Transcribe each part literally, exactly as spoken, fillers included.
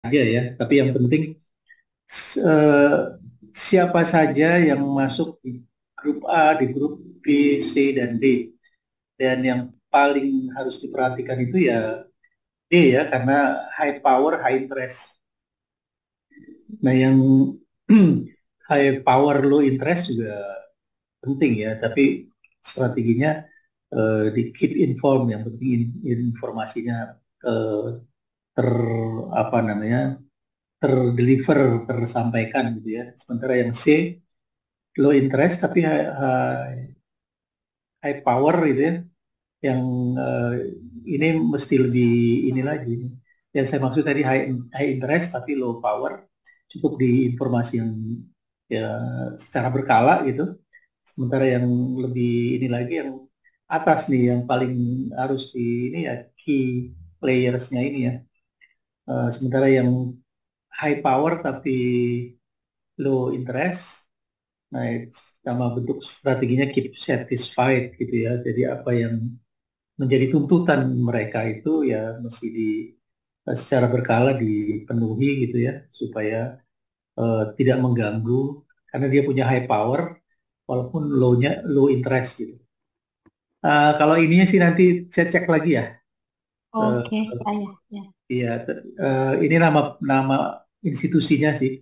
aja ya, tapi yang penting s- eh, siapa saja yang masuk di grup A, di grup B, C, dan D. Dan yang paling harus diperhatikan itu ya D ya, karena high power, high interest. Nah, yang high power, low interest juga penting ya, tapi strateginya eh, di keep inform, yang penting in- informasinya eh, ter apa namanya terdeliver, tersampaikan gitu ya. Sementara yang C low interest tapi high, high, high power gitu ya, yang eh, ini mesti lebih ini lagi. Yang saya maksud tadi high, high interest tapi low power, cukup di informasi yang ya secara berkala gitu. Sementara yang lebih ini lagi yang atas nih yang paling harus di ini ya key playersnya ini ya. Eh, sementara yang high power tapi low interest, nah sama bentuk strateginya keep satisfied gitu ya. Jadi apa yang menjadi tuntutan mereka itu ya mesti di eh, secara berkala dipenuhi gitu ya supaya eh, tidak mengganggu karena dia punya high power walaupun low-nya low interest gitu. Eh, kalau ininya sih nanti saya cek lagi ya. Eh, Oke, saya ya. iya, t- eh, ini nama nama institusinya sih.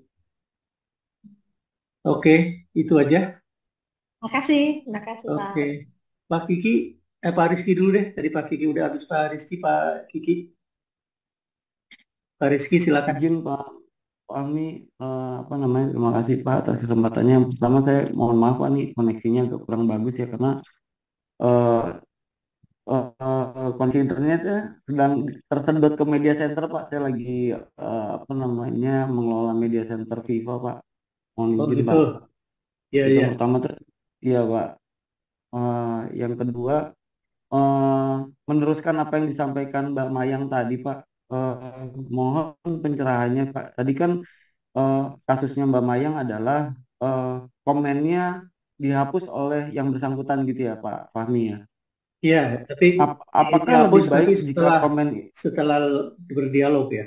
Oke, itu aja. Makasih, makasih Pak. Oke, Pak Kiki, eh, Pak Rizky dulu deh. Tadi Pak Kiki udah habis, Pak Rizky, Pak Kiki. Pak Rizky silakan. Izin Pak Fahmi, eh, apa namanya? Terima kasih Pak atas kesempatannya. Yang pertama saya mohon maaf Pak nih koneksinya agak kurang bagus ya karena eh eh, eh, kunci internetnya sedang tersedot ke media center Pak. Saya lagi eh, apa namanya mengelola media center Viva Pak. Mohon Oh izin gitu. Pak. Ya, Itu yang ya. pertama terus. Iya Pak. Eh, yang kedua eh, meneruskan apa yang disampaikan Mbak Mayang tadi Pak. Eh, mohon pencerahannya Pak. Tadi kan eh, kasusnya Mbak Mayang adalah eh, komennya dihapus oleh yang bersangkutan gitu ya Pak Fahmi ya. Ya, tapi Ap- di- apakah lebih dihapus baik tapi jika setelah komen setelah berdialog ya.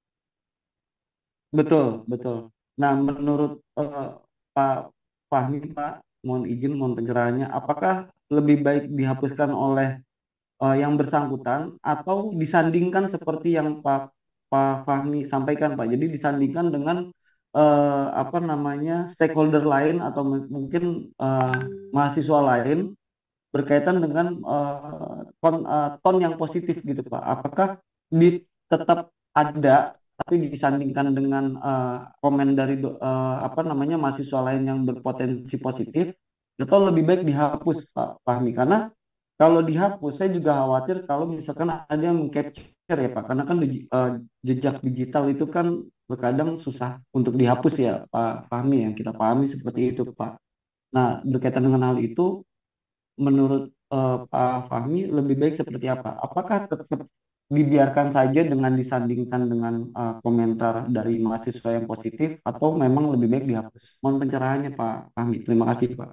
betul betul. Nah menurut eh, Pak Fahmi Pak, mohon izin mohon pencerahannya, apakah lebih baik dihapuskan oleh eh, yang bersangkutan atau disandingkan seperti yang Pak Pak Fahmi sampaikan Pak. Jadi disandingkan dengan eh, apa namanya stakeholder lain atau mu- mungkin eh, mahasiswa lain berkaitan dengan eh, kon- eh, ton yang positif gitu Pak. Apakah di, tetap ada tapi disandingkan dengan eh, komen dari do- eh, apa namanya mahasiswa lain yang berpotensi positif atau lebih baik dihapus Pak Fahmi karena kalau dihapus, saya juga khawatir kalau misalkan ada yang meng-capture ya Pak, karena kan digi- eh, jejak digital itu kan terkadang susah untuk dihapus ya Pak Fahmi yang kita pahami seperti itu Pak. Nah, berkaitan dengan hal itu, menurut eh, Pak Fahmi lebih baik seperti apa? Apakah tetap dibiarkan saja dengan disandingkan dengan eh, komentar dari mahasiswa yang positif atau memang lebih baik dihapus? Mohon pencerahannya Pak Fahmi. Terima kasih Pak.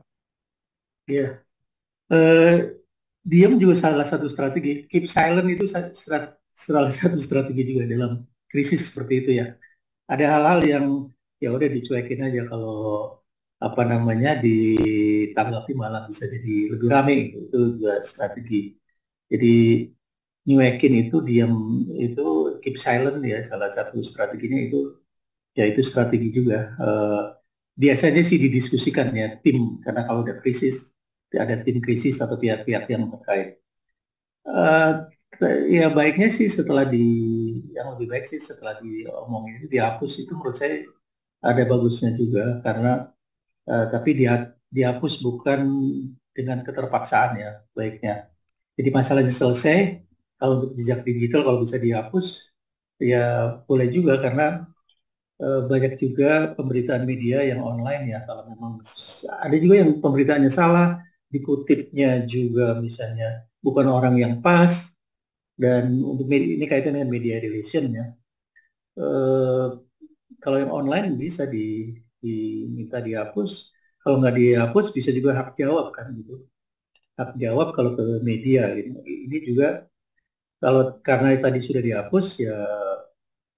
Ya. Eh, diam juga salah satu strategi. Keep silent itu sa- strat- salah satu strategi juga dalam krisis seperti itu ya. Ada hal-hal yang ya udah dicuekin aja kalau apa namanya ditanggapi malah bisa jadi lebih rame gitu. Itu juga strategi. Jadi nyuekin itu diam itu keep silent ya salah satu strateginya itu ya itu strategi juga. Eh, biasanya sih didiskusikan ya tim karena kalau ada krisis ada tim krisis atau pihak-pihak yang terkait. Eh, ya baiknya sih setelah di yang lebih baik sih setelah diomongin itu dihapus itu menurut saya ada bagusnya juga karena eh, tapi dia dihapus bukan dengan keterpaksaan ya baiknya. Jadi masalahnya selesai kalau untuk jejak digital kalau bisa dihapus ya boleh juga karena eh, banyak juga pemberitaan media yang online ya kalau memang ada juga yang pemberitaannya salah dikutipnya juga misalnya bukan orang yang pas dan untuk media, ini kaitan dengan media relation ya. Eh, kalau yang online bisa di, diminta dihapus. Kalau nggak dihapus bisa juga hak jawab kan gitu. Hak jawab kalau ke media gitu. Ini juga kalau karena tadi sudah dihapus ya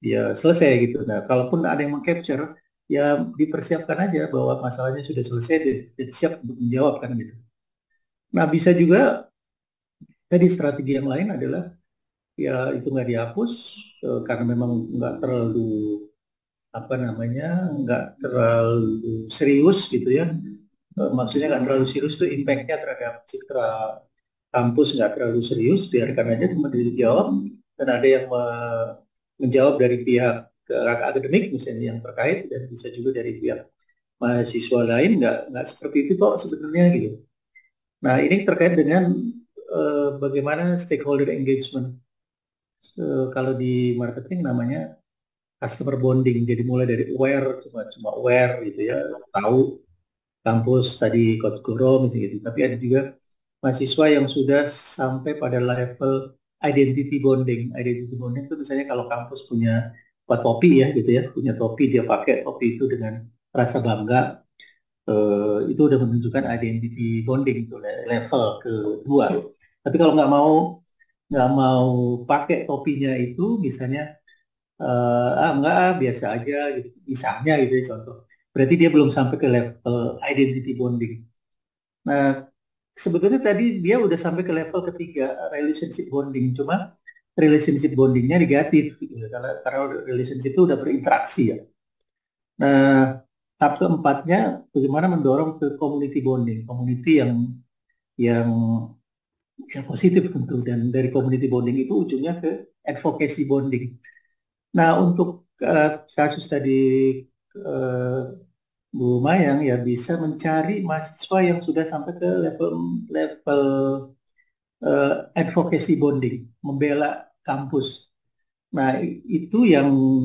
ya selesai gitu. Nah, kalaupun ada yang meng-capture, ya dipersiapkan aja bahwa masalahnya sudah selesai dan, dan siap untuk menjawab kan gitu. Nah, bisa juga tadi strategi yang lain adalah ya itu nggak dihapus eh, karena memang nggak terlalu apa namanya nggak terlalu serius gitu ya. Eh, maksudnya nggak terlalu serius tuh impact-nya terhadap citra kampus nggak terlalu serius, biarkan aja cuma dijawab dan ada yang me- menjawab dari pihak ke akademik misalnya yang terkait dan bisa juga dari pihak mahasiswa lain nggak nggak seperti itu kok sebenarnya gitu. Nah ini terkait dengan eh, bagaimana stakeholder engagement. Eh, kalau di marketing namanya customer bonding. Jadi mulai dari aware cuma cuma aware gitu ya, tahu kampus tadi Coach Guru misalnya gitu. Tapi ada juga mahasiswa yang sudah sampai pada level identity bonding. Identity bonding itu misalnya kalau kampus punya buat topi ya gitu ya, punya topi dia pakai topi itu dengan rasa bangga, eh, itu udah menunjukkan identity bonding itu level kedua. Tapi kalau nggak mau nggak mau pakai topinya itu, misalnya eh, ah enggak ah, biasa aja gitu, misalnya gitu ya contoh. Berarti dia belum sampai ke level identity bonding. Nah, sebetulnya tadi dia udah sampai ke level ketiga relationship bonding, cuma relationship bondingnya negatif gitu ya, karena karena relationship itu udah berinteraksi ya. Nah, tahap keempatnya bagaimana mendorong ke community bonding, community yang yang yang positif tentu, dan dari community bonding itu ujungnya ke advocacy bonding. Nah, untuk eh, kasus tadi eh, Bu Mayang ya bisa mencari mahasiswa yang sudah sampai ke level level eh, advocacy bonding, membela kampus. Nah, itu yang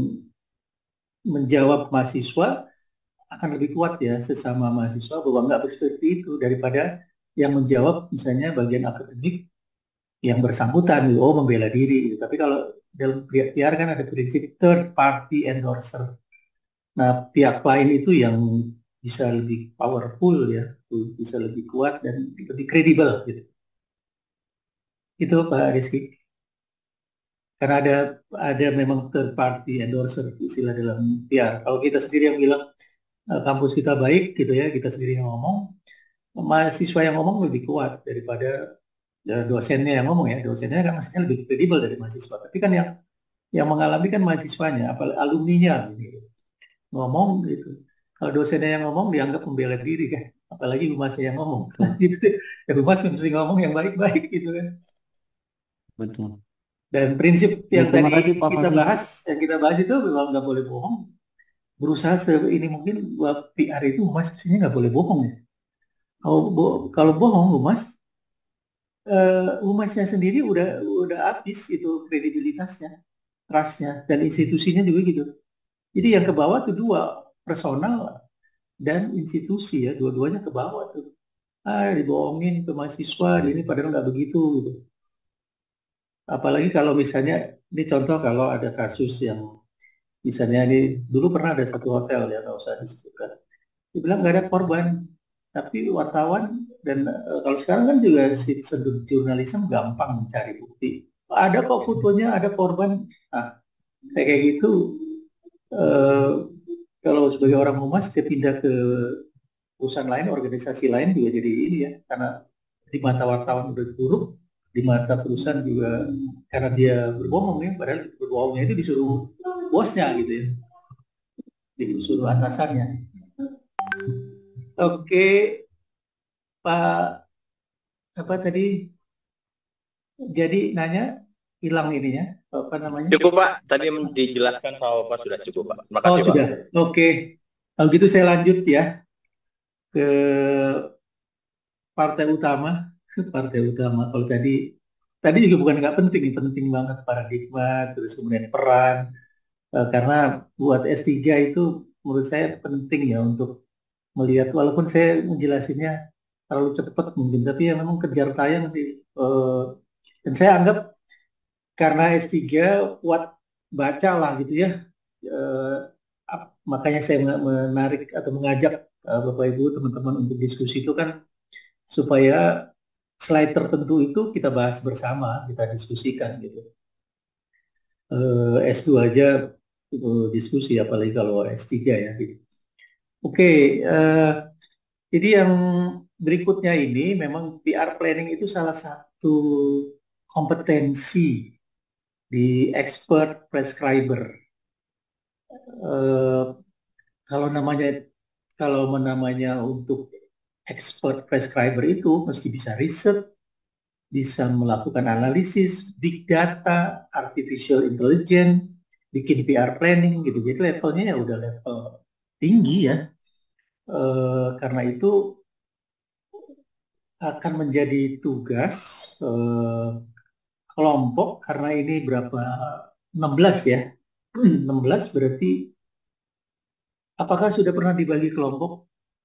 menjawab mahasiswa akan lebih kuat ya sesama mahasiswa bahwa nggak seperti itu daripada yang menjawab misalnya bagian akademik yang bersangkutan gitu, oh membela diri gitu. Tapi kalau dalam P R kan ada prinsip third party endorser. Nah, pihak lain itu yang bisa lebih powerful ya, bisa lebih kuat dan lebih kredibel gitu. Itu Pak Rizky. Karena ada ada memang third party endorser istilah dalam P R. Kalau kita sendiri yang bilang eh, kampus kita baik gitu ya, kita sendiri yang ngomong, mahasiswa yang ngomong lebih kuat daripada ya, dosennya yang ngomong ya. Dosennya kan maksudnya lebih kredibel dari mahasiswa. Tapi kan yang yang mengalami kan mahasiswanya, apalagi alumninya gitu. Ngomong gitu. Kalau dosennya yang ngomong dianggap membela diri kan, apalagi humasnya yang ngomong gitu. Ya humas mesti ngomong yang baik-baik gitu kan. Betul. Dan prinsip Ya, yang terima tadi kasih Pak kita Fahmi. bahas, yang kita bahas itu memang nggak boleh bohong. Berusaha se ini mungkin buat P R itu humas mestinya nggak boleh bohong ya. Kalau bo kalau bohong humas, eh, humasnya sendiri udah udah habis itu kredibilitasnya, trustnya, dan institusinya juga gitu. Jadi yang ke bawah tuh dua, personal dan institusi ya, dua-duanya ke bawah tuh. Ah, dibohongin ke mahasiswa, ini padahal nggak begitu gitu. Apalagi kalau misalnya, ini contoh kalau ada kasus yang misalnya ini dulu pernah ada satu hotel ya, nggak usah disebutkan. Dibilang nggak ada korban, tapi wartawan dan eh, kalau sekarang kan juga citizen journalism gampang mencari bukti. Ada kok fotonya, ada korban. Nah, kayak kayak gitu. eh, Kalau sebagai orang humas dia pindah ke perusahaan lain, organisasi lain juga jadi ini ya, karena di mata wartawan udah buruk, di mata perusahaan juga karena dia berbohong ya, padahal berbohongnya itu disuruh bosnya gitu ya, disuruh atasannya. Oke, Pak apa tadi jadi nanya hilang ininya apa namanya? Cukup Pak, tadi dijelaskan sama Bapak sudah cukup Pak. Terima Oh kasih Pak. sudah, oke. Kalau gitu saya lanjut ya ke partai utama. Partai utama. Kalau tadi tadi juga bukan nggak penting, penting banget paradigma, terus kemudian peran. Eh, karena buat S tiga itu menurut saya penting ya untuk melihat, walaupun saya menjelasinnya terlalu cepat mungkin, tapi ya memang kejar tayang sih. Eh, dan saya anggap karena S tiga kuat baca lah gitu ya. Eh, ap- Makanya saya mena- menarik atau mengajak eh, Bapak Ibu teman-teman untuk diskusi itu kan supaya slide tertentu itu kita bahas bersama, kita diskusikan gitu. Eh, S dua aja untuk diskusi, apalagi kalau S tiga ya. Gitu. Oke, eh, jadi yang berikutnya ini memang P R planning itu salah satu kompetensi di expert prescriber. Eh, kalau namanya kalau namanya untuk expert prescriber itu mesti bisa riset, bisa melakukan analisis, big data, artificial intelligence, bikin P R planning gitu. Jadi levelnya ya udah level tinggi ya. Eh, karena itu akan menjadi tugas eh, kelompok karena ini berapa enam belas ya. enam belas berarti apakah sudah pernah dibagi kelompok?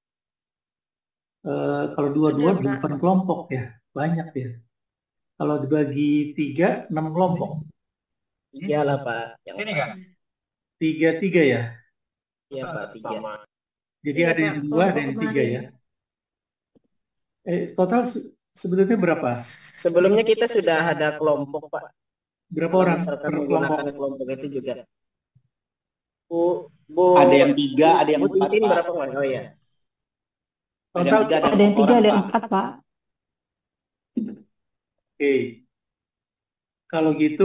Eh, kalau dua-dua Sudah, Pak. delapan kelompok ya, banyak ya. Kalau dibagi tiga, enam kelompok. Tiga lah Pak. Yang Sini, pas. Kak. Tiga tiga ya. Iya Pak, tiga. Jadi Iya, ada Pak, yang dua, kelompok ada yang tiga kemarin. ya. Eh, total se- sebetulnya berapa? Sebelumnya kita sudah ada kelompok Pak. Berapa Kalau orang misalkan per menggunakan kelompok? kelompok itu juga. Bu, Bu, Ada yang tiga, ada yang Bu empat, Titin Pak. berapa Pak? Oh ya. Ada yang Total, tiga, ada Ada yang empat tiga, orang, ada yang Pak. empat, Pak. oke. Kalau gitu,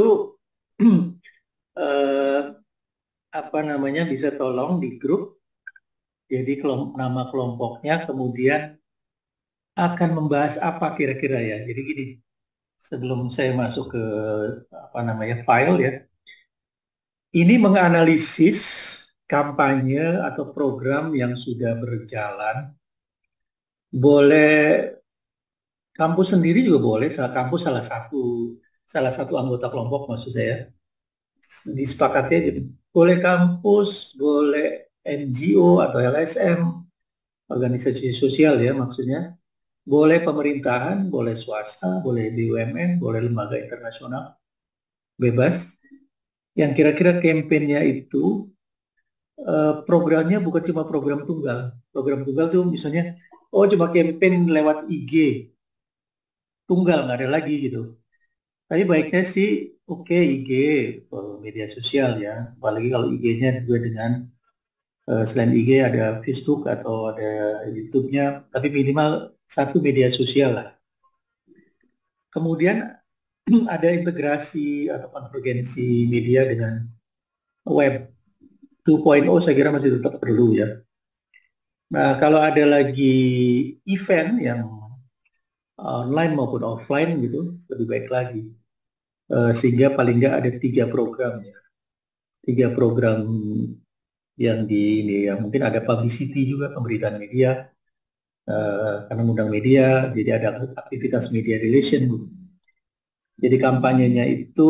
eh, apa namanya bisa tolong di grup. Jadi kelom- nama kelompoknya kemudian akan membahas apa kira-kira ya. Jadi gini, sebelum saya masuk ke apa namanya file ya, ini menganalisis kampanye atau program yang sudah berjalan. Boleh kampus sendiri juga boleh, salah kampus salah satu salah satu anggota kelompok maksud saya. Disepakati aja. Boleh kampus, boleh N G O atau L S M, organisasi sosial ya maksudnya. Boleh pemerintahan, boleh swasta, boleh B U M N, boleh lembaga internasional, bebas. Yang kira-kira kampanyenya itu eh, programnya bukan cuma program tunggal. Program tunggal tuh misalnya, oh cuma kampanye lewat I G, tunggal nggak ada lagi gitu. Tapi baiknya sih, oke I G, eh, media sosial ya. Apalagi kalau I G-nya juga dengan eh, selain I G ada Facebook atau ada YouTube-nya, tapi minimal satu media sosial lah. Kemudian ada integrasi atau konvergensi media dengan web dua titik nol saya kira masih tetap perlu ya. Nah, kalau ada lagi event yang online maupun offline gitu, lebih baik lagi. Eh, sehingga paling nggak ada tiga program ya. Tiga program yang di ini ya. Mungkin ada publicity juga, pemberitaan media. Eh, karena undang media, jadi ada aktivitas media relation. Jadi kampanyenya itu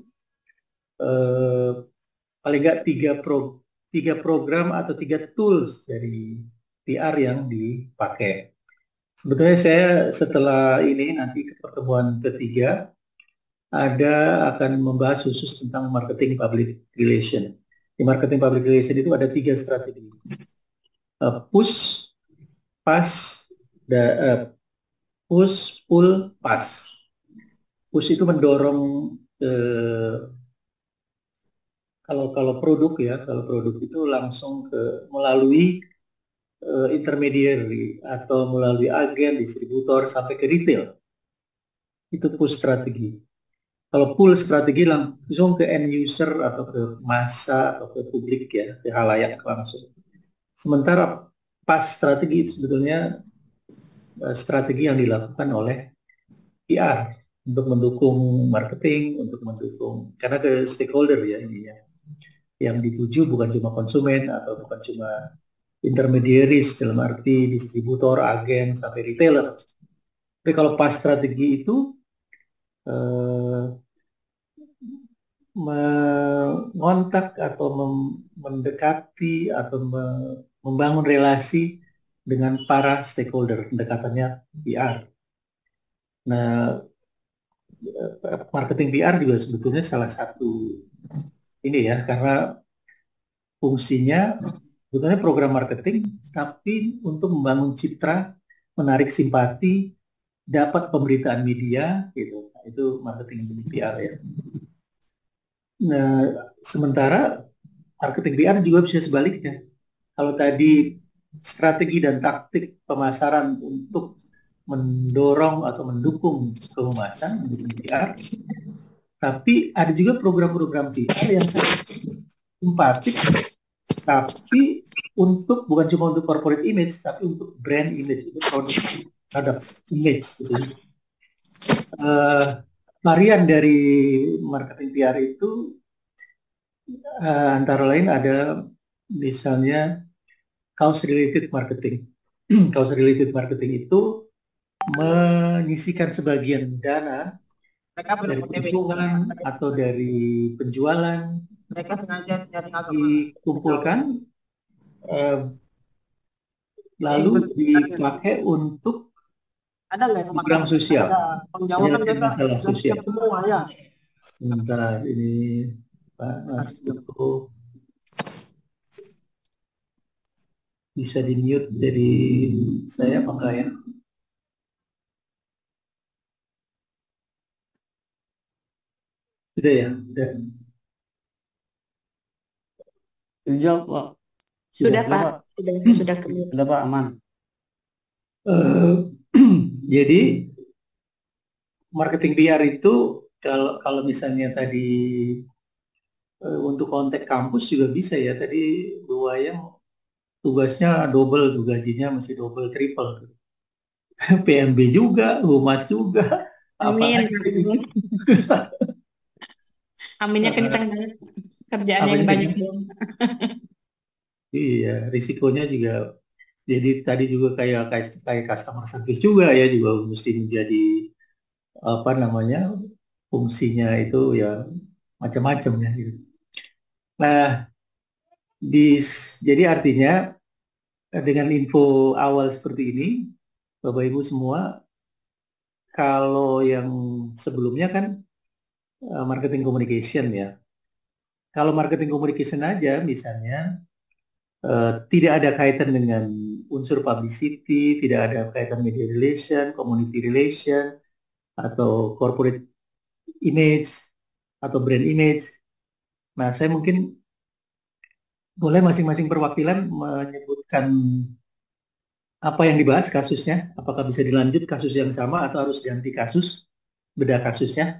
eh, paling nggak tiga pro, tiga program atau tiga tools dari P R yang dipakai. Sebetulnya saya setelah ini nanti ke pertemuan ketiga ada akan membahas khusus tentang marketing public relation. Di marketing public relation itu ada tiga strategi. Uh, push, pass, da, uh, push, pull, pass. Push itu mendorong uh, kalau kalau produk ya, kalau produk itu langsung ke melalui uh, intermediary atau melalui agen, distributor sampai ke retail. Itu push strategi. Kalau pull strategi langsung ke end user atau ke massa atau ke publik ya, ke halayak langsung. Sementara pas strategi itu sebetulnya uh, strategi yang dilakukan oleh P R untuk mendukung marketing, untuk mendukung karena ke stakeholder ya ini ya. Yang dituju bukan cuma konsumen atau bukan cuma intermediaries dalam arti distributor, agen sampai retailer. Tapi kalau pas strategi itu eh, mengontak atau mendekati atau membangun relasi dengan para stakeholder, pendekatannya P R. Nah, marketing P R juga sebetulnya salah satu ini ya, karena fungsinya sebetulnya program marketing, tapi untuk membangun citra, menarik simpati, dapat pemberitaan media, gitu. Nah, itu marketing P R ya. Nah, sementara marketing P R juga bisa sebaliknya. Kalau tadi strategi dan taktik pemasaran untuk mendorong atau mendukung kehumasan, mendukung P R, tapi ada juga program-program P R yang simpatik, tapi untuk bukan cuma untuk corporate image, tapi untuk brand image, untuk produk produk image. Gitu. Uh, varian dari marketing P R itu uh, antara lain ada misalnya cause related marketing. Cause related marketing itu menyisikan sebagian dana dari keuntungan atau dari penjualan dikumpulkan eh, lalu dipakai untuk program sosial, menyelesaikan masalah sosial. Sebentar ini Pak Mas Joko bisa di mute dari saya apa enggak ya? Sudah ya? Sudah. Sudah, Pak. Sudah, Pak. Sudah, sudah clear. Sudah, Pak, aman. Uh, jadi marketing P R itu kalau kalau misalnya tadi uh, untuk konteks kampus juga bisa ya. Tadi Bu Wayang tugasnya double, gajinya masih double triple. P M B juga, Humas juga. Amin. Aminnya kencang banget. Kerjaan yang banyak dong. Iya, risikonya juga. Jadi tadi juga kayak kayak customer service juga ya, juga mesti menjadi apa namanya fungsinya itu ya macam-macam ya. Gitu. Nah, di, jadi artinya dengan info awal seperti ini, Bapak Ibu semua, kalau yang sebelumnya kan marketing communication ya. Kalau marketing communication aja misalnya uh, tidak ada kaitan dengan unsur publicity, tidak ada kaitan media relation, community relation, atau corporate image, atau brand image. Nah, saya mungkin boleh masing-masing perwakilan menyebutkan apa yang dibahas kasusnya, apakah bisa dilanjut kasus yang sama atau harus ganti kasus, beda kasusnya.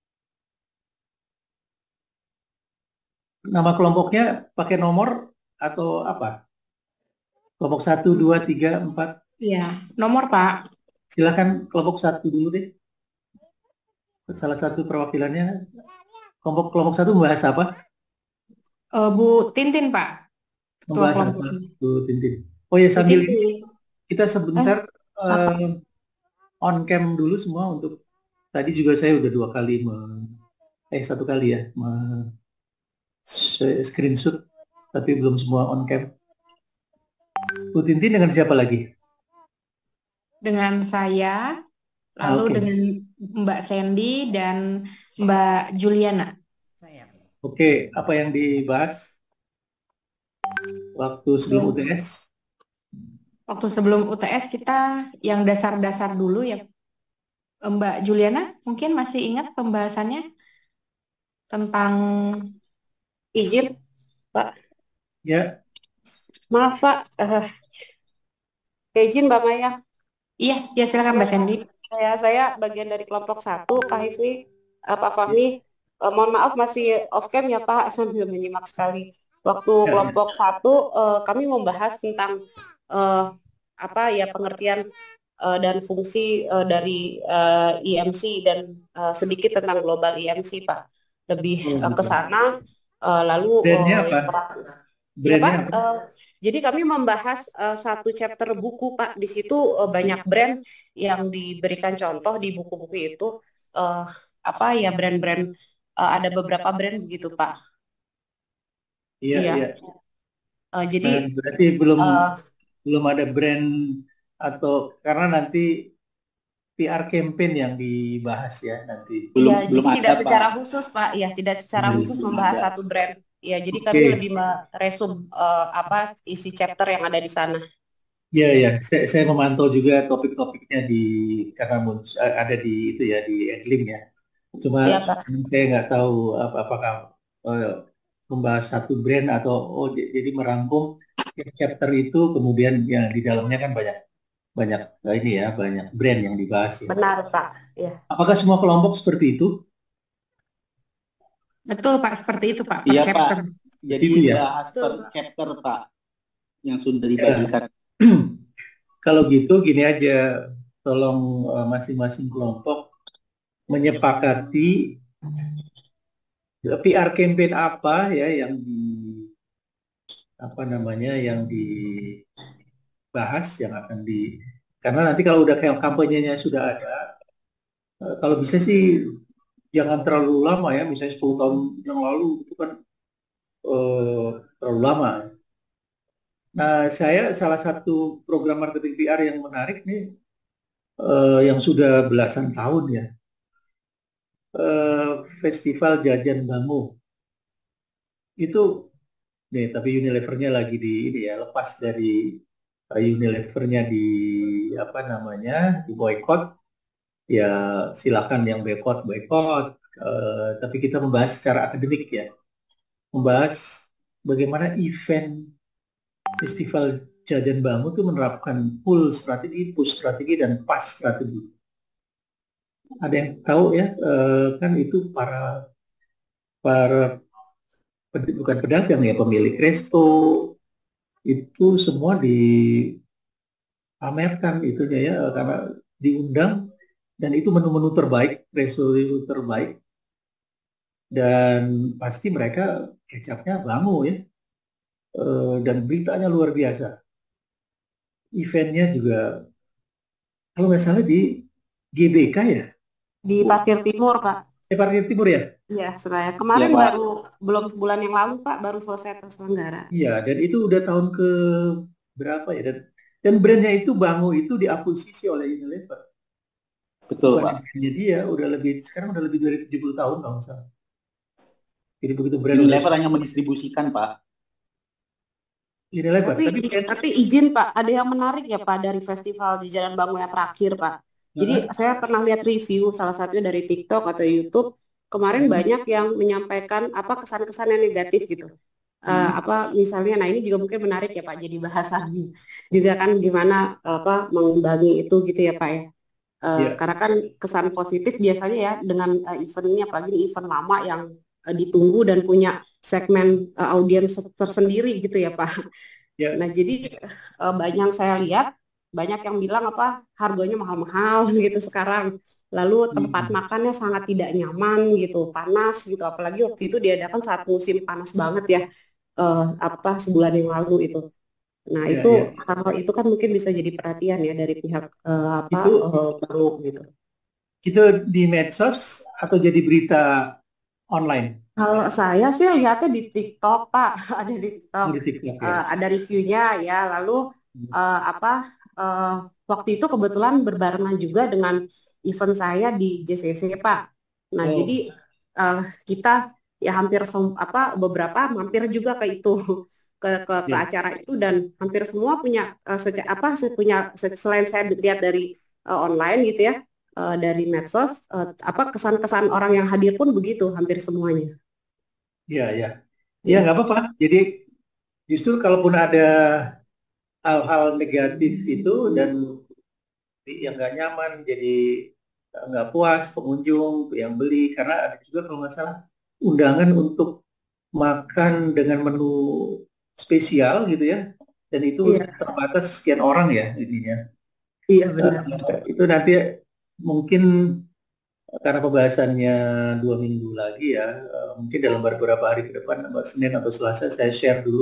Nama kelompoknya pakai nomor atau apa? Kelompok satu, dua, tiga, empat. Iya, nomor Pak. Silakan kelompok satu dulu deh. Salah satu perwakilannya. Kelompok kelompok satu membahas apa? Uh, Bu Tintin Pak. Membahas apa? Bu Tintin. Oh ya, sambil ini kita sebentar eh, uh, on cam dulu semua untuk tadi juga saya udah dua kali me, eh satu kali ya me, screenshot tapi belum semua on cam. Bu Tintin dengan siapa lagi? Dengan saya, lalu ah, okay. dengan Mbak Sandy dan Mbak Juliana. Oke, okay. Apa yang dibahas waktu sebelum U T S? Waktu sebelum U T S kita yang dasar-dasar dulu ya. Mbak Juliana mungkin masih ingat pembahasannya tentang izin, Pak? Ya. Maaf, Pak. Uh, izin, Mbak Maya. Iya, ya silakan Mbak Sandy. Saya, saya bagian dari kelompok satu, Pak Hifni, uh, Pak Fahmi. Uh, mohon maaf masih off cam ya Pak, sambil menyimak sekali. Waktu ya, kelompok ya. satu, uh, kami membahas tentang uh, apa ya pengertian uh, dan fungsi uh, dari uh, I M C dan uh, sedikit tentang global I M C, Pak. Lebih uh, ke sana. Uh, lalu brandnya uh, apa? Ya Pak, uh, jadi kami membahas uh, satu chapter buku Pak. Di situ uh, banyak brand yang diberikan contoh di buku-buku itu uh, apa ya brand-brand uh, ada beberapa brand begitu Pak. Iya. Iya. iya. Uh, jadi nah, berarti belum uh, belum ada brand atau karena nanti P R campaign yang dibahas ya nanti. Belum, iya, belum jadi tidak apa. Secara khusus Pak, ya tidak secara belum, khusus membahas ada. Satu brand. Ya, jadi kami okay. lebih meresum uh, apa isi chapter yang ada di sana. Iya, ya, saya, saya memantau juga topik-topiknya di karena ada di itu ya di Edlim ya. Cuma Siapa? saya nggak tahu apa apakah uh, membahas satu brand atau oh j- jadi merangkum tiap chapter itu kemudian ya di dalamnya kan banyak banyak eh, ini ya banyak brand yang dibahas ya. Benar, Pak. Ya. Apakah semua kelompok seperti itu? Betul Pak, seperti itu Pak, per Iya Pak, chapter. jadi Itu ya. bahas per Betul, Pak. chapter Pak yang sudah Ya. dibagikan. Kalau gitu gini aja, tolong eh, masing-masing kelompok menyepakati P R campaign apa ya yang di apa namanya yang dibahas yang akan di karena nanti kalau udah kayak kampanyenya sudah ada, eh, kalau bisa sih jangan terlalu lama ya, misalnya sepuluh tahun yang lalu itu kan eh, terlalu lama. Nah, saya salah satu program marketing P R yang menarik nih eh, yang sudah belasan tahun ya, eh, Festival Jajan Bangu itu nih, tapi Unilevernya lagi di ini ya lepas dari eh, Unilevernya di apa namanya di boykot ya silakan yang boykot boykot. Eh, tapi kita membahas secara akademik ya, membahas bagaimana event Festival Jajan Bangu itu menerapkan pull strategi, push strategi, dan pas strategi. Ada yang tahu ya, eh, kan itu para para ped- bukan pedagang ya, pemilik resto itu semua dipamerkan itunya ya, eh, karena diundang dan itu menu-menu terbaik, resto itu terbaik dan pasti mereka kecapnya Bangu ya, eh, dan beritanya luar biasa. Eventnya juga kalau nggak salah di G B K ya, Di Parkir Timur, Pak. eh Parkir Timur ya. Iya, saya Iya kemarin Pak, baru belum sebulan yang lalu, Pak, baru selesai terselenggara. Iya, dan itu udah tahun ke berapa ya? Dan dan brandnya itu Bango itu diakuisisi oleh Unilever. betul Bukan Pak. brandnya dia, udah lebih sekarang udah lebih dari tujuh puluh tahun kalau nggak salah. Jadi begitu brand udah Unilever hanya mendistribusikan Pak. Unilever, Tapi tapi i- brand tapi izin Pak, ada yang menarik ya Pak dari festival di Jalan Bangun yang terakhir Pak. Jadi Hah? saya pernah lihat review salah satunya dari TikTok atau YouTube. Kemarin Hmm. banyak yang menyampaikan apa kesan-kesan yang negatif gitu. Eh, Hmm. apa misalnya, nah ini juga mungkin menarik ya Pak. Jadi bahasan juga kan gimana apa mengimbangi itu gitu ya Pak ya. Eh, Ya, karena kan kesan positif biasanya ya dengan eh, event ini apalagi ini event lama yang eh, ditunggu dan punya segmen eh, audiens tersendiri gitu ya Pak. ya, Nah, jadi eh, banyak yang saya lihat banyak yang bilang apa harganya mahal-mahal gitu sekarang. Lalu tempat hmm. makannya sangat tidak nyaman gitu, panas gitu. Apalagi waktu itu diadakan saat musim panas banget ya, eh, apa sebulan yang lalu itu. Nah, Ya, itu ya. hal itu kan mungkin bisa jadi perhatian ya dari pihak eh, apa Itu eh, Bangu gitu. itu di medsos atau jadi berita online? Kalau saya sih lihatnya di TikTok, Pak, ada di TikTok, Oh, di TikTok ya. Eh, ada reviewnya ya. Lalu Hmm. eh, apa eh, waktu itu kebetulan berbarengan juga dengan event saya di J C C, Pak. Nah, Oh, jadi eh, kita ya hampir sem- apa beberapa mampir juga ke itu ke ke, ke ya, acara itu dan hampir semua punya eh, seca- apa se- punya se- selain saya lihat dari eh, online gitu ya, eh, dari medsos, eh, apa kesan-kesan orang yang hadir pun begitu hampir semuanya. ya, ya. Ya, Ya. nggak apa-apa. Jadi justru kalaupun ada hal-hal negatif itu dan yang nggak nyaman, jadi nggak puas pengunjung yang beli karena ada juga kalau nggak salah undangan untuk makan dengan menu spesial gitu ya, dan itu Iya, terbatas sekian orang ya ininya. iya Eh, benar. itu nanti mungkin karena pembahasannya dua minggu lagi ya, eh, mungkin dalam beberapa hari ke depan, apa, Senin atau Selasa saya share dulu,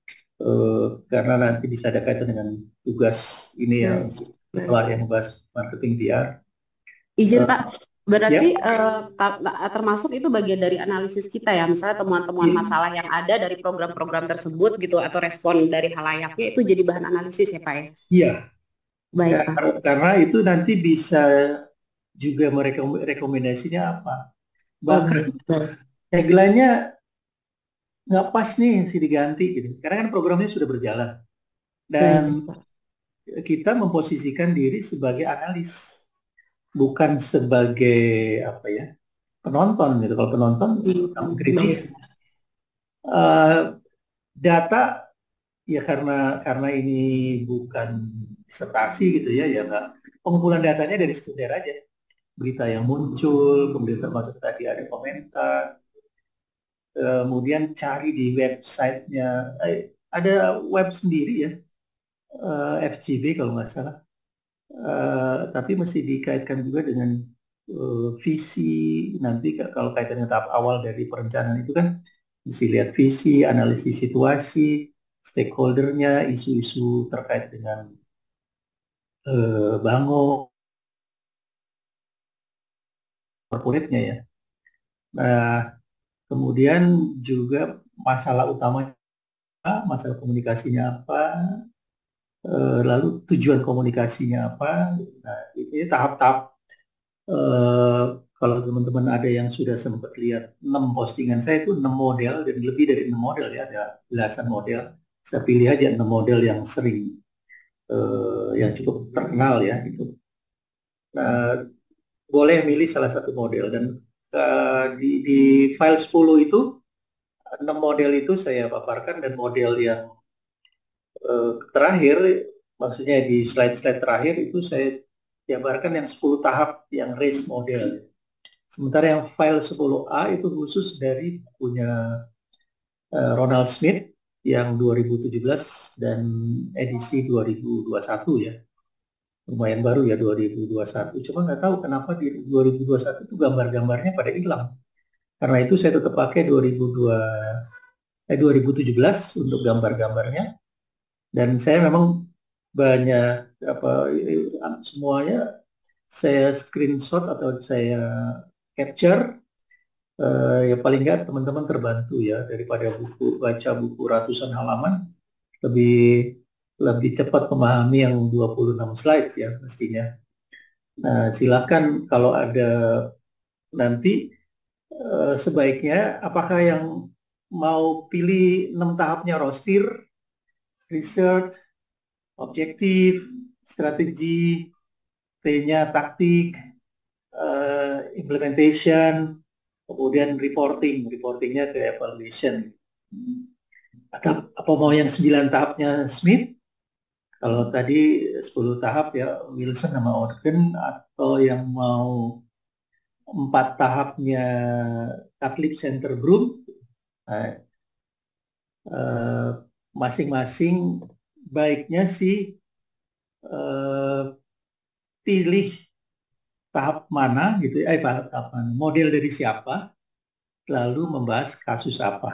eh, karena nanti bisa ada kaitan dengan tugas ini ya Baik, setelah baik. yang membahas marketing P R. Izin Eh, Pak, ya, berarti eh, ta- termasuk itu bagian dari analisis kita ya, misalnya temuan-temuan i- masalah yang ada dari program-program tersebut gitu atau respon dari halayaknya itu jadi bahan analisis ya Pak ya. iya, Baik ya, Pak. kar- karena itu nanti bisa juga mereka rekomendasinya apa. Oke, Bahkan baik. tagline-nya nggak pas nih si diganti gitu. Karena kan programnya sudah berjalan dan Baik Pak. kita memposisikan diri sebagai analis, bukan sebagai apa ya penonton gitu. Kalau penonton kita Hmm, mengkritisi. baik. Eh, data ya karena karena ini bukan disertasi gitu ya, ya nggak, pengumpulan datanya dari sekedar aja berita yang muncul, kemudian termasuk tadi ada komentar, kemudian cari di websitenya, eh, ada web sendiri ya, eh, F G B kalau nggak salah. Eh, tapi mesti dikaitkan juga dengan eh, visi nanti ka- kalau kaitannya tahap awal dari perencanaan itu kan mesti lihat visi, analisis situasi, stakeholdernya, isu-isu terkait dengan eh, bangun corporate-nya ya. Nah, kemudian juga masalah utamanya apa, masalah komunikasinya apa, eh, lalu tujuan komunikasinya apa. Nah, ini tahap-tahap. Eh, kalau teman-teman ada yang sudah sempat lihat enam postingan saya itu enam model dan lebih dari enam model ya, ada belasan model. Saya pilih aja enam model yang sering, eh, yang cukup terkenal ya gitu. Nah, boleh milih salah satu model dan eh, di, di file sepuluh itu enam model itu saya paparkan dan model yang eh, terakhir, maksudnya di slide-slide terakhir itu saya jabarkan yang sepuluh tahap yang race model. Sementara yang file sepuluh A itu khusus dari punya eh, Ronald Smith yang dua ribu tujuh belas dan edisi dua ribu dua puluh satu ya. Lumayan baru ya dua ribu dua puluh satu. Cuma nggak tahu kenapa di dua ribu dua puluh satu itu gambar-gambarnya pada hilang. Karena itu saya tetap pakai dua ribu dua, eh, dua ribu tujuh belas untuk gambar-gambarnya. Dan saya memang banyak apa semuanya saya screenshot atau saya capture. Eh, ya paling nggak teman-teman terbantu ya daripada buku baca buku ratusan halaman, lebih lebih cepat memahami yang dua puluh enam slide ya mestinya. Nah, silakan kalau ada nanti, eh, sebaiknya apakah yang mau pilih enam tahapnya roster, research, objektif, strategi, T-nya taktik, eh, implementation, kemudian reporting, reportingnya ke evaluation. Atau apa mau yang sembilan tahapnya Smith? Kalau tadi sepuluh tahap ya Wilson sama Ogden, atau yang mau empat tahapnya Catlip Center Broom, nah, eh, masing-masing baiknya sih eh, pilih tahap mana gitu ya, eh tahap mana, model dari siapa, lalu membahas kasus apa.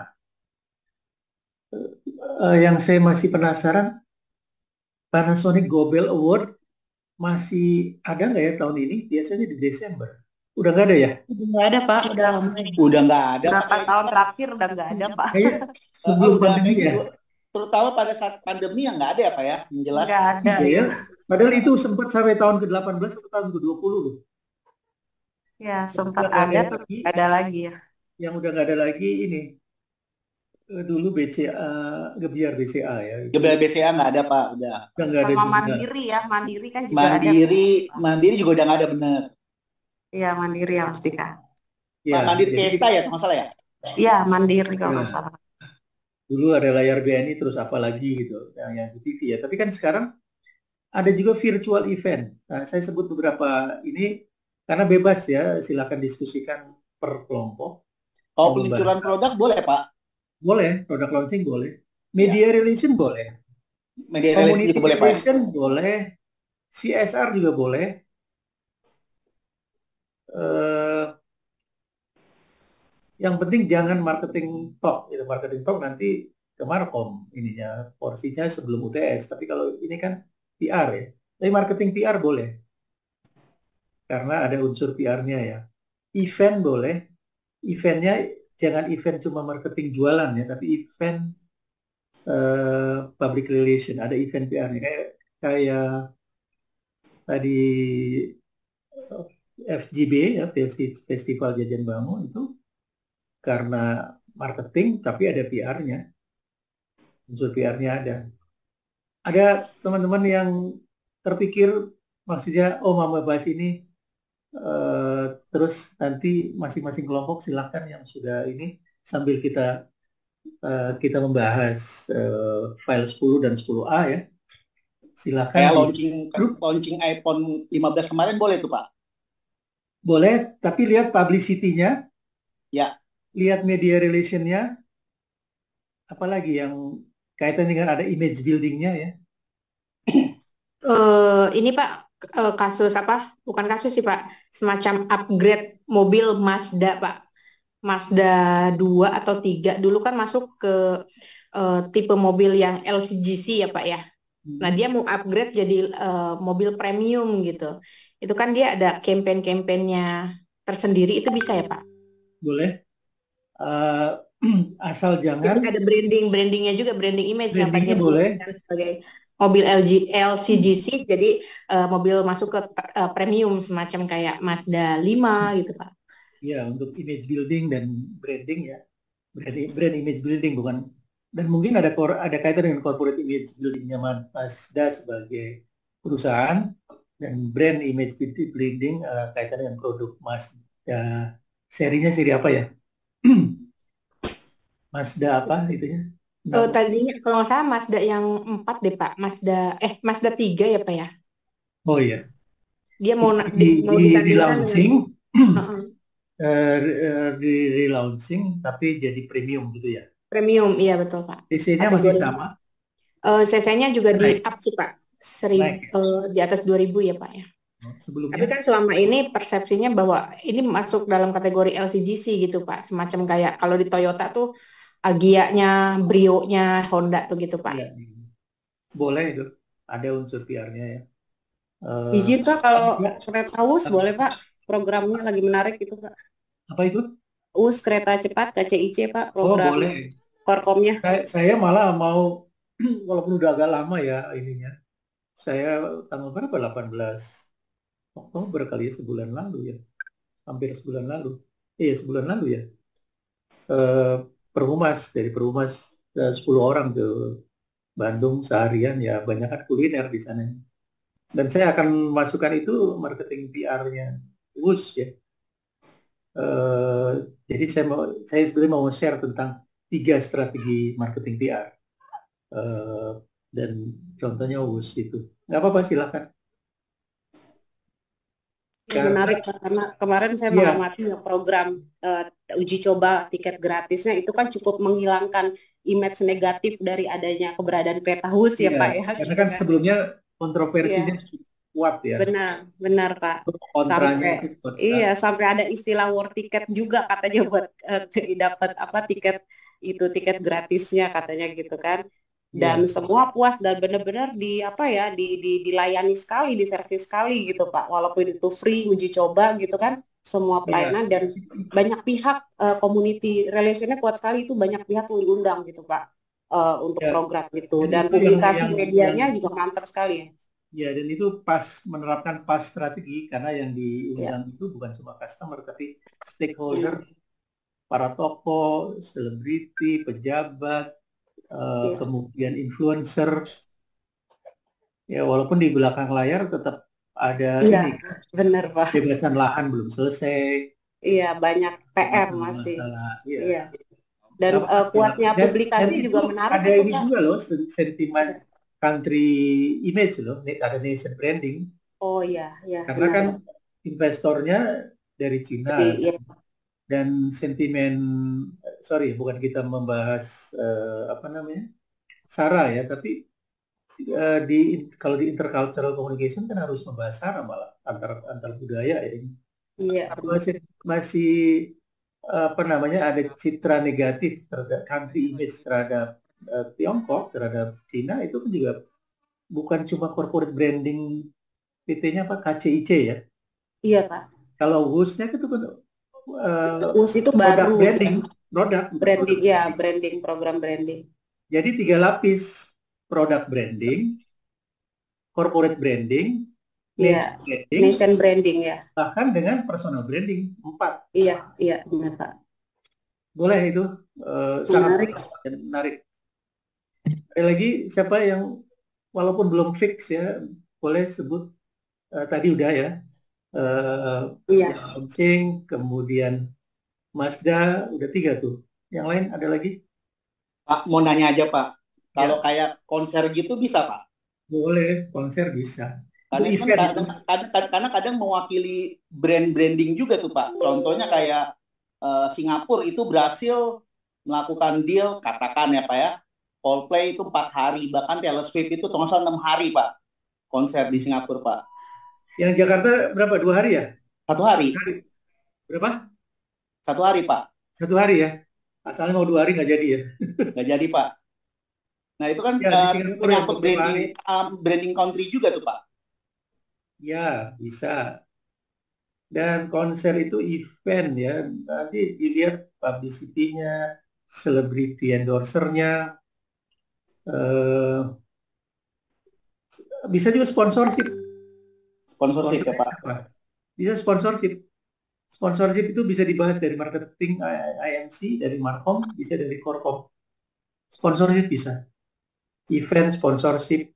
Eh, yang saya masih penasaran, Panasonic Gobel Award masih ada nggak ya tahun ini? Biasanya di Desember. Udah nggak ada ya? Udah nggak ada, Pak. Udah lama. Udah nggak ada Berapa Pak. tahun terakhir udah nggak ada, Pak. Kayak Eh, sebelum udah pandemi kayaknya ya? dua- terutama pada saat pandemi yang nggak ada ya Pak ya, yang jelas. Nggak ada Iya ya. ya. Padahal itu sempat sampai tahun ke delapan belas atau tahun ke dua puluh loh. Ya, Yang sempat udah nggak ada ada, terus lagi, nggak ada lagi ya. yang udah nggak ada lagi ini. Eh, Dulu B C A, Gebiar B C A ya. Itu Gebiar B C A nggak ada Pak, udah. udah nggak ada Sama juga. Mandiri ya, Mandiri kan juga ada. Mandiri, Mandiri juga udah nggak ada bener. Iya, Mandiri ya Mas Dika. Ya, Mandiri jadi Fiesta ya, nggak salah ya. Iya, Mandiri kalau ya, nggak salah. dulu ada layar B N I terus apa lagi gitu yang yang di T V ya. Tapi kan sekarang ada juga virtual event. Nah, saya sebut beberapa ini karena bebas ya, silakan diskusikan per kelompok. Kalau Mau peluncuran membahas produk boleh Pak, boleh, product launching boleh, ya. media relation boleh, Media relation community juga boleh Pak. relation boleh, C S R juga boleh. Eh, yang penting jangan marketing talk, gitu. Marketing talk nanti ke Markom ininya porsinya sebelum U T S. Tapi kalau ini kan P R ya. Tapi marketing P R boleh karena ada unsur P R-nya ya. Event boleh. Eventnya jangan event cuma marketing jualan ya, tapi event eh, public relation. Ada event P R-nya kayak kayak tadi eh, F G B ya, Festi- Festival Jajan Bangun itu karena marketing tapi ada P R-nya. Unsur P R-nya ada. Ada teman-teman yang terpikir maksudnya oh mau bahas ini, eh, terus nanti masing-masing kelompok silahkan yang sudah ini sambil kita eh, kita membahas eh, file sepuluh dan sepuluh A ya. Silakan Kayak di launching grup. launching iPhone lima belas kemarin boleh tuh Pak. Boleh, tapi lihat publicity-nya, Ya, lihat media relation-nya, apalagi yang kaitan dengan ada image building-nya ya. Eh, ini Pak, eh, kasus apa? Bukan kasus sih Pak, semacam upgrade mobil Mazda Pak. Mazda dua atau tiga dulu kan masuk ke eh, tipe mobil yang L C G C ya Pak ya. Nah dia mau upgrade jadi eh, mobil premium gitu. Itu kan dia ada campaign-campaignnya tersendiri, itu bisa ya Pak? Boleh. Eh, asal Jadi jangan ada branding-brandingnya juga, branding image yang brandingnya tadinya boleh. digunakan sebagai mobil L G, L C G C, jadi eh, mobil masuk ke eh, premium semacam kayak Mazda lima gitu Pak. Ya, untuk image building dan branding ya. Brand, brand image building bukan, dan mungkin ada kor- ada kaitan dengan corporate image buildingnya Mazda sebagai perusahaan, dan brand image building eh, kaitan dengan produk Mazda. Serinya seri apa ya? Mazda apa itu ya? Eh, tadinya kalau nggak salah Mazda yang empat deh Pak, Mazda eh Mazda tiga ya Pak ya. Oh iya. Dia mau na- Di, di, mau di disandingkan dengan relaunching, Heeh, eh, eh, di relaunching tapi jadi premium gitu ya. premium, iya betul Pak. D C-nya masih Kategori sama, eh, C C-nya juga di naik, up sih Pak, Seri, naik ya. eh, di atas dua ribu ya Pak ya. Tapi Sebelumnya kan selama ini persepsinya bahwa ini masuk dalam kategori L C G C gitu Pak, semacam kayak kalau di Toyota tuh Agya-nya, Brio-nya, Honda tuh gitu Pak. ya, boleh itu, ada unsur P R-nya ya. Eh, Izin Pak, kalau ya, kereta U S boleh Pak? Programnya lagi menarik itu Pak. apa itu? U S kereta cepat K C I C Pak, Oh program boleh. Korkomnya. Saya, saya malah mau, walaupun udah agak lama ya ininya, saya tanggal berapa? delapan belas Oktober kali ya, sebulan lalu ya, hampir sebulan lalu. Iya sebulan lalu ya. Eh, Perhumas, dari Perhumas eh, sepuluh orang ke Bandung seharian ya, banyak kan kuliner di sana. Dan saya akan masukkan itu marketing P R-nya U S ya. Eh, jadi saya mau, saya sebenarnya mau share tentang tiga strategi marketing P R. Eh, dan contohnya U S itu. Nggak apa-apa, silakan. Ya, menarik Pak, karena kemarin saya Iya, mengamati ya program eh, uji coba tiket gratisnya itu kan cukup menghilangkan image negatif dari adanya keberadaan kereta U S ya iya. Pak ya, Karena gitu kan kan. sebelumnya Iya, kontroversinya cukup kuat ya. benar, benar Pak. Kontranya Sampai itu kuat iya, sekali. sampai ada istilah war tiket juga katanya buat eh, dapat apa tiket itu tiket gratisnya katanya gitu kan. Dan Iya, semua puas dan benar-benar di apa ya di, di dilayani sekali, diservis sekali gitu Pak. Walaupun itu free uji coba gitu kan, semua iya, pelayanan dan banyak pihak eh, community relationnya kuat sekali, itu banyak pihak yang diundang gitu Pak eh, untuk iya. program itu, Dan dan itu yang publikasi yang yang medianya juga mantap sekali ya. ya, dan itu pas menerapkan pas strategi, karena yang Ya. diundang itu bukan cuma customer tapi stakeholder, para tokoh, selebriti, pejabat, eh, Iya. kemudian influencer. Ya, walaupun di belakang layar tetap ada Iya, ini, benar Pak. kebebasan lahan belum selesai, Iya, banyak P R masih. masalah-masalah. Ya, Iya. Dan nggak apa-apa, eh, kuatnya silakan. Dan, dan publikasi itu juga menarik ada itu ini Pak. juga loh, sen- sentimen Iya. country image loh, ada nation branding. Oh iya, iya Karena benar kan Pak. investornya dari Cina, Jadi ya, dan sentimen, sorry bukan kita membahas eh, apa namanya SARA ya, tapi eh, di kalau di intercultural communication kan harus membahas SARA, malah antar antar budaya ya ini. iya Apa benar. masih masih apa namanya ada citra negatif terhadap country image terhadap eh, Tiongkok, terhadap Cina, itu kan juga bukan cuma corporate branding, P T-nya apa K C I C ya. Iya Pak. Kalau W U S-nya itu kan uh, U S itu produk baru branding, ya. produk, bukan Branding produk ya, branding. branding program branding. Jadi tiga lapis: produk branding, corporate branding, Iya, nation branding, nation branding ya. bahkan dengan personal branding. Empat. Iya, iya benar Pak. Boleh itu uh, sangat Menarik. menarik. Ada lagi siapa yang walaupun belum fix ya, boleh sebut, uh, tadi udah ya. Uh, Iya. launching, kemudian Mazda, udah tiga tuh. Yang lain ada lagi? Pak, mau nanya aja Pak. Kalau Ya, kayak konser gitu bisa Pak? boleh, konser bisa. Itu Karena itu kan event itu. kadang, kadang, karena kadang mewakili brand branding juga tuh Pak. Contohnya kayak eh, Singapura itu berhasil melakukan deal, katakan ya Pak ya, Coldplay itu empat hari, bahkan Taylor Swift itu kalau nggak salah enam hari Pak konser di Singapura Pak. Yang Jakarta berapa? Dua hari ya? Satu hari, Hari. Berapa? satu hari Pak, Satu hari ya? Asalnya mau dua hari nggak jadi ya? nggak jadi Pak. Nah itu kan Ya, di eh, Singapura yang menyangkut beberapa branding hari. eh, branding country juga tuh Pak. Ya, bisa. Dan konser itu event ya. Nanti dilihat publicity-nya, celebrity endorsernya, eh, bisa juga sponsorship. Sponsorship ya Sponsornya Pak. siapa? Bisa sponsorship. Sponsorship itu bisa dibahas dari marketing I M C, dari Markom, bisa dari Korkom. Sponsorship bisa. Event, sponsorship.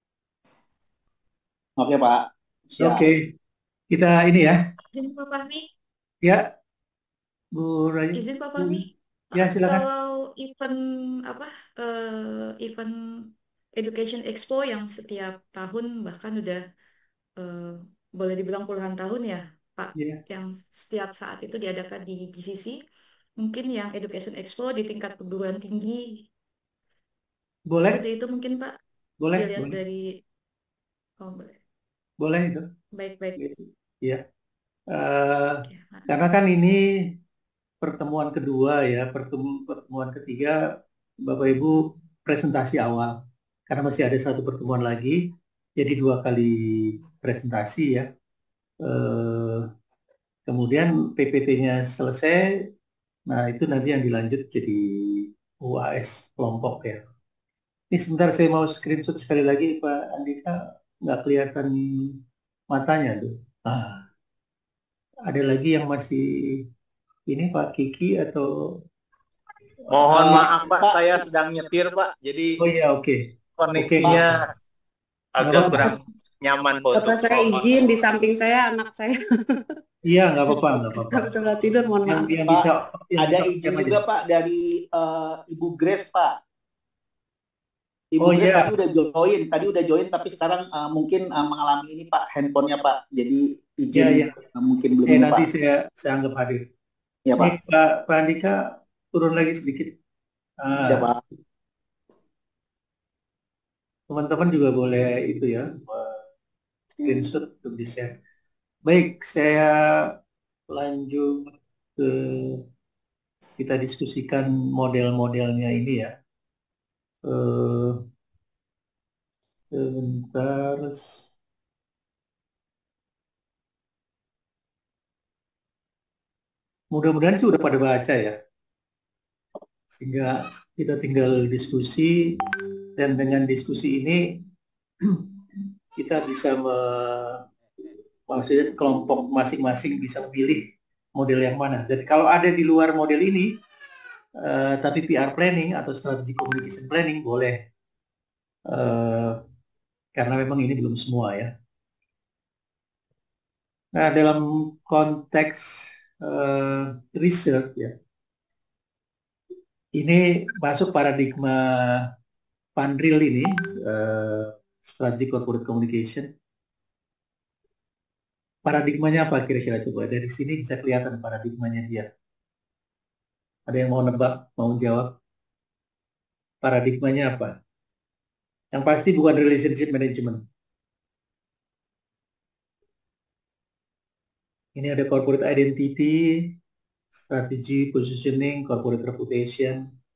Oke Pak, siap. Oke, kita ini ya. Izin Pak Fahmi, Ya, Bu Rayu. izin Pak Bu, Fahmi, ya Pak, silakan. kalau event apa eh, event Education Expo yang setiap tahun bahkan udah eh, boleh dibilang puluhan tahun ya, Pak, Ya, yang setiap saat itu diadakan di G C C, mungkin yang Education Expo di tingkat perguruan tinggi, boleh, seperti itu mungkin Pak, boleh, dilihat boleh, dari, oh boleh, boleh itu. baik-baik, Ya, Eh, ya, Pak. karena kan ini pertemuan kedua ya, pertemuan pertemuan ketiga, Bapak Ibu presentasi awal. Karena masih ada satu pertemuan lagi, jadi dua kali presentasi ya. Eh, kemudian P P T-nya selesai, nah itu nanti yang dilanjut jadi U A S kelompok ya. Ini sebentar saya mau screenshot sekali lagi Pak Andika, nggak kelihatan matanya tuh. Nah, ada lagi yang masih ini Pak Kiki atau Mohon Eh, maaf Pak, Pak, saya sedang nyetir Pak, jadi oh iya oke oke koneksinya nggak agak apa-apa. kurang nyaman Pak untuk Bapak saya ngomong. izin, di samping saya anak saya Iya nggak apa-apa nggak apa-apa. nggak betul tidur, mohon Yang maaf. yang Pak, bisa yang ada bisa izin oke aja. juga Pak dari eh, Ibu Grace Pak. Ibu Oh Grace iya tadi udah join, tadi udah join, tapi sekarang eh, mungkin eh, mengalami ini Pak, handphonenya Pak. Jadi iya izin iya. eh, mungkin belum Eh ini nanti Pak. saya saya anggap hadir. Ya Ini Pak, Pak Pak Andika turun lagi sedikit. siapa? Ah, teman-teman juga boleh itu ya screenshot untuk di share. Baik, saya lanjut ke kita diskusikan model-modelnya ini ya. Eh, sebentar. Mudah-mudahan sih udah pada baca ya. Sehingga kita tinggal diskusi dan dengan diskusi ini kita bisa me, maksudnya kelompok masing-masing bisa memilih model yang mana. Dan kalau ada di luar model ini, eh, tapi P R planning atau strategi communication planning boleh, eh, karena memang ini belum semua ya. Nah, dalam konteks eh, research ya, ini masuk paradigma Pandril ini, eh, strategi corporate communication. Paradigmanya apa kira-kira coba? Dari sini bisa kelihatan paradigmanya dia. Ada yang mau nebak, mau jawab? Paradigmanya apa? Yang pasti bukan relationship management. Ini ada corporate identity, strategi positioning, corporate reputation.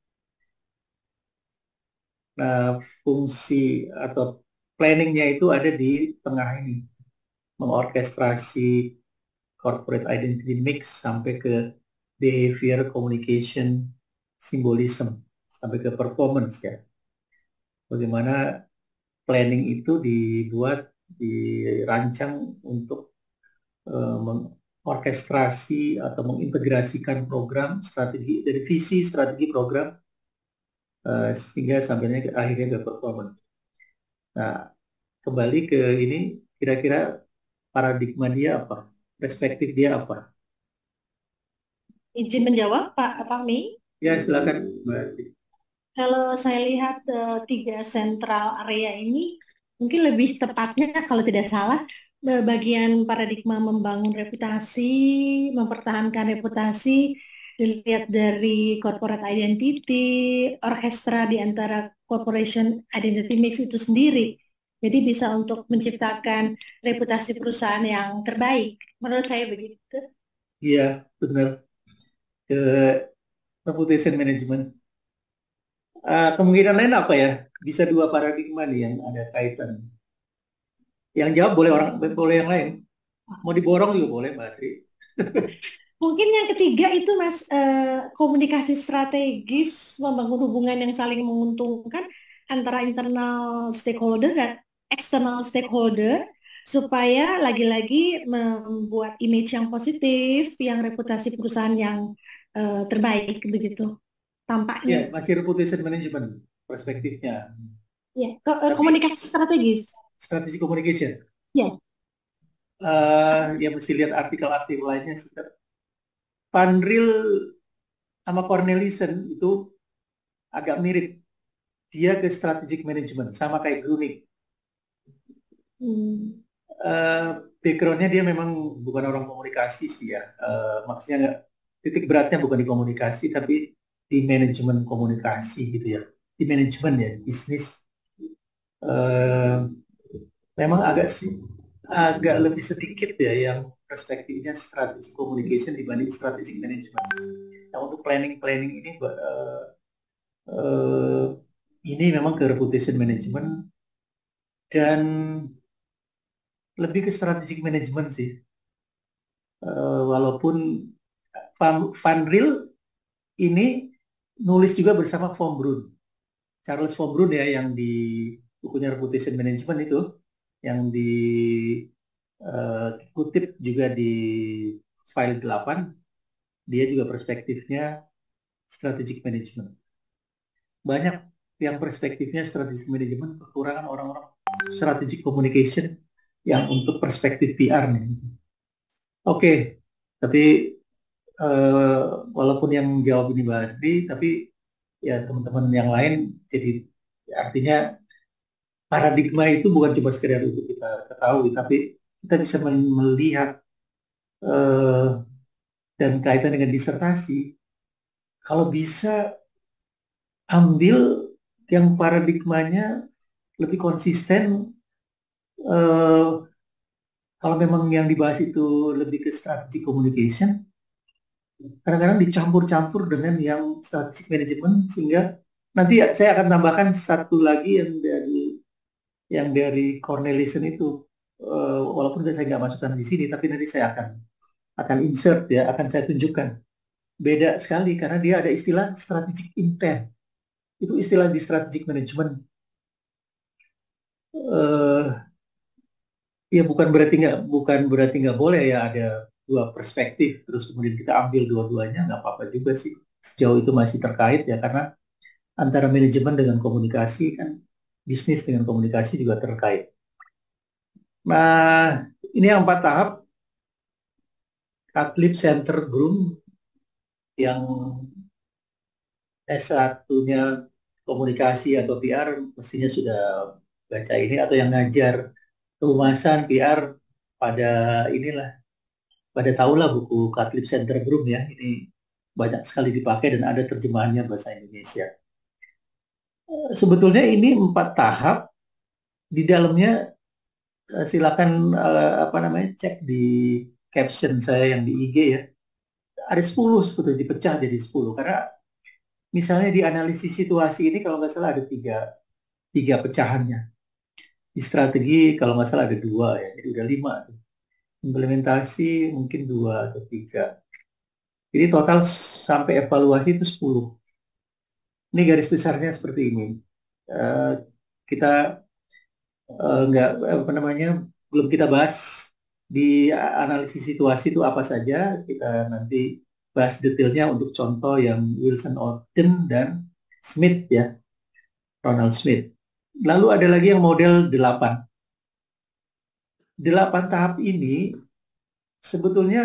Nah, fungsi atau planningnya itu ada di tengah ini. Mengorkestrasi corporate identity mix sampai ke behavior, communication, symbolism, sampai ke performance ya. Bagaimana planning itu dibuat, dirancang untuk uh, mengorkestrasi atau mengintegrasikan program, strategi, dari visi, strategi, program, uh, sehingga sampainya ke, akhirnya ke performance. Nah, kembali ke ini, kira-kira paradigma dia apa? Perspektif dia apa? Izin menjawab Pak Fahmi. Ya, silakan Mbak. Kalau saya lihat eh, tiga sentral area ini mungkin lebih tepatnya kalau tidak salah eh, bagian paradigma membangun reputasi, mempertahankan reputasi dilihat dari corporate identity, orkestra di antara corporation identity mix itu sendiri. Jadi bisa untuk menciptakan reputasi perusahaan yang terbaik. Menurut saya begitu. Iya, benar. Ke reputation management. Uh, kemungkinan lain apa ya? Bisa dua paradigma nih yang ada kaitan. Yang jawab boleh orang, boleh yang lain. Mau diborong juga boleh, Mbak Tri. Mungkin yang ketiga itu Mas eh, komunikasi strategis membangun hubungan yang saling menguntungkan antara internal stakeholder dan external stakeholder supaya lagi-lagi membuat image yang positif, yang reputasi perusahaan yang eh, terbaik begitu Ya, tampaknya. masih reputation management perspektifnya. Ya, ko- eh, Tapi komunikasi strategis. strategi communication, Ya, uh, ya mesti lihat artikel-artikel lainnya. Panril sama Cornelissen itu agak mirip. Dia ke strategic management, sama kayak Grunig. hmm, Uh, backgroundnya dia memang bukan orang komunikasi sih ya. Uh, maksudnya nggak, titik beratnya bukan di komunikasi, tapi di manajemen komunikasi gitu ya. Di manajemen ya, bisnis. Uh, memang agak sih agak lebih sedikit ya yang perspektifnya strategi communication dibanding strategic management. Nah, untuk planning-planning ini uh, uh, ini memang ke reputation management dan lebih ke strategic management sih. Uh, walaupun Van, Van Riel ini nulis juga bersama Von Brun. Charles Von Brun ya yang di bukunya Reputation Management itu yang dikutip uh, juga di file delapan, dia juga perspektifnya strategic management. Banyak yang perspektifnya strategic management, kekurangan orang-orang strategic communication yang untuk perspektif P R nih. Oke, okay. Tapi uh, walaupun yang jawab ini Mbak Adri, tapi ya teman-teman yang lain, jadi artinya paradigma itu bukan cuma sekedar untuk kita ketahui, tapi kita bisa melihat uh, dan kaitan dengan disertasi, kalau bisa ambil yang paradigmanya lebih konsisten, uh, kalau memang yang dibahas itu lebih ke strategic communication, kadang-kadang dicampur-campur dengan yang strategic management, sehingga nanti saya akan tambahkan satu lagi yang dari yang dari Cornelissen itu, uh, walaupun saya nggak masukkan di sini, tapi nanti saya akan akan insert ya, akan saya tunjukkan. Beda sekali karena dia ada istilah strategic intent. Itu istilah di strategic management. Uh, ya bukan berarti nggak bukan berarti nggak boleh ya ada dua perspektif terus kemudian kita ambil dua-duanya, nggak apa-apa juga sih sejauh itu masih terkait ya, karena antara manajemen dengan komunikasi kan, bisnis dengan komunikasi juga terkait. Nah, ini yang empat tahap Catlip Center Groom yang S satu-nya komunikasi atau P R mestinya sudah baca ini, atau yang ngajar kehumasan P R pada inilah pada tahulah buku Catlip Center Groom ya, ini banyak sekali dipakai dan ada terjemahannya bahasa Indonesia. Sebetulnya ini empat tahap, di dalamnya silakan apa namanya cek di caption saya yang di I G ya, ada sepuluh sebetulnya, dipecah jadi sepuluh karena misalnya di analisis situasi ini kalau nggak salah ada tiga tiga pecahannya, di strategi kalau nggak salah ada dua ya, jadi udah lima, implementasi mungkin dua atau tiga, jadi total sampai evaluasi itu sepuluh. Ini garis besarnya seperti ini. Uh, kita uh, nggak apa namanya belum kita bahas di analisis situasi itu apa saja, kita nanti bahas detailnya untuk contoh yang Wilson Ogden dan Smith ya, Ronald Smith. Lalu ada lagi yang model delapan. Delapan tahap ini sebetulnya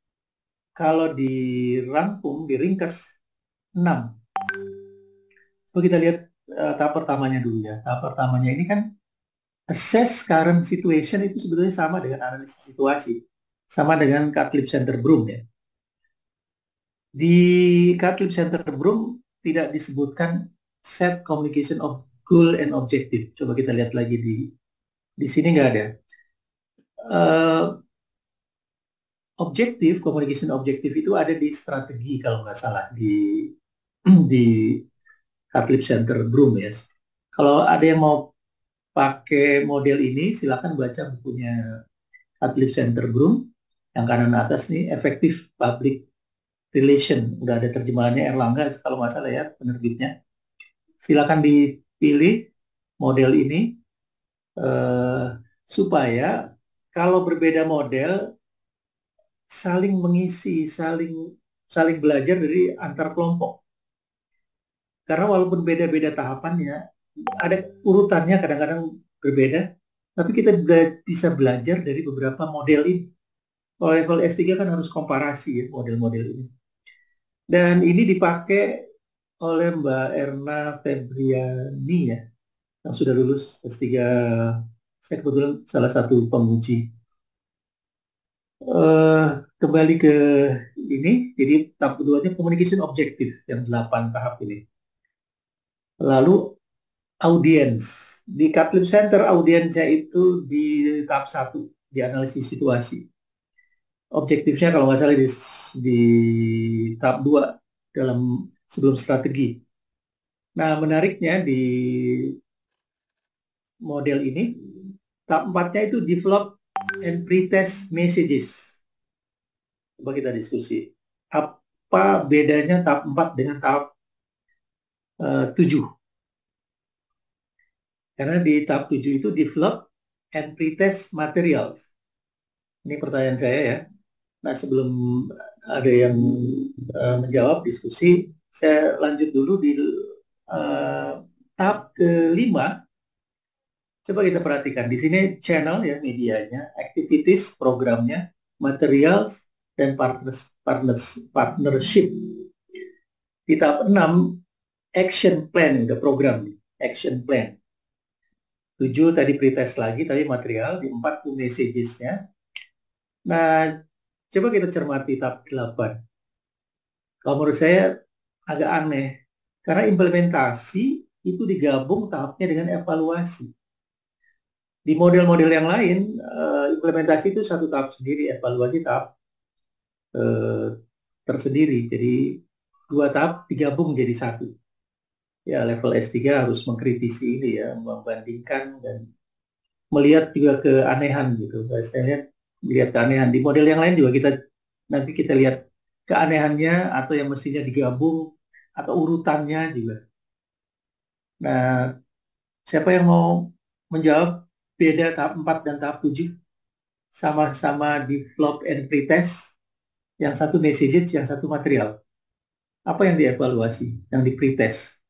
kalau dirangkum, diringkas enam. Kalau kita lihat uh, tahap pertamanya dulu ya. Tahap pertamanya ini kan assess current situation itu sebetulnya sama dengan analisis situasi. Sama dengan Catlip Center Broom ya. Di Catlip Center Broom tidak disebutkan set communication of goal and objective. Coba kita lihat lagi di di sini nggak ada. Uh, objektif, communication objektif itu ada di strategi kalau nggak salah di di Catlip Center Broom ya. Kalau ada yang mau pakai model ini, silakan baca bukunya Catlip Center Broom yang kanan atas nih, Effective Public Relation. Udah ada terjemahannya Erlangga kalau nggak salah ya penerbitnya. Silakan dipilih model ini uh, supaya kalau berbeda model saling mengisi, saling saling belajar dari antar kelompok. Karena walaupun beda-beda tahapannya, ada urutannya kadang-kadang berbeda, tapi kita bela bisa belajar dari beberapa model ini. Kalau level S tiga kan harus komparasi ya model-model ini. Dan ini dipakai oleh Mbak Erna Febriani ya, yang sudah lulus S tiga. Saya kebetulan salah satu penguji. Uh, kembali ke ini, jadi tahap keduanya communication objective yang delapan tahap ini. Lalu audience di Catlip Center, audiensnya itu di tahap satu, di analisis situasi. Objektifnya kalau nggak salah di, di tahap dua dalam sebelum strategi. Nah menariknya di model ini tahap empatnya itu develop and pretest messages. Coba kita diskusi. Apa bedanya tahap empat dengan tahap uh, tujuh? Karena di tahap tujuh itu develop and pretest materials. Ini pertanyaan saya ya. Nah sebelum ada yang uh, menjawab diskusi, saya lanjut dulu di uh, tahap kelima. Coba kita perhatikan di sini channel ya, medianya, activities, programnya, materials, dan partners, partners, partnership. Di tahap enam, action plan, udah program, action plan. tujuh tadi pretest lagi, tadi material, di empat tuh messages-nya. Nah, coba kita cermati tahap delapan. Kalau menurut saya agak aneh, karena implementasi itu digabung tahapnya dengan evaluasi. Di model-model yang lain, uh, implementasi itu satu tahap sendiri, evaluasi tahap uh, tersendiri. Jadi dua tahap digabung jadi satu. Ya level S tiga harus mengkritisi ini ya, membandingkan dan melihat juga keanehan gitu. Saya lihat, lihat keanehan. Di model yang lain juga kita nanti kita lihat keanehannya atau yang mestinya digabung atau urutannya juga. Nah, siapa yang mau menjawab? Beda tahap empat dan tahap tujuh, sama-sama develop and pretest, yang satu messages, yang satu material. Apa yang dievaluasi, yang di pretest?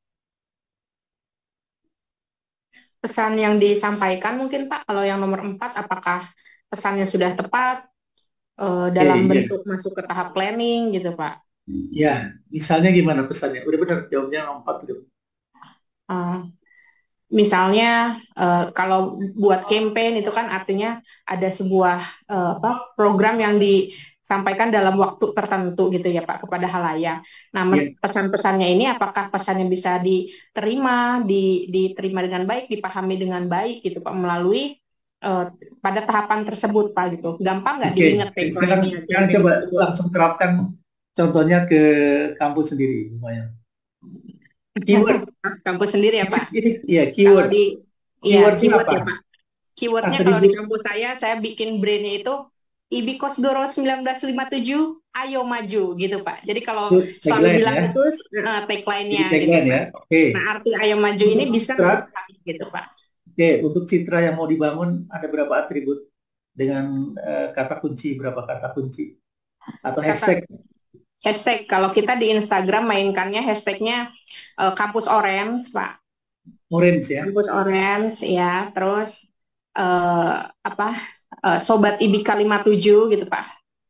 Pesan yang disampaikan mungkin Pak, kalau yang nomor empat, apakah pesannya sudah tepat uh, dalam okay, bentuk yeah. masuk ke tahap planning gitu Pak? Ya, misalnya gimana pesannya? Udah benar jawabnya yang empat itu. Uh, Misalnya uh, kalau buat campaign itu kan artinya ada sebuah uh, apa program yang disampaikan dalam waktu tertentu gitu ya Pak kepada halayak. Nah yeah. pesan-pesannya ini apakah pesannya bisa diterima, di, diterima dengan baik, dipahami dengan baik gitu Pak melalui uh, pada tahapan tersebut Pak gitu. Gampang nggak okay. diingat ya? Sekarang, sekarang coba langsung terapkan contohnya ke kampus sendiri lumayan. Keyword kampus sendiri ya Pak? Iya, keyword. Di, keyword, ya, keyword apa? Ya Pak. Keywordnya kalau di kampus saya, saya bikin brandnya itu I B Kosgoro seribu sembilan ratus lima puluh tujuh, ayo maju gitu Pak. Jadi kalau itu selalu bilang ya? Itu uh, tagline-nya gitu ya? Pak. Okay. Nah arti ayo maju untuk ini bisa citra, gitu Pak. Oke, okay. Untuk citra yang mau dibangun ada berapa atribut dengan uh, kata kunci, berapa kata kunci atau hashtag? Kata, Hashtag, kalau kita di Instagram mainkannya hashtagnya uh, Kampus Orange, Pak. Orange ya? Kampus Orange, ya. Terus, uh, apa, uh, Sobat I B K lima puluh tujuh gitu, Pak.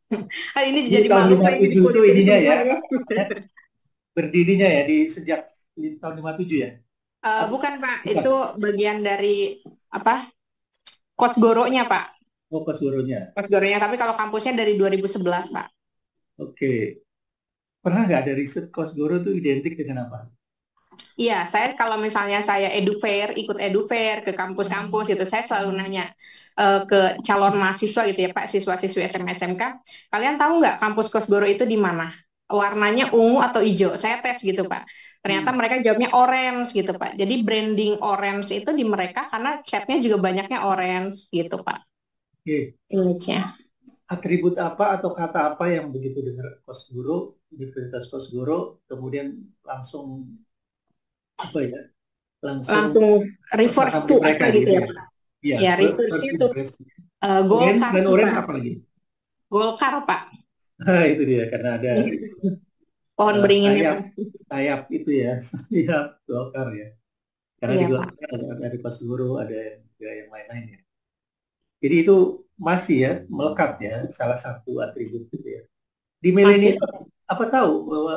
Hari ini jadi malu. lima puluh tujuh itu ininya ya. Berdirinya ya, di sejak Di tahun lima puluh tujuh ya? Eh, Apa? bukan Pak, Bukan. itu bagian dari apa? Kosgoronya Pak. Oh, Kosgoronya. Kosgoronya, tapi kalau kampusnya dari dua ribu sebelas Pak. Oke. Pernah nggak ada riset Kosgoro itu identik dengan apa? Iya, saya kalau misalnya saya edufair, ikut edufair ke kampus-kampus gitu, saya selalu nanya eh, ke calon mahasiswa gitu ya Pak, siswa-siswi S M A S M K, kalian tahu nggak kampus Kosgoro itu di mana? Warnanya ungu atau hijau? Saya tes gitu Pak. Ternyata Hmm. mereka jawabnya orange gitu Pak. Jadi branding orange itu di mereka karena catnya juga banyaknya orange gitu Pak. Oke. Image-nya. Atribut apa atau kata apa yang begitu dengar Kosgoro, Universitas Kosgoro, kemudian langsung apa ya? Langsung Langsung reverse memahami to mereka apa gitu gitu ya ya? Pak. Iya, Ya, first reverse first itu impression. eh, Orange Golkar dan sih orange Pak. apa lagi? Golkar Pak. Nah, itu dia karena ada Pohon eh, beringinnya sayap Pak. sayap itu ya, sayap Golkar ya. Karena di Iya Pak. Golkar ada, ada di Kosgoro, ada yang, juga yang lain-lain ya. Jadi itu masih ya melekat ya salah satu atribut gitu ya. Di Masih. milenial apa tahu bahwa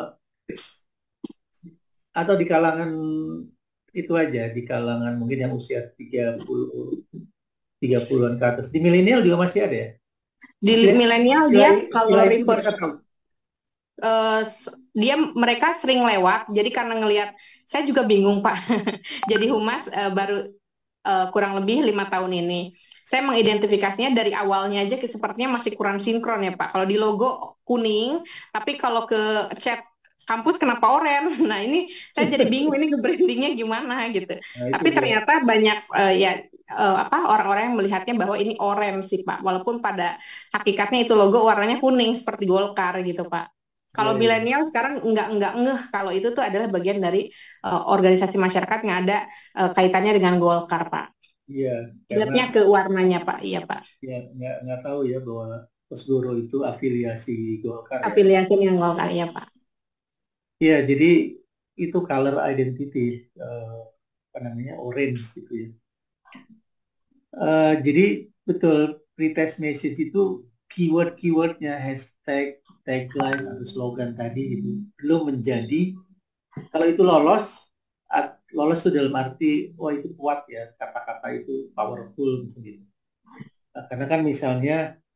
atau di kalangan itu aja, di kalangan mungkin yang usia tiga puluh tiga puluhan ke atas. Di milenial juga masih ada ya. Di Istilah, milenial istilah, dia kalau istilah itu reverse mereka tahu. eh, s- dia mereka sering lewat. Jadi karena ngelihat, saya juga bingung Pak. Jadi humas eh, baru eh, kurang lebih lima tahun ini. Saya mengidentifikasinya dari awalnya aja ke sepertinya masih kurang sinkron ya Pak. Kalau di logo kuning, tapi kalau ke chat kampus kenapa oranye? Nah ini saya jadi bingung ini ke brandingnya gimana gitu. Nah, itu Tapi dia. ternyata banyak eh, ya eh, apa orang-orang yang melihatnya bahwa ini oranye sih Pak. Walaupun pada hakikatnya itu logo warnanya kuning seperti Golkar gitu Pak. Kalau Ya, ya. milenial sekarang nggak nggak ngeh kalau itu tuh adalah bagian dari eh, organisasi masyarakat yang ada eh, kaitannya dengan Golkar Pak. Iya, Ingatnya karena ke warnanya Pak, iya Pak. ya nggak nggak tahu ya bahwa Kosgoro itu afiliasi Golkar ya. Afiliasinya Golkar ya Pak. Iya, jadi itu color identity, eh, apa namanya, orange gitu ya. Eh, jadi betul pretest message itu keyword-keywordnya, hashtag, tagline atau slogan tadi itu belum menjadi, kalau itu lolos, at- lolos itu dalam arti wah itu kuat ya, kata-kata itu powerful misalnya. Nah, karena kan misalnya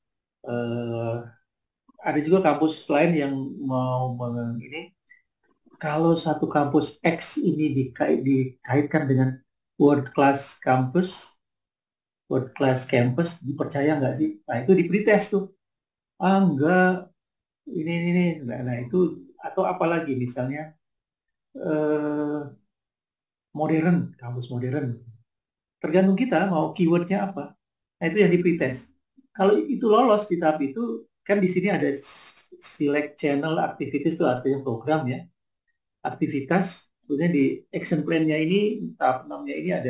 eh, ada juga kampus lain yang mau meng- ini, kalau satu kampus X ini dikait, dikaitkan dengan world class campus, world class campus, dipercaya nggak sih? Nah itu di pretest tuh. Ah enggak, ini ini, ini. Nah, nah itu atau apalagi misalnya eh, modern, kampus modern. Tergantung kita mau keywordnya apa. Nah itu yang di pretest. Kalau itu lolos di tahap itu, kan di sini ada select channel activities tuh artinya program ya. Aktivitas sebenarnya di action plan-nya ini tahap enam-nya ini ada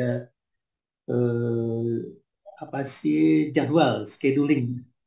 eh, apa sih jadwal scheduling.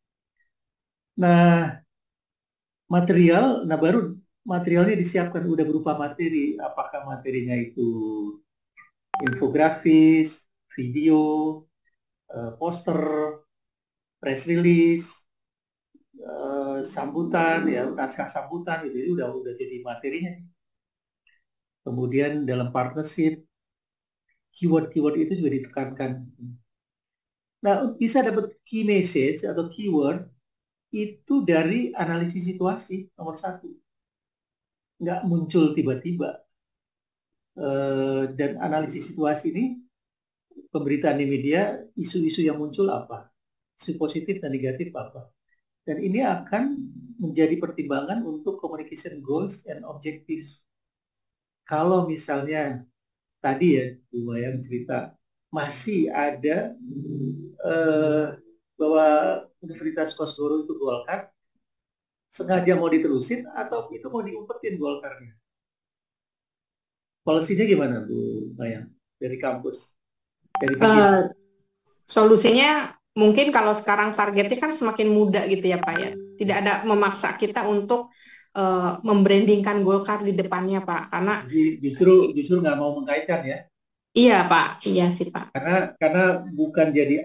Nah, material, nah baru materialnya disiapkan udah berupa materi. Apakah materinya itu infografis, video, eh, poster, press release, eh, sambutan ya, naskah sambutan gitu. Jadi udah udah jadi materinya. Kemudian dalam partnership, keyword-keyword itu juga ditekankan. Nah, bisa dapat key message atau keyword itu dari analisis situasi nomor satu. Nggak muncul tiba-tiba. Eh, dan analisis situasi ini, pemberitaan di media, isu-isu yang muncul apa? Isu positif dan negatif apa? Dan ini akan menjadi pertimbangan untuk communication goals and objectives. Kalau misalnya tadi ya, Bu Maya cerita, masih ada eh, bahwa Universitas Kosgoro itu Golkar, sengaja mau diterusin atau itu mau diumpetin Golkarnya? Polisinya gimana Bu Maya dari kampus? Dari pimpinan? Eh, solusinya mungkin kalau sekarang targetnya kan semakin muda gitu ya Pak ya. Tidak ada memaksa kita untuk eh, membrandingkan Golkar di depannya Pak. Karena Jadi justru justru nggak mau mengkaitkan ya, iya Pak, iya sih Pak. karena karena bukan jadi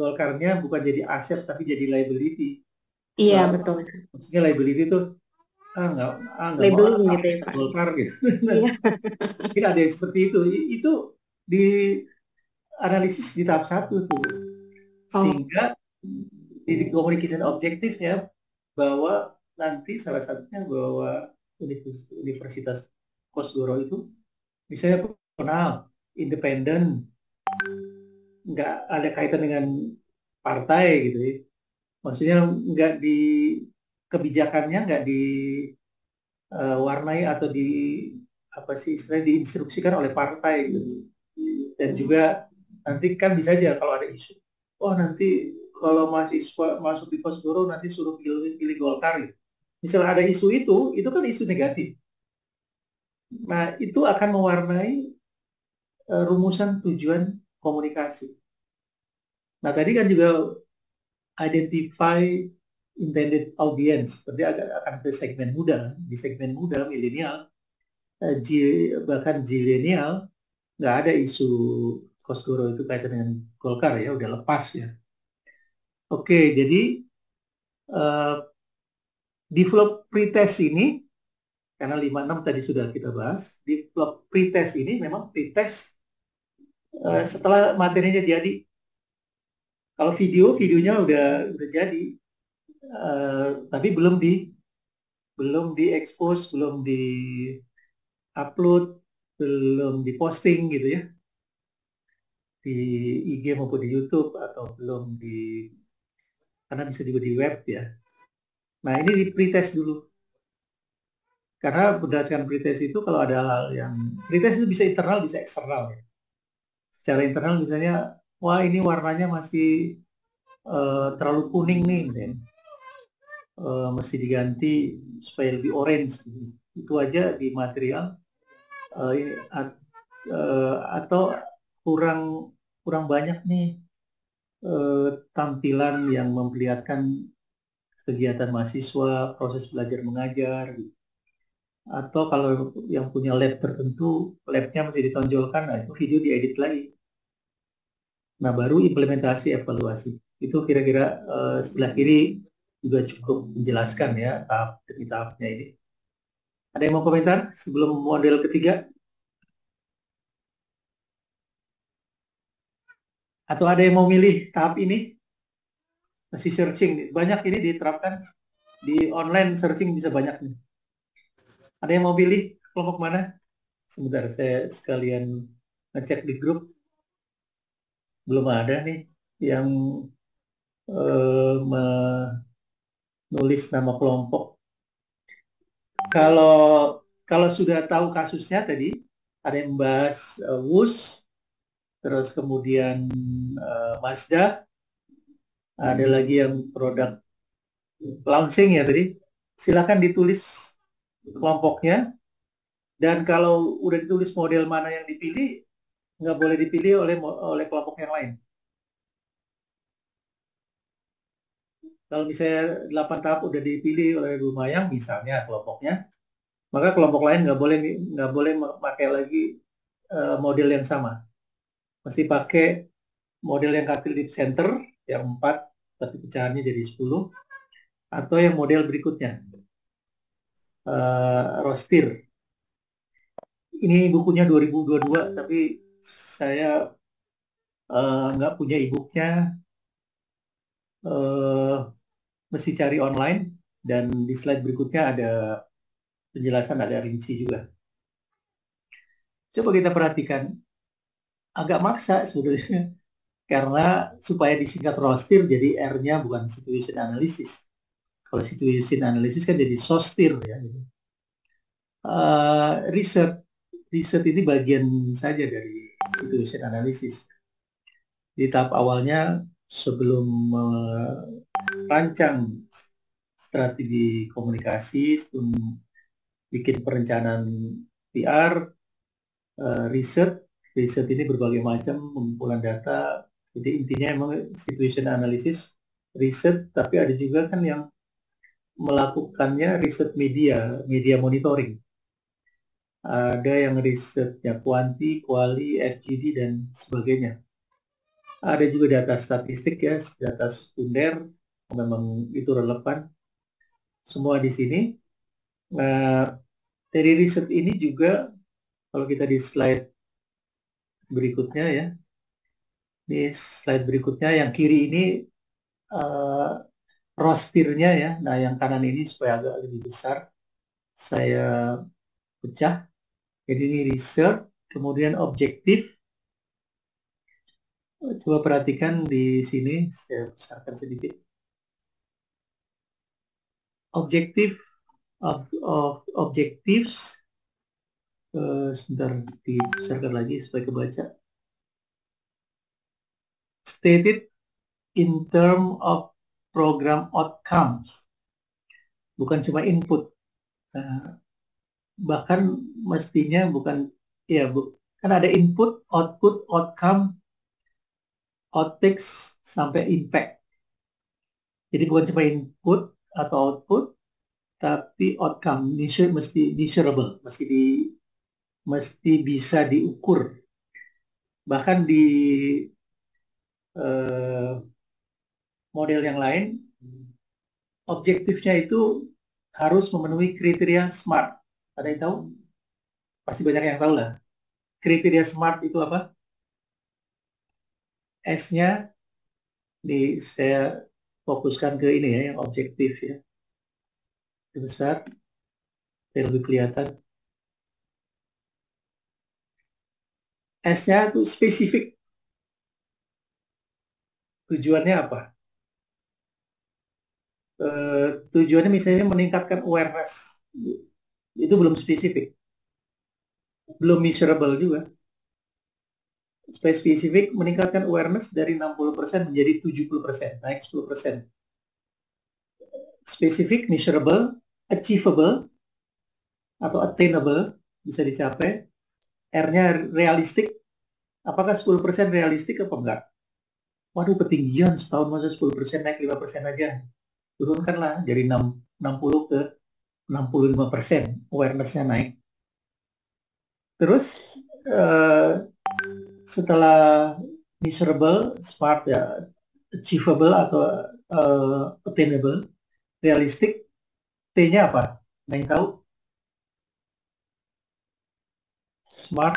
Golkarnya bukan jadi aset tapi jadi liability. Iya Wah, betul. maksudnya liability itu ah nggak ah nggak mau labeling ah gitu ya bisa Pak. Golkar gitu. Iya. Mungkin ada yang seperti itu. I- Itu di analisis di tahap satu tuh, Oh, sehingga di communication objektif ya bahwa nanti salah satunya bahwa Univers- Universitas Kosgoro itu misalnya personal, independen, nggak ada kaitan dengan partai gitu ya. Maksudnya nggak di kebijakannya nggak diwarnai atau di apa sih istilahnya diinstruksikan oleh partai gitu. Dan juga nanti kan bisa aja kalau ada isu, oh nanti kalau mahasiswa masuk di Kosgoro nanti suruh pilih, pilih Golkar gitu. Misalnya ada isu itu, itu kan isu negatif. Nah, itu akan mewarnai uh, rumusan tujuan komunikasi. Nah, tadi kan juga identify intended audience, berarti akan akan ke segmen muda. Di segmen muda, milenial, uh, bahkan zilenial, nggak ada isu Kosgoro itu kaitan dengan Golkar ya, udah lepas ya. Oke, jadi uh, develop pretest ini, karena lima enam tadi sudah kita bahas, develop pretest ini memang pretest uh, setelah materinya jadi. Kalau video, videonya udah udah jadi, uh, tapi belum di belum diekspos, belum di upload, belum diposting gitu ya di I G maupun di YouTube atau belum di karena bisa juga di web ya. Nah ini di pretest dulu karena berdasarkan pretest itu kalau ada hal yang pretest itu bisa internal bisa eksternal ya. Secara internal misalnya wah ini warnanya masih uh, terlalu kuning nih misalnya. Uh, mesti diganti supaya lebih orange itu aja di material uh, uh, atau kurang kurang banyak nih uh, tampilan yang memperlihatkan kegiatan mahasiswa proses belajar mengajar gitu. Atau kalau yang punya lab tertentu labnya masih ditonjolkan nah itu video diedit lagi nah baru implementasi evaluasi itu kira-kira uh, sebelah kiri juga cukup menjelaskan ya tahap demi tahapnya ini. Ada yang mau komentar sebelum model ketiga? Atau ada yang mau milih tahap ini? Masih searching. Banyak ini diterapkan di online searching bisa banyak nih. Ada yang mau pilih kelompok mana? Sebentar saya sekalian ngecek di grup. Belum ada nih yang eh, menulis nama kelompok. Kalau kalau sudah tahu kasusnya tadi, ada yang membahas uh, W U S, terus kemudian uh, Mazda, ada lagi yang produk launching ya tadi. Silakan ditulis kelompoknya. Dan kalau udah ditulis model mana yang dipilih, nggak boleh dipilih oleh oleh kelompok yang lain. Kalau misalnya delapan tahap udah dipilih oleh Bumayang misalnya kelompoknya, maka kelompok lain nggak boleh nggak boleh pakai lagi uh, model yang sama. Mesti pakai model yang cognitive center yang empat tapi pecahannya jadi sepuluh atau yang model berikutnya uh, Rostir. Ini bukunya dua ribu dua puluh dua tapi saya uh, nggak punya e-booknya, uh, mesti cari online dan di slide berikutnya ada penjelasan ada rinci juga. Coba kita perhatikan agak maksa sebetulnya karena supaya disingkat Rostir jadi R-nya bukan situation analysis. Kalau situation analysis kan jadi sostir ya. Uh, riset, riset ini bagian saja dari situation analysis. Di tahap awalnya sebelum merancang strategi komunikasi, sebelum bikin perencanaan P R, uh, riset, riset ini berbagai macam pengumpulan data. Jadi intinya emang situation analysis, riset, tapi ada juga kan yang melakukannya riset media, media monitoring. Ada yang risetnya kuanti, kuali, F G D, dan sebagainya. Ada juga data statistik ya, data sekunder, memang itu relevan. Semua di sini. Nah, dari riset ini juga, kalau kita di slide berikutnya ya, di slide berikutnya yang kiri ini uh, rostirnya ya. Nah, yang kanan ini supaya agak lebih besar, saya pecah. Jadi ini research, kemudian objektif. Coba perhatikan di sini, saya besarkan sedikit. Objektif of, of objectives, uh, sebentar dibesarkan lagi supaya kebaca. Stated in term of program outcomes, bukan cuma input. Nah, bahkan mestinya bukan, ya bu, kan ada input, output, outcome, outtakes, sampai impact. Jadi bukan cuma input atau output, tapi outcome measure, mesti measurable, mesti di, mesti bisa diukur. Bahkan di eh, model yang lain, objektifnya itu harus memenuhi kriteria SMART. Ada yang tahu? Pasti banyak yang tahu lah. Kriteria SMART itu apa? S-nya di saya fokuskan ke ini ya, yang objektif ya. Itu besar, yang lebih kelihatan. S-nya itu spesifik. Tujuannya apa? E, tujuannya misalnya meningkatkan awareness. Itu belum spesifik. Belum measurable juga. Spesifik meningkatkan awareness dari enam puluh persen menjadi tujuh puluh persen, naik sepuluh persen. Spesifik, measurable, achievable, atau attainable, bisa dicapai. R-nya realistik. Apakah sepuluh persen realistik apa enggak? Waduh, ketinggian setahun masa sepuluh persen naik lima persen aja. Turunkanlah dari enam puluh ke enam puluh lima persen, awareness-nya naik. Terus eh, setelah measurable, SMART ya, achievable atau uh, attainable, realistic, T-nya apa? Ada yang tahu? SMART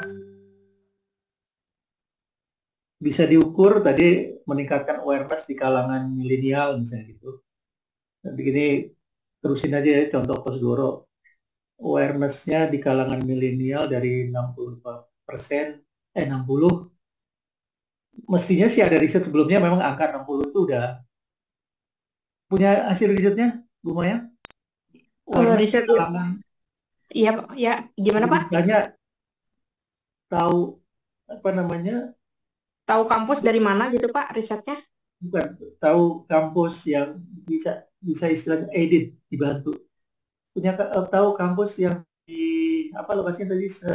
bisa diukur tadi, meningkatkan awareness di kalangan milenial misalnya gitu. Nanti gini terusin aja ya, contoh Kosgoro. Awareness-nya di kalangan milenial dari enam puluh persen, eh enam puluh. Mestinya sih ada riset sebelumnya, memang angka enam puluh itu udah punya hasil risetnya, Bu Maya? Awareness riset di kalangan, iya, ya, gimana Pak? Misalnya tahu apa namanya? Tahu kampus dari mana gitu Pak risetnya? Bukan, tahu kampus yang bisa bisa istilahnya edit, dibantu. Punya tahu kampus yang di apa lokasinya tadi se,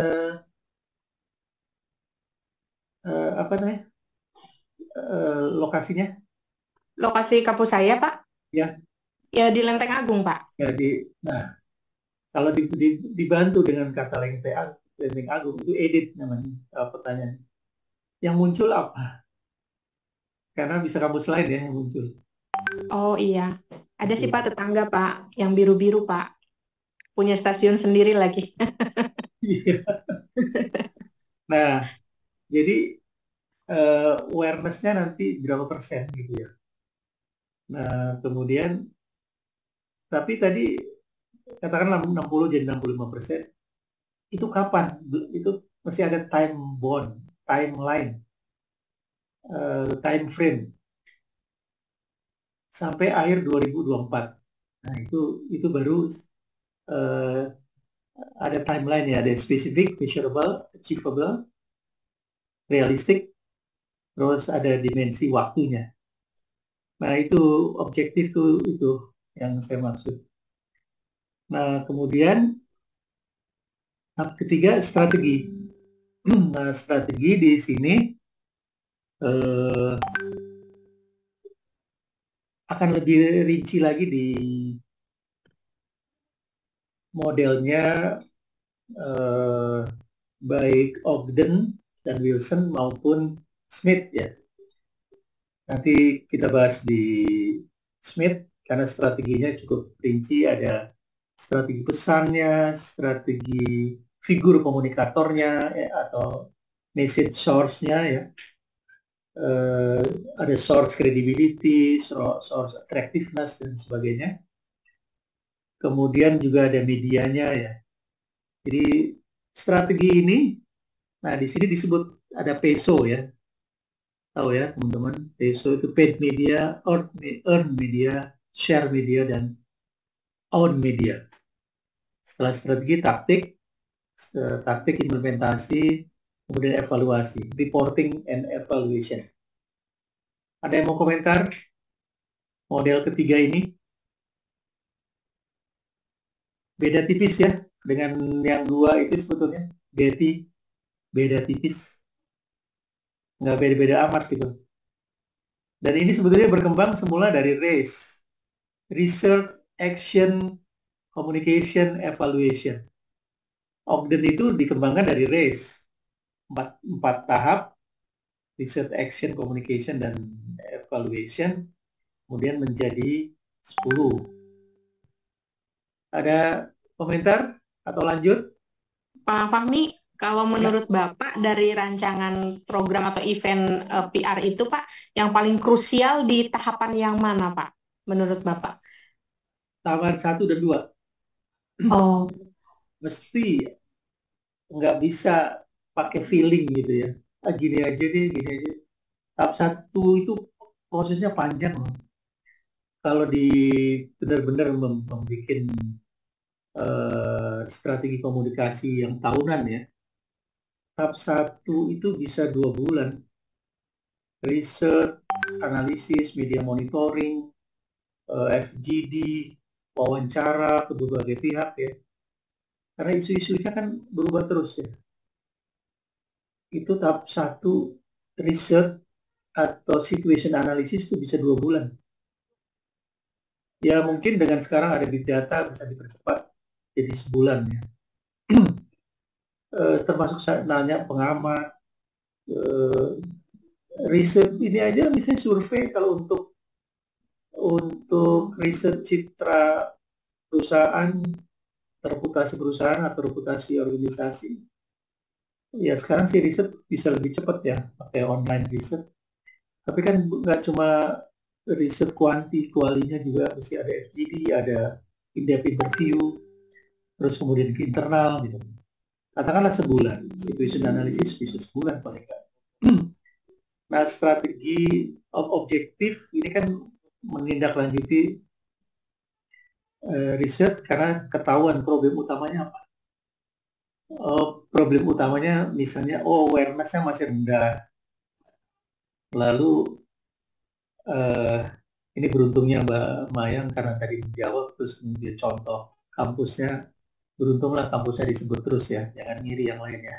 uh, apa namanya? Uh, lokasinya? Lokasi kampus saya Pak? Ya. Ya di Lenteng Agung Pak. Ya di, nah kalau di, di, dibantu dengan kata Lenteng, Lenteng Agung itu edit namanya, uh, pertanyaan. Yang muncul apa? Karena bisa kampus lain ya yang muncul. Oh iya, ada sih Pak tetangga Pak, yang biru-biru Pak, punya stasiun sendiri lagi. Iya. Nah, jadi uh, awareness-nya nanti berapa persen gitu ya. Nah, kemudian, tapi tadi katakanlah enam puluh jadi enam puluh lima persen. Itu kapan? Itu masih ada time bond, timeline, uh, time frame. Sampai akhir dua ribu dua puluh empat. Nah, itu itu baru uh, ada timeline ya, ada specific, measurable, achievable, realistic, terus ada dimensi waktunya. Nah, itu objektif tuh itu yang saya maksud. Nah, kemudian tahap ketiga strategi. Nah, strategi di sini eh, akan lebih rinci lagi di modelnya, eh, baik Ogden dan Wilson maupun Smith ya. Nanti kita bahas di Smith karena strateginya cukup rinci, ada strategi pesannya, strategi figur komunikatornya, ya, atau message source-nya, ya. Uh, ada source credibility, source attractiveness, dan sebagainya. Kemudian juga ada medianya, ya. Jadi strategi ini, nah di sini disebut ada PESO, ya. Tahu ya teman-teman, PESO itu paid media, earned media, share media, dan own media. Setelah strategi, taktik, taktik implementasi, kemudian evaluasi, reporting and evaluation. Ada yang mau komentar model ketiga ini? Beda tipis ya dengan yang dua itu sebetulnya. Getty beda tipis. Nggak beda-beda amat gitu. Dan ini sebetulnya berkembang semula dari RACE. Research, Action, Communication, Evaluation. Ogden itu dikembangkan dari RACE. Empat, empat tahap. Research, Action, Communication, dan Evaluation. Kemudian menjadi sepuluh. Ada komentar atau lanjut? Pak Fahmi, kalau menurut Bapak dari rancangan program atau event uh, P R itu Pak, yang paling krusial di tahapan yang mana Pak, menurut Bapak? Tahapan satu dan dua. Oh. Mesti nggak bisa pakai feeling gitu ya. Ah, gini aja deh, gini aja. Tahap satu itu prosesnya panjang. Kalau di benar-benar membuat uh, strategi komunikasi yang tahunan ya, tahap satu itu bisa dua bulan. Research, analisis, media monitoring, uh, F G D, wawancara ke berbagai pihak ya. Karena isu-isunya kan berubah terus ya. Itu tahap satu, research atau situation analysis itu bisa dua bulan. Ya mungkin dengan sekarang ada big data bisa dipercepat jadi sebulan ya. Uh, termasuk nanya pengamat, uh, riset ini aja misalnya survei kalau untuk untuk riset citra perusahaan, reputasi perusahaan atau reputasi organisasi, ya sekarang sih riset bisa lebih cepat ya pakai online riset. Tapi kan nggak cuma riset kuanti, kualinya juga mesti ada F G D, ada in-depth interview, terus kemudian ke internal gitu. Katakanlah sebulan, situation analysis bisa sebulan paling nggak. Nah, strategi objektif ini kan menindaklanjuti uh, riset karena ketahuan problem utamanya apa. Uh, problem utamanya misalnya, oh awareness-nya masih rendah. Lalu uh, ini beruntungnya Mbak Mayang karena tadi menjawab terus kemudian contoh kampusnya, beruntunglah kampusnya disebut terus ya, jangan ngiri yang lainnya.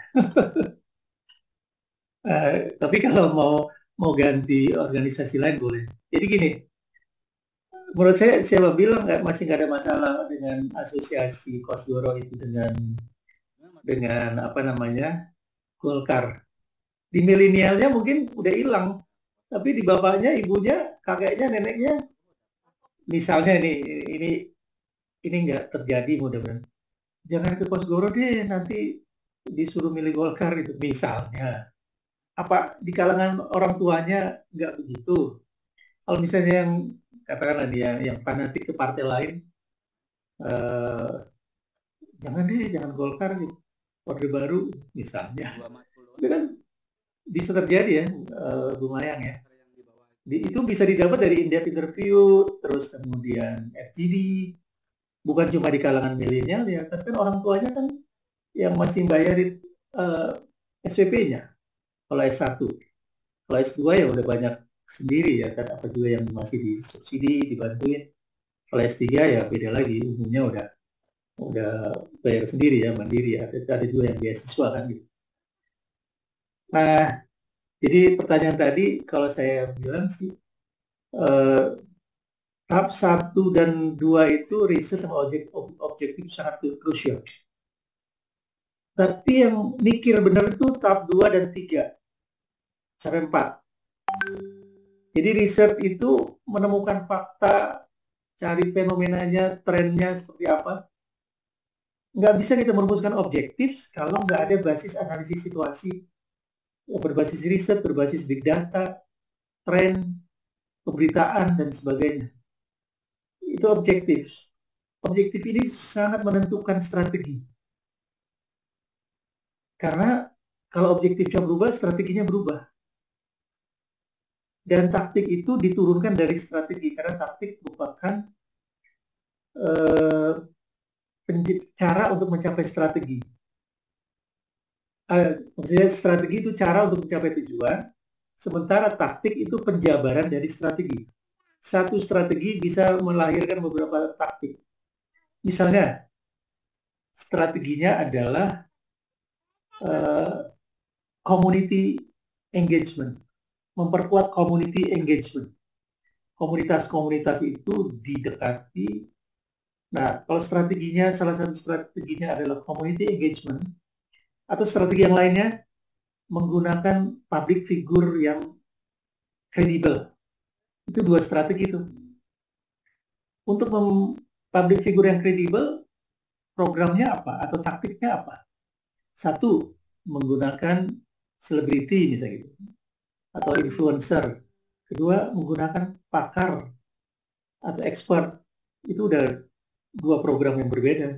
uh, tapi kalau mau mau ganti organisasi lain boleh. Jadi gini, menurut saya saya bilang nggak masih nggak ada masalah dengan asosiasi Kosgoro itu dengan dengan apa namanya Golkar. Di milenialnya mungkin udah hilang, tapi di bapaknya, ibunya, kakeknya, neneknya, misalnya ini ini ini nggak terjadi mudah-mudahan. Jangan ke Kosgoro deh, nanti disuruh milih Golkar itu misalnya. Apa di kalangan orang tuanya nggak begitu? Kalau misalnya yang katakanlah dia yang fanatik ke partai lain, eh, jangan deh, jangan Golkar gitu, Orde Baru misalnya. Itu kan bisa terjadi ya, uh, Bu Mayang ya. Di, itu bisa didapat dari in-depth interview, terus kemudian F G D, bukan cuma di kalangan milenial ya, tapi kan orang tuanya kan yang masih bayarin uh, S P P-nya. Kalau S satu, kalau S dua ya udah banyak sendiri ya, kan apa juga yang masih disubsidi, dibantuin. Kalau S tiga ya beda lagi, umumnya udah udah bayar sendiri ya, mandiri ya. Ada, ada juga yang beasiswa kan gitu. Nah, jadi pertanyaan tadi kalau saya bilang sih eh, tahap satu dan dua itu riset sama objek, objektif sangat krusial. Tapi yang mikir benar itu tahap dua dan tiga sampai empat. Jadi riset itu menemukan fakta, cari fenomenanya, trennya seperti apa, nggak bisa kita merumuskan objektif kalau nggak ada basis analisis situasi ya, berbasis riset, berbasis big data, tren, pemberitaan, dan sebagainya. Itu objektif. Objektif ini sangat menentukan strategi. Karena kalau objektifnya berubah, strateginya berubah. Dan taktik itu diturunkan dari strategi, karena taktik merupakan eh, cara untuk mencapai strategi. Eh, maksudnya strategi itu cara untuk mencapai tujuan, sementara taktik itu penjabaran dari strategi. Satu strategi bisa melahirkan beberapa taktik. Misalnya, strateginya adalah uh, community engagement, memperkuat community engagement. Komunitas-komunitas itu didekati. Nah, kalau strateginya, salah satu strateginya adalah community engagement, atau strategi yang lainnya, menggunakan public figure yang kredibel. Itu dua strategi itu. Untuk public figure yang kredibel, programnya apa atau taktiknya apa? Satu, menggunakan selebriti misalnya gitu, atau influencer. Kedua, menggunakan pakar atau expert. Itu udah dua program yang berbeda.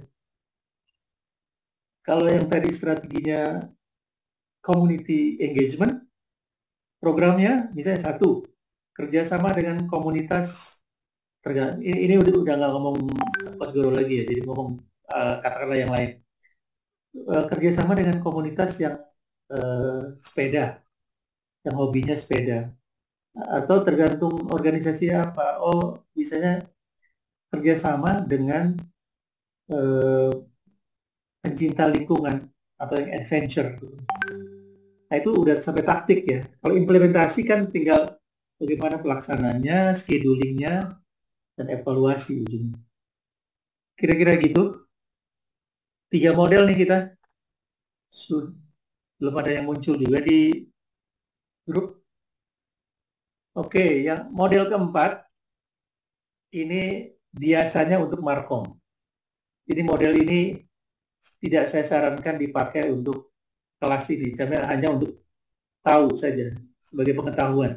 Kalau yang tadi strateginya community engagement, programnya misalnya satu, kerjasama dengan komunitas. Ini, ini udah udah nggak ngomong Kosgoro lagi ya, jadi ngomong uh, katakanlah yang lain. Uh, kerjasama dengan komunitas yang uh, sepeda, yang hobinya sepeda, atau tergantung organisasinya apa. Oh, misalnya kerjasama dengan uh, pencinta lingkungan atau yang adventure. Nah, itu udah sampai taktik ya. Kalau implementasi kan tinggal bagaimana pelaksananya, schedulingnya, dan evaluasi ujungnya. Kira-kira gitu. Tiga model nih kita. Sudah, belum ada yang muncul juga di grup. Oke, yang model keempat ini biasanya untuk Markom. Jadi model ini tidak saya sarankan dipakai untuk kelas ini, hanya untuk tahu saja sebagai pengetahuan.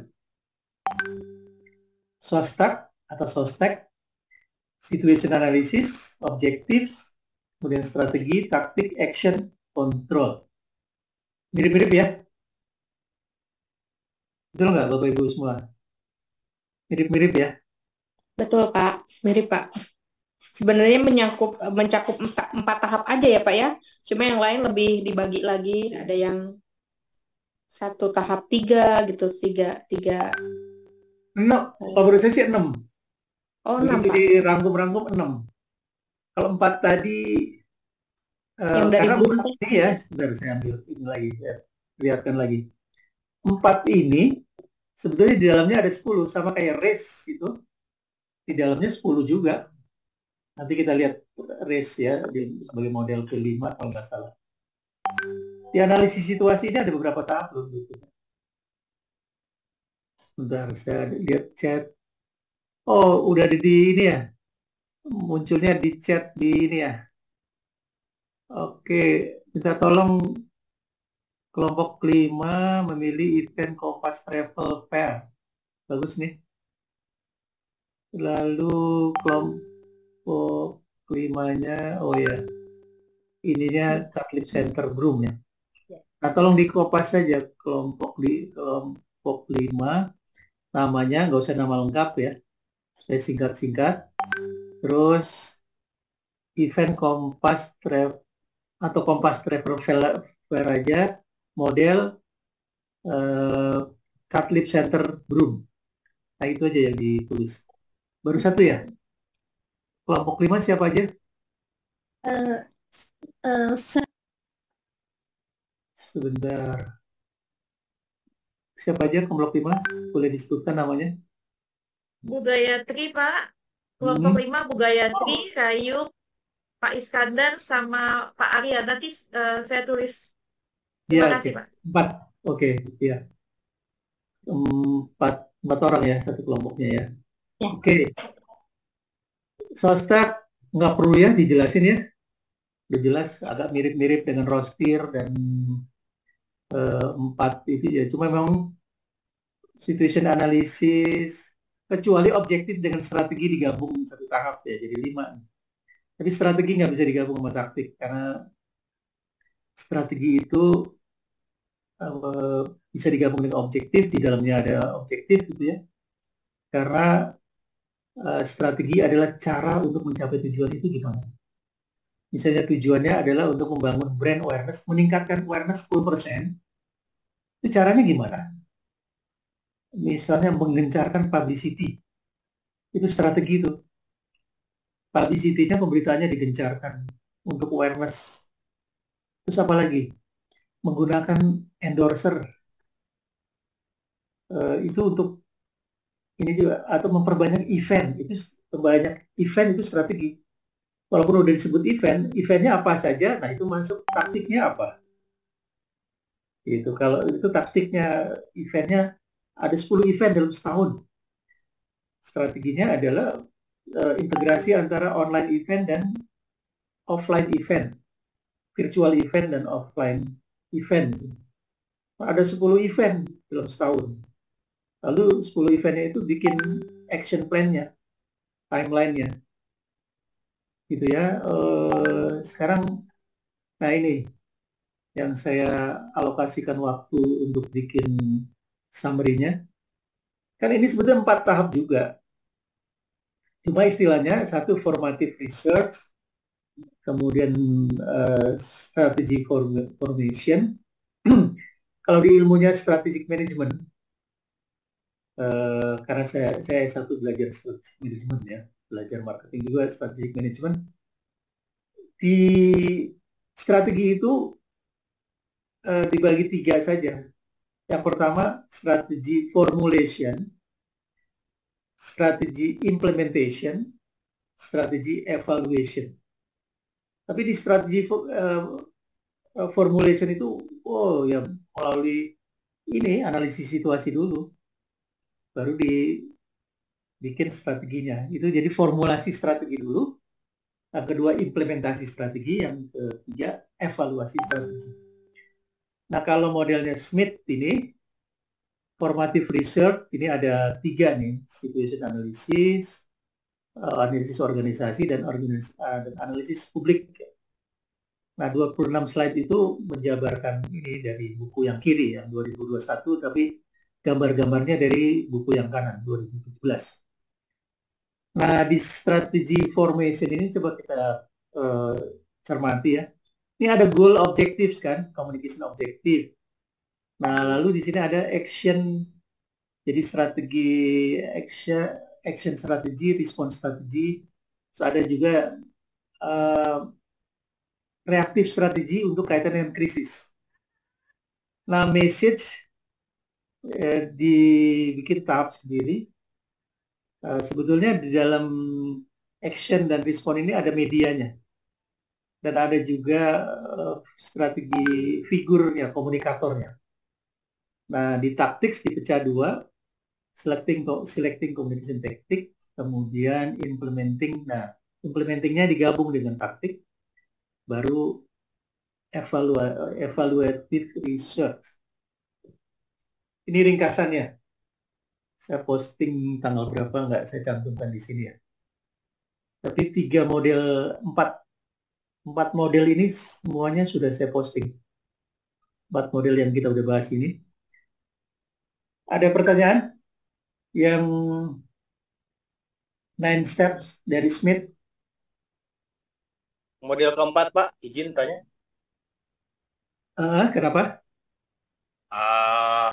SWOT atau SOSTAC, situation analysis, objectives, kemudian strategi, taktik, action, control. Mirip-mirip ya? Betul nggak Bapak Ibu semua? Mirip-mirip ya? Betul Pak, mirip Pak. Sebenarnya menyakup mencakup empat, empat tahap aja ya Pak ya. Cuma yang lain lebih dibagi lagi. Ada yang satu tahap tiga gitu, tiga tiga. No, kalau menurut saya sih enam. Oh enam Pak. Jadi rangkum-rangkum enam. Kalau empat tadi, uh, karena empat ini ya, sebentar saya ambil ini lagi, saya lihatkan lagi. Empat ini sebetulnya di dalamnya ada sepuluh, sama kayak race itu. Di dalamnya sepuluh juga. Nanti kita lihat race ya di, sebagai model kelima kalau nggak salah. Di analisis situasi ini ada beberapa tahap loh. Gitu. Sebentar saya lihat chat. Oh udah di, di ini ya. Munculnya di chat di ini ya. Oke, minta tolong kelompok kelima memilih event Kompas Travel Fair. Bagus nih. Lalu kelompok Oh, kelimanya, oh ya, ininya Catlip Center Broom ya. Nah, tolong dikopas saja kelompok di kelompok lima, namanya nggak usah nama lengkap ya, supaya singkat-singkat. Terus event Kompas Travel atau Kompas Travel Fair aja, model uh, Catlip Center Broom. Nah itu aja yang ditulis. Baru satu ya? Kelompok lima siapa aja? Uh, uh, Sebentar. Siapa aja kelompok lima? Boleh disebutkan namanya? Bu Gayatri, Pak. Kelompok hmm. lima, Bu Gayatri, Rayu, Pak Iskandar, sama Pak Arya. Nanti uh, saya tulis. Terima ya, kasih, okay. Pak. Empat. Oke, okay. ya. Empat, empat orang ya, satu kelompoknya ya. ya. Oke. Okay. SOSTAC nggak perlu ya dijelasin ya. Udah jelas agak mirip-mirip dengan Rostir dan eh, empat itu ya. Cuma memang situation analysis, kecuali objektif dengan strategi digabung satu tahap ya, jadi lima. Tapi strategi nggak bisa digabung sama taktik karena strategi itu eh, bisa digabung dengan objektif, di dalamnya ada objektif gitu ya. Karena eh, strategi adalah cara untuk mencapai tujuan itu gimana. Misalnya tujuannya adalah untuk membangun brand awareness, meningkatkan awareness sepuluh persen. Itu caranya gimana? Misalnya menggencarkan publicity. Itu strategi itu. Publicity-nya, pemberitaannya digencarkan untuk awareness. Terus apa lagi? Menggunakan endorser. Eh, itu untuk ini juga, atau memperbanyak event. Itu memperbanyak event itu strategi. Walaupun udah disebut event, eventnya apa saja, nah itu masuk taktiknya apa. Itu kalau itu taktiknya, eventnya ada sepuluh event dalam setahun. Strateginya adalah uh, integrasi antara online event dan offline event, virtual event dan offline event. Ada sepuluh event dalam setahun. Lalu sepuluh eventnya itu bikin action plan-nya, timeline-nya. Gitu ya. Uh, sekarang, nah ini yang saya alokasikan waktu untuk bikin summary-nya. Kan ini sebetulnya empat tahap juga. Cuma istilahnya satu formative research, kemudian uh, strategy formation. Kalau di ilmunya strategic management, uh, karena saya saya satu belajar strategic management ya, belajar marketing juga strategic management. Di strategi itu uh, dibagi tiga saja. Yang pertama, strategi formulation, strategi implementation, strategi evaluation. Tapi di strategi uh, formulation itu, oh ya melalui ini analisis situasi dulu, baru dibikin strateginya. Itu jadi formulasi strategi dulu. Yang kedua implementasi strategi, yang ketiga evaluasi strategi. Nah kalau modelnya Smith ini, formative research, ini ada tiga nih, situation analysis, analisis organisasi, dan, organis dan analisis publik. Nah dua puluh enam slide itu menjabarkan ini dari buku yang kiri, yang dua ribu dua puluh satu, tapi gambar-gambarnya dari buku yang kanan, dua ribu tujuh belas. Nah di strategi formation ini coba kita uh, cermati ya. Ini ada goal objectives kan, communication objective. Nah, lalu di sini ada action, jadi strategi action, action strategi, response strategi. Terus ada juga uh, reaktif strategi untuk kaitan dengan krisis. Nah, message eh, dibikin tahap sendiri. Uh, sebetulnya di dalam action dan respon ini ada medianya. Dan ada juga uh, strategi figurnya, komunikatornya. Nah, di taktik dipecah dua, selecting selecting communication tactic, kemudian implementing. Nah, implementingnya digabung dengan taktik, baru evalua evaluative research. Ini ringkasannya. Saya posting tanggal berapa nggak saya cantumkan di sini ya. Tapi tiga model, empat empat model ini semuanya sudah saya posting. Empat model yang kita udah bahas ini. Ada pertanyaan? Yang nine steps dari Smith. Model keempat, Pak, izin tanya. Uh, kenapa? Uh,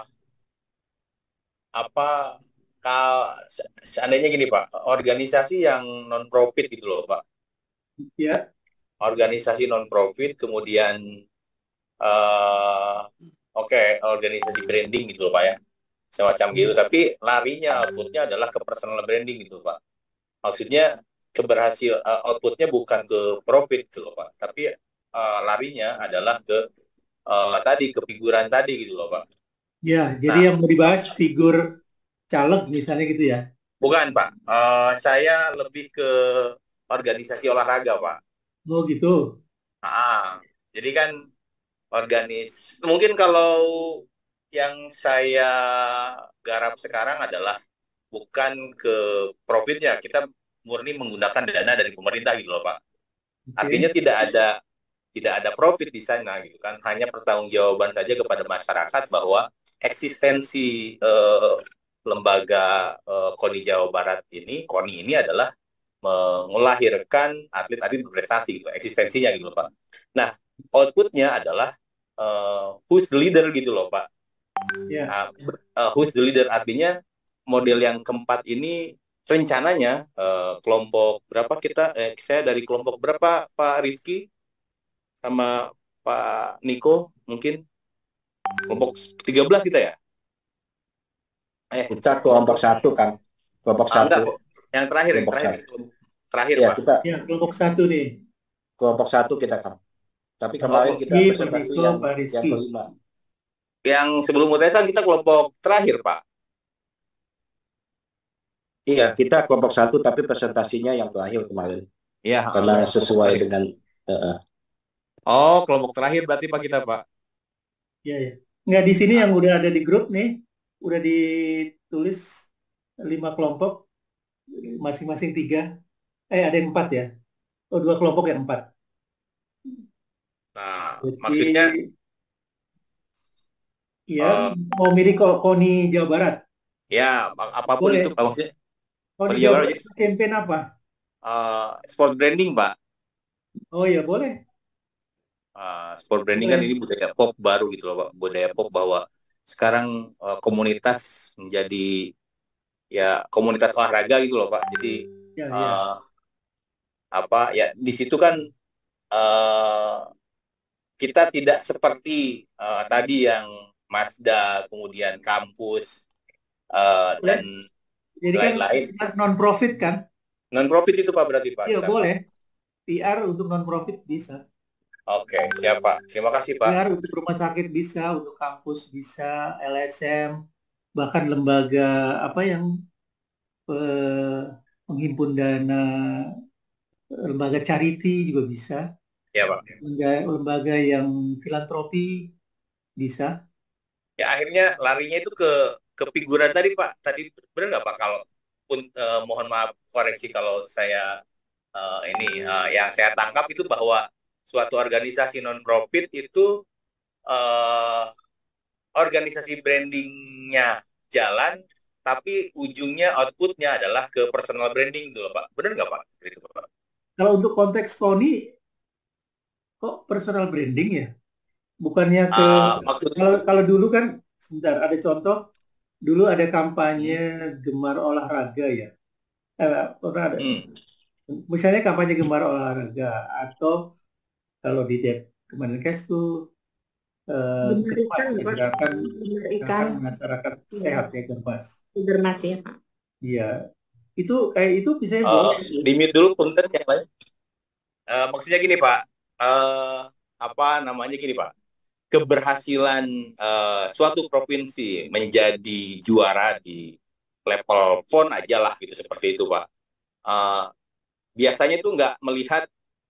apa kalau seandainya gini, Pak, organisasi yang non profit gitu loh, Pak. Ya. Organisasi non profit, kemudian uh, oke okay, organisasi branding gitu loh, Pak ya. Semacam gitu, tapi larinya outputnya adalah ke personal branding gitu Pak. Maksudnya keberhasil uh, outputnya bukan ke profit gitu loh Pak, tapi uh, larinya adalah ke uh, tadi ke figuran tadi gitu loh Pak. Ya, jadi nah, yang mau dibahas figur caleg misalnya gitu ya? Bukan Pak, uh, saya lebih ke organisasi olahraga Pak. Oh gitu. Ah, jadi kan organis. Mungkin kalau yang saya garap sekarang adalah bukan ke profitnya, kita murni menggunakan dana dari pemerintah gitu loh Pak. Artinya Oke. tidak ada tidak ada profit di sana gitu kan, hanya pertanggungjawaban saja kepada masyarakat bahwa eksistensi eh, lembaga eh, KONI Jawa Barat ini, KONI ini adalah melahirkan atlet-atlet berprestasi gitu, eksistensinya gitu loh Pak. Nah, outputnya adalah uh, who's the leader gitu loh Pak. Ya. Nah, uh, who's the leader artinya model yang keempat ini rencananya uh, kelompok berapa kita, eh, saya dari kelompok berapa Pak Rizky sama Pak Niko mungkin kelompok tiga belas kita ya? Eh, kita kelompok satu kan, kelompok ah, enggak, satu. Yang terakhir, yang Kelompok terakhir, satu. terakhir Ya, Pak. kita Ya, kelompok satu nih. kelompok satu kita kan. Tapi kemarin kita Rizky, Pak presentasi Niko, yang Pak yang Rizky. kelima. Yang sebelum U T S kan kita kelompok terakhir Pak. Iya, kita kelompok satu tapi presentasinya yang terakhir kemarin. Iya. Karena ah, sesuai terakhir. dengan uh, Oh, kelompok terakhir berarti Pak kita Pak. Ya, ya. Nggak, di sini yang udah ada di grup nih, udah ditulis lima kelompok, masing-masing tiga. Eh, ada yang empat ya. Oh, dua kelompok yang empat. Nah, Jadi, maksudnya ya, uh, mau milih Ko- KONI Jawa Barat. ya apapun Boleh. itu Pak. Maksudnya KONI KONI Jawa Jawa Barat Barat campaign apa? uh, sport branding Pak. Oh ya, boleh. Uh, sport branding kan Boleh. ini budaya pop baru gitu loh Pak. Budaya pop bahwa sekarang uh, komunitas menjadi ya komunitas olahraga gitu loh Pak. Jadi Ya, ya. uh, apa ya di situ kan uh, kita tidak seperti uh, tadi yang Mazda, kemudian kampus uh, Boleh. dan Jadi kan lain-lain. non-profit kan? Non profit itu Pak berarti Pak. Iya, kita, boleh. Pak. P R untuk non-profit bisa. Oke, siap Pak. Terima kasih P Pak. R untuk rumah sakit bisa, untuk kampus bisa, L S M, bahkan lembaga apa yang eh, menghimpun dana, lembaga charity juga bisa. Ya Pak. Lembaga, lembaga yang filantropi bisa. Ya akhirnya larinya itu ke ke figuran tadi Pak. Tadi benar nggak Pak kalau pun eh, mohon maaf koreksi kalau saya eh, ini eh, yang saya tangkap itu bahwa suatu organisasi non profit itu eh, organisasi brandingnya jalan tapi ujungnya outputnya adalah ke personal branding gitu loh Pak. Benar nggak Pak? Itu Pak. Kalau untuk konteks KONI, kok personal branding ya? Bukannya ke Uh, maksud kalau kalau dulu kan, sebentar, ada contoh. Dulu ada kampanye gemar olahraga ya. Eh, pernah ada. hmm, Misalnya kampanye gemar olahraga, atau kalau di Dep Kemenkes tuh eh, Benar Germas, ikan, Pak. gerakan Benar ikan. gerakan masyarakat Iya. sehat ya, Germas. Germas ya, Pak. Iya, itu kayak itu bisa uh, boleh. di mute dulu punten yang lain. Uh, maksudnya gini Pak. Uh, apa namanya gini Pak. Keberhasilan uh, suatu provinsi menjadi juara di level pon aja lah gitu seperti itu Pak. Uh, biasanya itu nggak melihat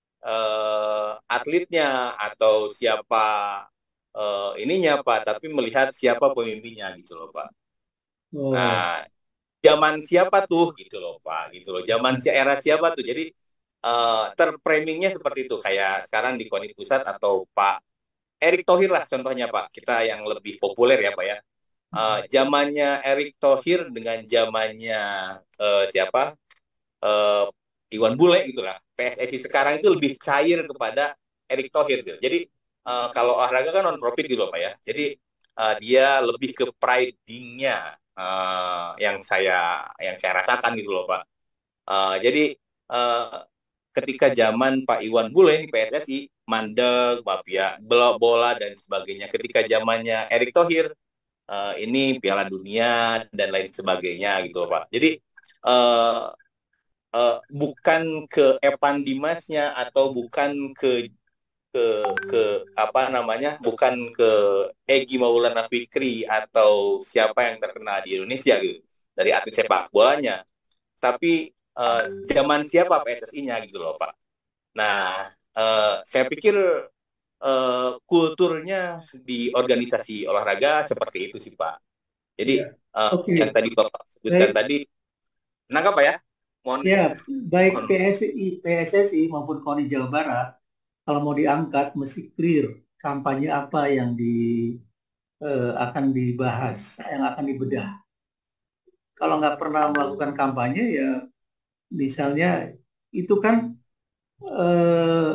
uh, atletnya atau siapa uh, ininya Pak, tapi melihat siapa pemimpinnya gitu loh Pak. Oh, Nah, zaman siapa tuh gitu loh Pak, gitu loh. Zaman si era siapa tuh. Jadi uh, terframingnya seperti itu. Kayak sekarang di KONI Pusat atau Pak Erick Thohir lah contohnya Pak. Kita yang lebih populer ya Pak ya. Uh, zamannya Erick Thohir dengan zamannya uh, siapa? Uh, Iwan Bule gitu lah. P S S I sekarang itu lebih cair kepada Erick Thohir gitu. Jadi uh, kalau olahraga kan non profit gitu loh Pak ya. Jadi uh, dia lebih ke priding-nya uh, yang saya yang saya rasakan gitu loh Pak. Uh, jadi uh, ketika zaman Pak Iwan Bule di P S S I mandek, mafia bola, bola dan sebagainya. Ketika zamannya Erick Thohir uh, ini Piala Dunia dan lain sebagainya gitu Pak. Jadi uh, uh, bukan ke Evan Dimasnya atau bukan ke ke ke apa namanya bukan ke Egy Maulana Fikri atau siapa yang terkenal di Indonesia gitu dari atlet sepak bolanya, tapi uh, zaman siapa P S S I-nya gitu loh Pak. Nah uh, saya pikir uh, kulturnya di organisasi olahraga seperti itu sih Pak. Jadi Ya, uh, oke. yang tadi Bapak sebutkan Baik, tadi, nangkap Pak ya? Mohon, ya, baik mohon. P S I, P S S I maupun KONI Jawa Barat, kalau mau diangkat mesti clear kampanye apa yang di eh, akan dibahas, yang akan dibedah. Kalau nggak pernah melakukan kampanye, ya misalnya itu kan eh,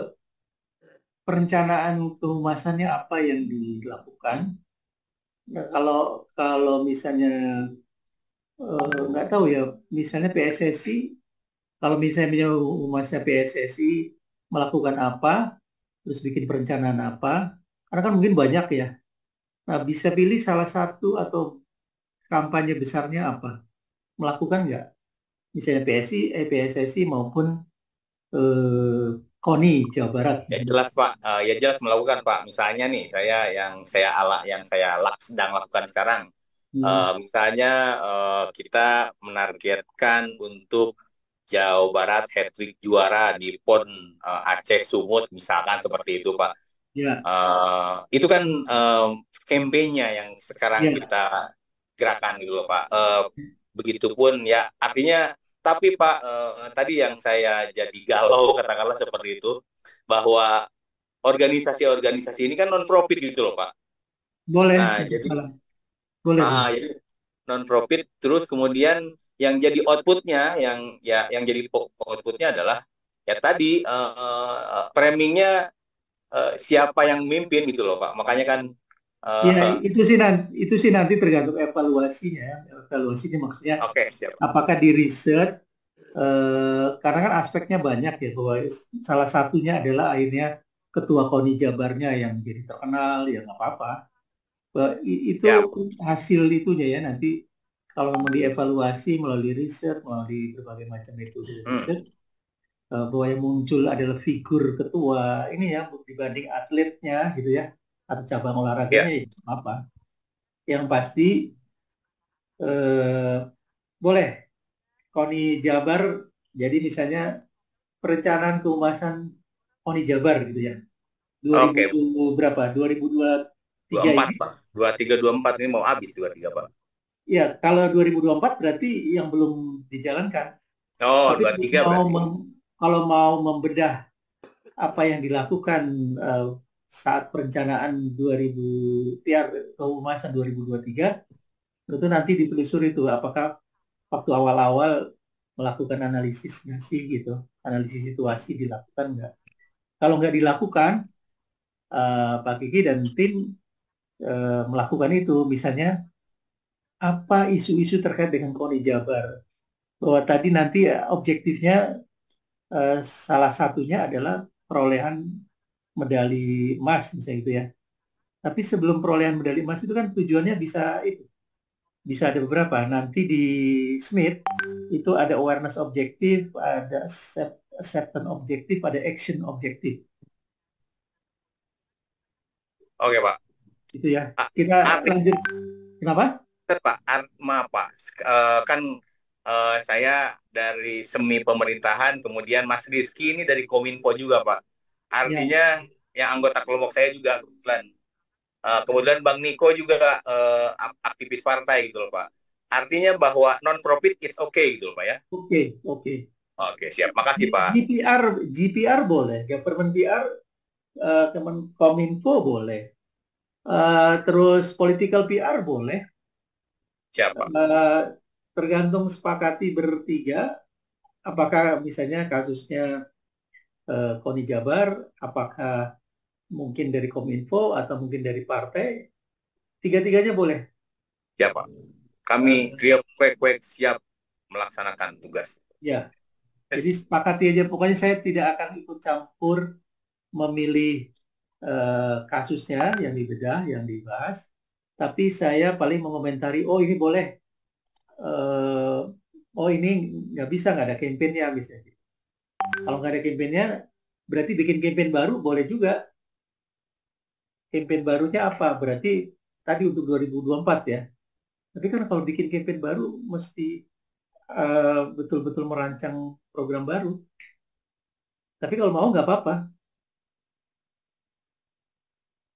perencanaan kehumasannya apa yang dilakukan. Nah, kalau kalau misalnya eh, nggak tahu ya, misalnya P S S I, kalau misalnya humasnya P S S I melakukan apa, terus bikin perencanaan apa, karena kan mungkin banyak ya. Nah, bisa pilih salah satu atau kampanye besarnya apa, melakukan nggak? Misalnya P S I, eh, P S S I maupun eh, KONI Jawa Barat. Ya jelas Pak, uh, ya jelas melakukan Pak. Misalnya nih, saya yang saya ala yang saya lak, sedang lakukan sekarang, Hmm. uh, misalnya uh, kita menargetkan untuk Jawa Barat hat-trick juara di PON uh, Aceh Sumut, misalkan seperti itu Pak. Ya. Uh, itu kan um, kampanye yang sekarang Ya. kita gerakan gitu loh Pak. Uh, begitupun ya artinya. Tapi Pak, eh, tadi yang saya jadi galau katakanlah seperti itu, bahwa organisasi-organisasi ini kan non-profit gitu loh Pak. Boleh, Nah, tidak jadi, salah. Boleh. ah, jadi non-profit, terus kemudian yang jadi outputnya, yang ya yang jadi outputnya adalah ya tadi eh, framingnya eh, siapa yang mimpin gitu loh Pak. Makanya kan eh, Ya, itu sih nanti itu sih nanti tergantung evaluasinya ya. Evaluasinya maksudnya oke, siap. apakah di riset eh, karena kan aspeknya banyak ya, bahwa salah satunya adalah akhirnya ketua KONI Jabarnya yang jadi terkenal, ya nggak apa-apa. Eh, i- Itu Siap. hasil itunya ya, nanti kalau mau dievaluasi melalui riset, melalui berbagai macam metode Hmm. riset, eh, bahwa yang muncul adalah figur ketua ini ya, dibanding atletnya gitu ya, atau cabang olahraganya, Ya. ya nggak apa. Yang pasti eh, boleh KONI Jabar, jadi misalnya perencanaan kehumasan KONI Jabar gitu ya. Oke, dua ribu berapa? dua ribu dua puluh tiga dua puluh empat ini. Pak. dua puluh tiga dua puluh empat ini mau habis dua puluh tiga Pak. Ya, kalau dua ribu dua puluh empat berarti yang belum dijalankan. Oh, Tapi dua puluh tiga mau berarti. mem- kalau mau membedah apa yang dilakukan eh, saat perencanaan dua ribu P R kehumasan dua ribu dua puluh tiga, tentu nanti ditelusuri itu apakah waktu awal-awal melakukan analisis nggak sih gitu, analisis situasi dilakukan nggak? Kalau nggak dilakukan, eh, Pak Kiki dan tim eh, melakukan itu, misalnya apa isu-isu terkait dengan KONI Jabar, bahwa tadi nanti eh, objektifnya eh, salah satunya adalah perolehan medali emas misalnya gitu ya. Tapi sebelum perolehan medali emas itu kan tujuannya bisa itu, bisa ada beberapa. Nanti di Smith itu ada awareness objektif, ada accept- acceptance objektif, ada action objektif. Oke Pak. Itu ya. Ah, Kita arti lanjut. Kenapa? Pak, art, maaf Pak, Sek- eh, kan eh, saya dari semi pemerintahan, kemudian Mas Rizky ini dari Kominfo juga Pak. Ya, Artinya yang anggota kelompok saya juga kebetulan. Eh, kemudian Bang Niko juga eh, ap- aktivis partai gitu loh Pak. Artinya bahwa non profit is okay gitu loh Pak ya. oke, oke. Oke siap, makasih Pak. G P R, G P R boleh, government P R, eh, Kemen- Kominfo boleh. Eh, terus political P R boleh. Siap Pak. Eh, tergantung sepakati bertiga, apakah misalnya kasusnya eh, KONI Jabar, apakah mungkin dari Kominfo atau mungkin dari partai, tiga-tiganya boleh. Siap Pak. Kami Eh, kwek-kwek siap melaksanakan tugas. ya, jadi sepakati aja. Pokoknya saya tidak akan ikut campur memilih eh, kasusnya yang dibedah, yang dibahas. Tapi saya paling mengomentari, oh ini boleh, eh, oh ini nggak bisa, nggak ada kampanyenya misalnya. Kalau nggak ada kampanyenya, berarti bikin kampanye baru boleh juga. Kampanye barunya apa? Berarti tadi untuk dua ribu dua puluh empat ya. Tapi kan kalau bikin kampanye baru, mesti eh, betul-betul merancang program baru. Tapi kalau mau nggak apa-apa.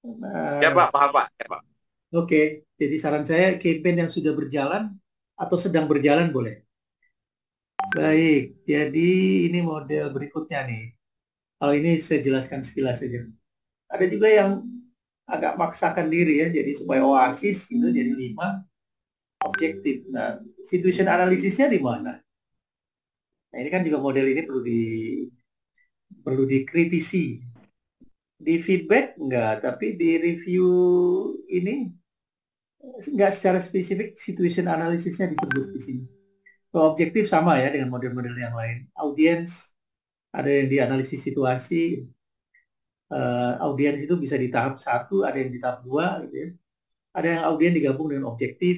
Nah, Ya Pak, paham Pak. Ya Pak. oke, jadi saran saya campaign yang sudah berjalan atau sedang berjalan boleh. Baik, jadi ini model berikutnya nih. Kalau ini saya jelaskan sekilas saja. Ada juga yang agak maksakan diri ya, jadi supaya oasis itu jadi lima objektif. Nah, situation analisisnya di mana? Nah, ini kan juga model ini perlu di perlu dikritisi. Di feedback enggak, tapi di review ini enggak secara spesifik situation analisisnya disebut di sini. Kalau objektif sama ya dengan model-model yang lain. Audiens, ada yang dianalisis situasi. Uh, audiens itu bisa di tahap satu, ada yang di tahap dua, gitu ya. Ada yang audiens digabung dengan objektif.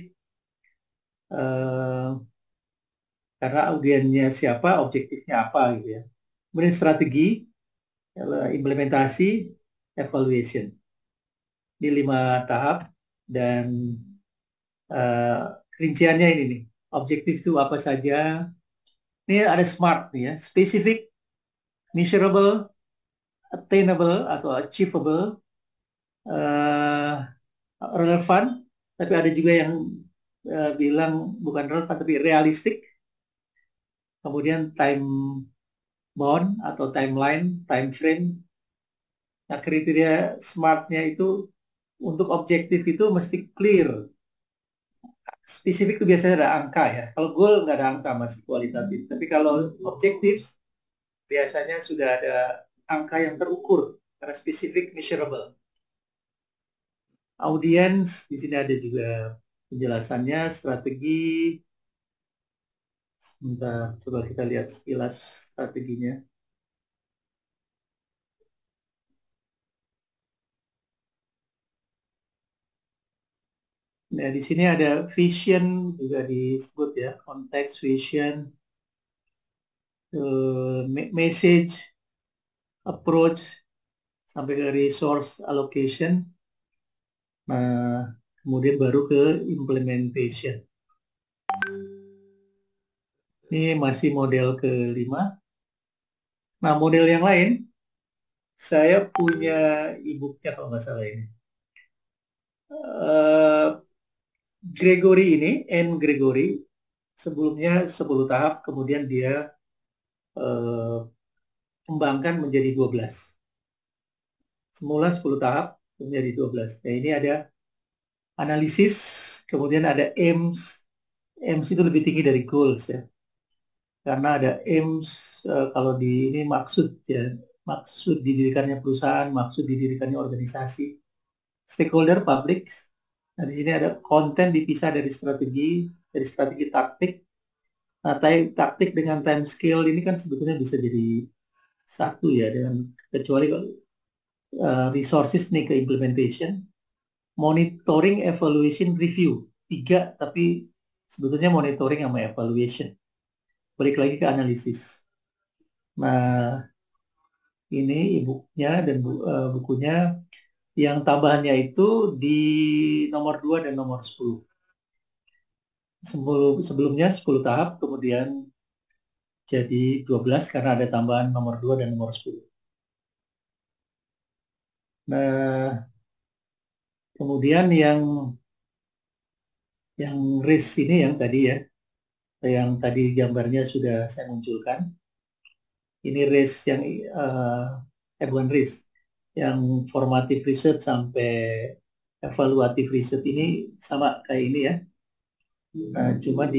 Uh, karena audiensnya siapa, objektifnya apa, gitu ya. Kemudian strategi, implementasi, evaluation. Di lima tahap dan uh, rinciannya ini nih. Objektif itu apa saja. Ini ada SMART nih ya, specific, measurable, attainable atau achievable, uh, relevan, tapi ada juga yang uh, bilang bukan relevan tapi realistik. Kemudian time bound atau timeline, time frame. Nah, kriteria SMART-nya itu untuk objektif itu mesti clear. Spesifik itu biasanya ada angka ya. Kalau goal nggak ada angka, masih kualitatif. Tapi kalau objektif biasanya sudah ada angka yang terukur karena spesifik, measurable. Audience di sini ada juga penjelasannya, strategi. Sebentar, coba kita lihat sekilas strateginya. Nah, di sini ada vision juga disebut ya, konteks, vision, uh, message, approach, sampai ke resource allocation. Nah, kemudian baru ke implementation. Ini masih model kelima. Nah, model yang lain, saya punya e-booknya kalau nggak salah ini. Uh, Gregory ini, N. Gregory, sebelumnya sepuluh tahap, kemudian dia uh, kembangkan menjadi dua belas. Semula sepuluh tahap, menjadi dua belas. Nah, ini ada analisis, kemudian ada aims. Aims itu lebih tinggi dari goals ya. Karena ada aims, uh, kalau di ini maksud ya, maksud didirikannya perusahaan, maksud didirikannya organisasi, stakeholder, public. Nah, di sini ada konten dipisah dari strategi, dari strategi taktik. Nah, taktik dengan time scale ini kan sebetulnya bisa jadi satu ya, dengan kecuali uh, resources nih ke implementation, monitoring, evaluation, review. Tiga, tapi sebetulnya monitoring sama evaluation. Balik lagi ke analisis. Nah, ini e-booknya dan bu, uh, bukunya. Yang tambahannya itu di nomor dua dan nomor sepuluh. Sebelum, sebelumnya sepuluh tahap, kemudian jadi dua belas karena ada tambahan nomor dua dan nomor sepuluh. Nah, kemudian yang yang risk ini yang tadi ya, yang tadi gambarnya sudah saya munculkan. Ini risk yang, uh, eh bukan risk, yang formative research sampai evaluative research ini sama kayak ini ya. Nah, cuma di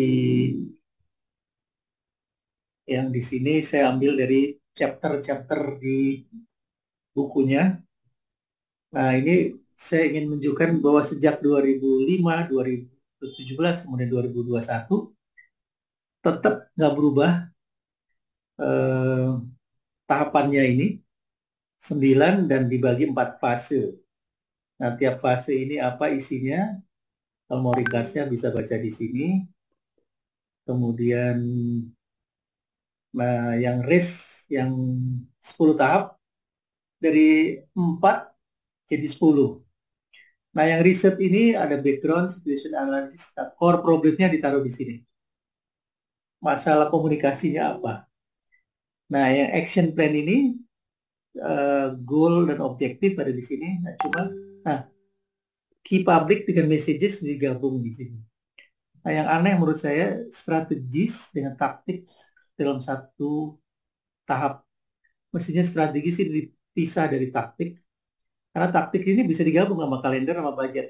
yang di sini saya ambil dari chapter-chapter di bukunya. Nah, ini saya ingin menunjukkan bahwa sejak dua ribu lima, dua ribu tujuh belas, kemudian dua ribu dua puluh satu, tetap nggak berubah eh, tahapannya ini, sembilan dan dibagi empat fase. Nah, tiap fase ini apa isinya? Kalau mau ringkasnya bisa baca di sini. Kemudian nah, yang risk yang sepuluh tahap dari empat jadi sepuluh. Nah, yang riset ini ada background, situation analysis, nah, core problemnya ditaruh di sini. Masalah komunikasinya apa? Nah, yang action plan ini uh, goal dan objektif ada di sini. Nah, cuma Nah, key public dengan messages digabung di sini. Nah, yang aneh menurut saya strategis dengan taktik dalam satu tahap. Mestinya strategi sih dipisah dari taktik, karena taktik ini bisa digabung sama kalender sama budget.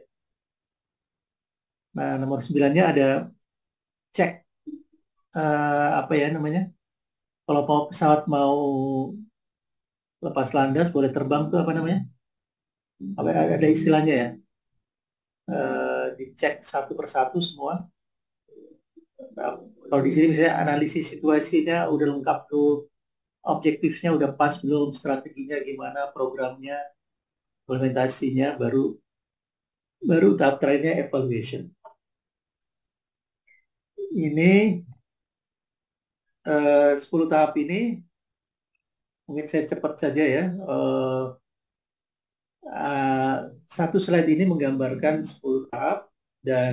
Nah, nomor sembilannya ada cek eh, apa ya namanya? Kalau mau pesawat mau lepas landas boleh terbang tuh apa namanya? Apa ada istilahnya ya? Eh, dicek satu persatu semua. Nah, kalau di sini misalnya analisis situasinya udah lengkap tuh, objektifnya udah pas belum, strateginya gimana, programnya, implementasinya, baru baru tahap terakhirnya evaluation. Ini eh, sepuluh tahap ini mungkin saya cepat saja ya. Eh, eh, satu slide ini menggambarkan sepuluh tahap dan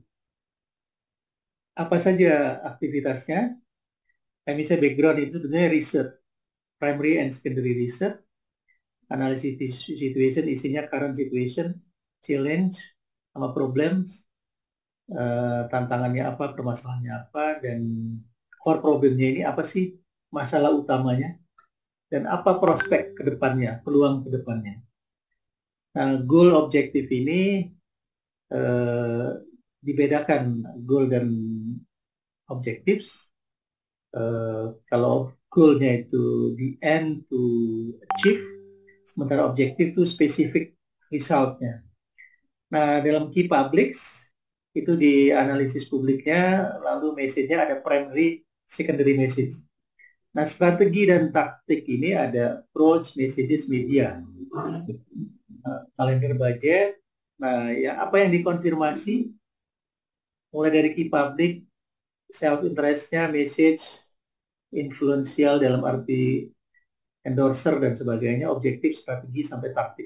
apa saja aktivitasnya. Kayak misalnya background itu sebenarnya research, primary and secondary research, analysis situation, isinya current situation, challenge, sama problems, eh, tantangannya apa, permasalahannya apa, dan core problemnya ini apa sih, masalah utamanya, dan apa prospek ke depannya, peluang ke depannya. Nah, goal objektif ini eh, dibedakan goal dan objectives. Eh, kalau goalnya itu the end to achieve, sementara objektif itu spesifik resultnya. Nah, dalam key publics itu di analisis publiknya, lalu message-nya ada primary, secondary message. Nah, strategi dan taktik ini ada approach, messages, media, nah, kalender budget. Nah, ya apa yang dikonfirmasi mulai dari key public, self interest-nya, message, influential dalam arti endorser dan sebagainya, objektif, strategi sampai taktik.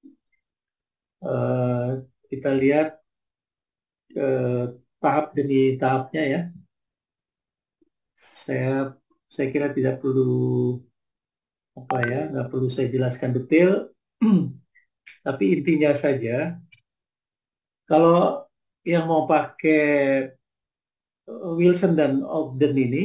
Uh, kita lihat uh, tahap demi tahapnya ya. Saya saya kira tidak perlu apa ya, nggak perlu saya jelaskan detail. Tapi intinya saja, kalau yang mau pakai Wilson dan Ogden ini,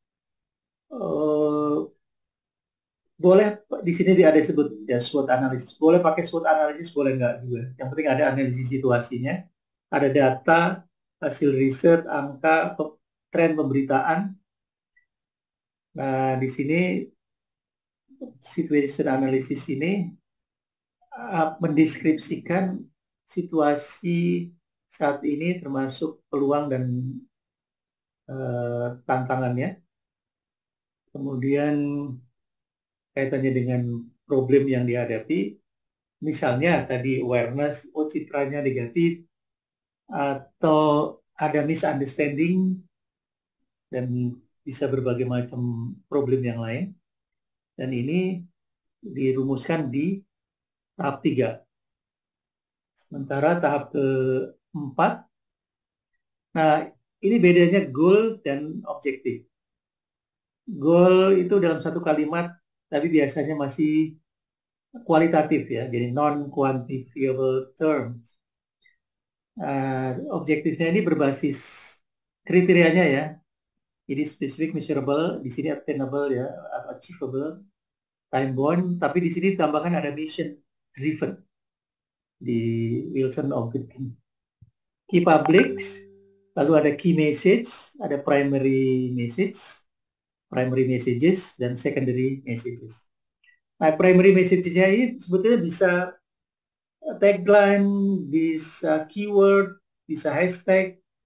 uh, boleh di sini ada disebut ya SWOT analisis. Boleh pakai SWOT analisis, boleh nggak juga. Yang penting ada analisis situasinya, ada data, hasil riset, angka, tren pemberitaan. Nah, di sini situation analysis ini uh, mendeskripsikan situasi saat ini termasuk peluang dan uh, tantangannya. Kemudian kaitannya dengan problem yang dihadapi, misalnya tadi awareness, oh citranya negatif, atau ada misunderstanding, dan bisa berbagai macam problem yang lain. Dan ini dirumuskan di tahap tiga. Sementara tahap keempat, nah ini bedanya goal dan objektif. Goal itu dalam satu kalimat, tapi biasanya masih kualitatif ya, jadi non-quantifiable terms. Uh, objektifnya ini berbasis kriterianya ya, jadi specific, measurable, di sini attainable ya, atau achievable, time bound, tapi di sini tambahkan ada mission driven di Wilson Ogden. Key publics, lalu ada key message, ada primary message, primary messages, dan secondary messages. Nah, primary message-nya ini sebetulnya bisa tagline, bisa keyword, bisa hashtag,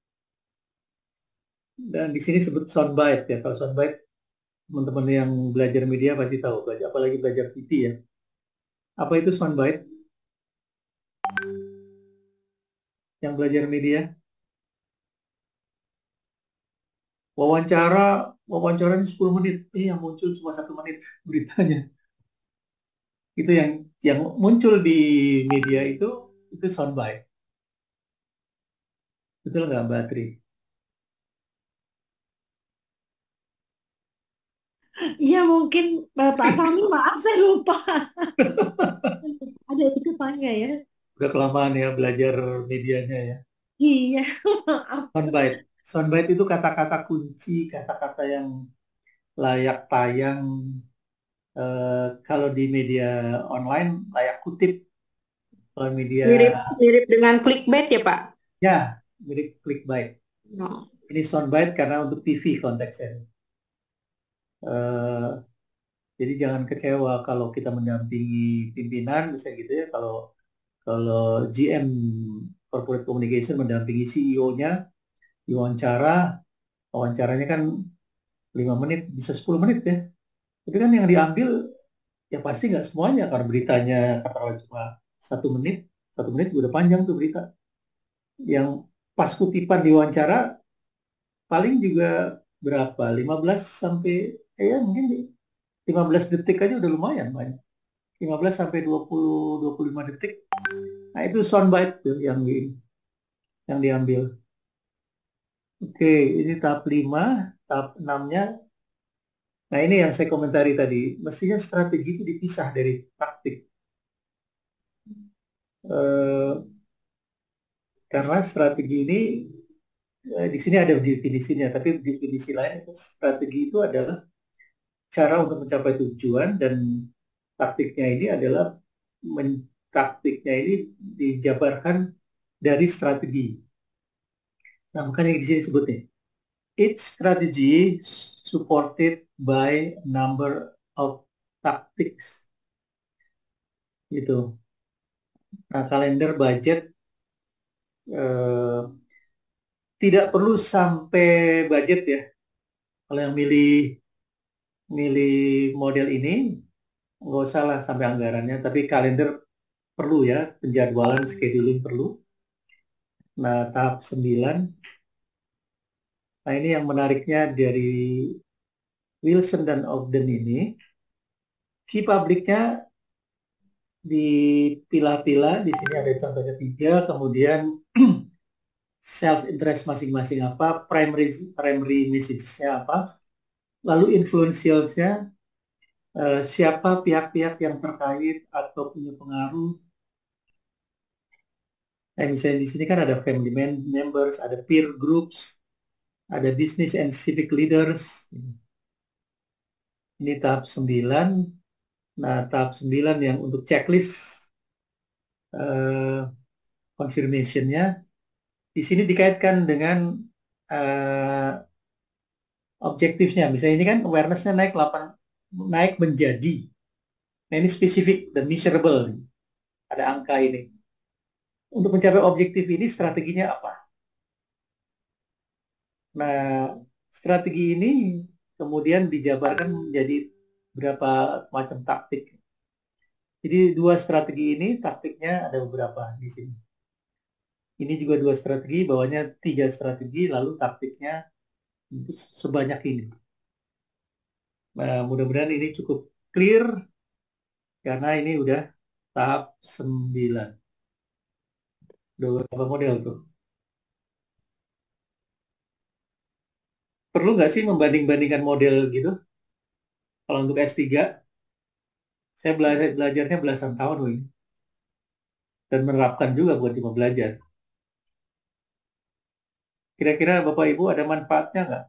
dan di sini sebut soundbite ya. Kalau soundbite, teman-teman yang belajar media pasti tahu, apalagi belajar T V ya. Apa itu soundbite? Yang belajar media? Wawancara, wawancaranya sepuluh menit, eh yang muncul cuma satu menit beritanya. Itu yang yang muncul di media itu itu soundbite. Betul nggak, Mbak Tri? Iya mungkin Pak Fahmi, maaf saya lupa. Ada itu apa enggak ya? Udah kelamaan ya belajar medianya ya. Iya, maaf. Soundbite. Soundbite itu kata-kata kunci, kata-kata yang layak tayang. Eh, kalau di media online layak kutip. Kalau media Mirip mirip dengan clickbait ya, Pak? ya mirip clickbait. No. Ini soundbite karena untuk T V konteksnya. Eh, jadi jangan kecewa kalau kita mendampingi pimpinan, misalnya gitu ya. Kalau kalau G M Corporate Communication mendampingi C E O-nya, diwawancara, wawancaranya kan lima menit, bisa sepuluh menit ya. Tapi kan yang diambil ya pasti nggak semuanya, karena beritanya katakanlah cuma satu menit, satu menit udah panjang tuh berita. Yang pas kutipan diwawancara paling juga berapa? lima belas sampai eh, ya mungkin lima belas detik aja udah lumayan banyak. lima belas sampai dua puluh dua puluh lima detik. Nah, itu soundbite tuh yang di, yang diambil. Oke, ini tahap lima, tahap enam-nya. Nah, ini yang saya komentari tadi. Mestinya strategi itu dipisah dari taktik. Eh, karena strategi ini eh, di sini ada definisinya, tapi definisi lain itu strategi itu adalah cara untuk mencapai tujuan, dan taktiknya ini adalah men, taktiknya ini dijabarkan dari strategi. Nah, makanya di sini sebutnya each strategy supported by a number of tactics. Gitu. Nah, kalender budget eh, tidak perlu sampai budget ya. Kalau yang milih milih model ini nggak usah lah sampai anggarannya, tapi kalender perlu ya, penjadwalan scheduling perlu. Nah, tahap sembilan. Nah, ini yang menariknya dari Wilson dan Ogden ini. Key publiknya dipilah-pilah. Di sini ada contohnya tiga, kemudian self interest masing-masing apa, primary primary message-nya apa, lalu influential-nya eh, siapa pihak-pihak yang terkait atau punya pengaruh. Nah, misalnya di sini kan ada family members, ada peer groups, ada business and civic leaders. Ini tahap sembilan. Nah, tahap sembilan yang untuk checklist uh, confirmation-nya di sini dikaitkan dengan uh, objektifnya. Misalnya ini kan awareness-nya naik delapan, naik menjadi. Nah, ini spesifik dan measurable. Ada angka ini. Untuk mencapai objektif ini strateginya apa? Nah, strategi ini kemudian dijabarkan menjadi berapa macam taktik. Jadi dua strategi ini taktiknya ada beberapa di sini. Ini juga dua strategi, bawahnya tiga strategi, lalu taktiknya sebanyak ini. Nah, mudah-mudahan ini cukup clear karena ini udah tahap sembilan. Udah berapa model tuh? Perlu nggak sih membanding-bandingkan model gitu? Kalau untuk S tiga, saya belajar belajarnya belasan tahun loh ini. Dan menerapkan juga bukan cuma belajar. Kira-kira Bapak Ibu ada manfaatnya nggak?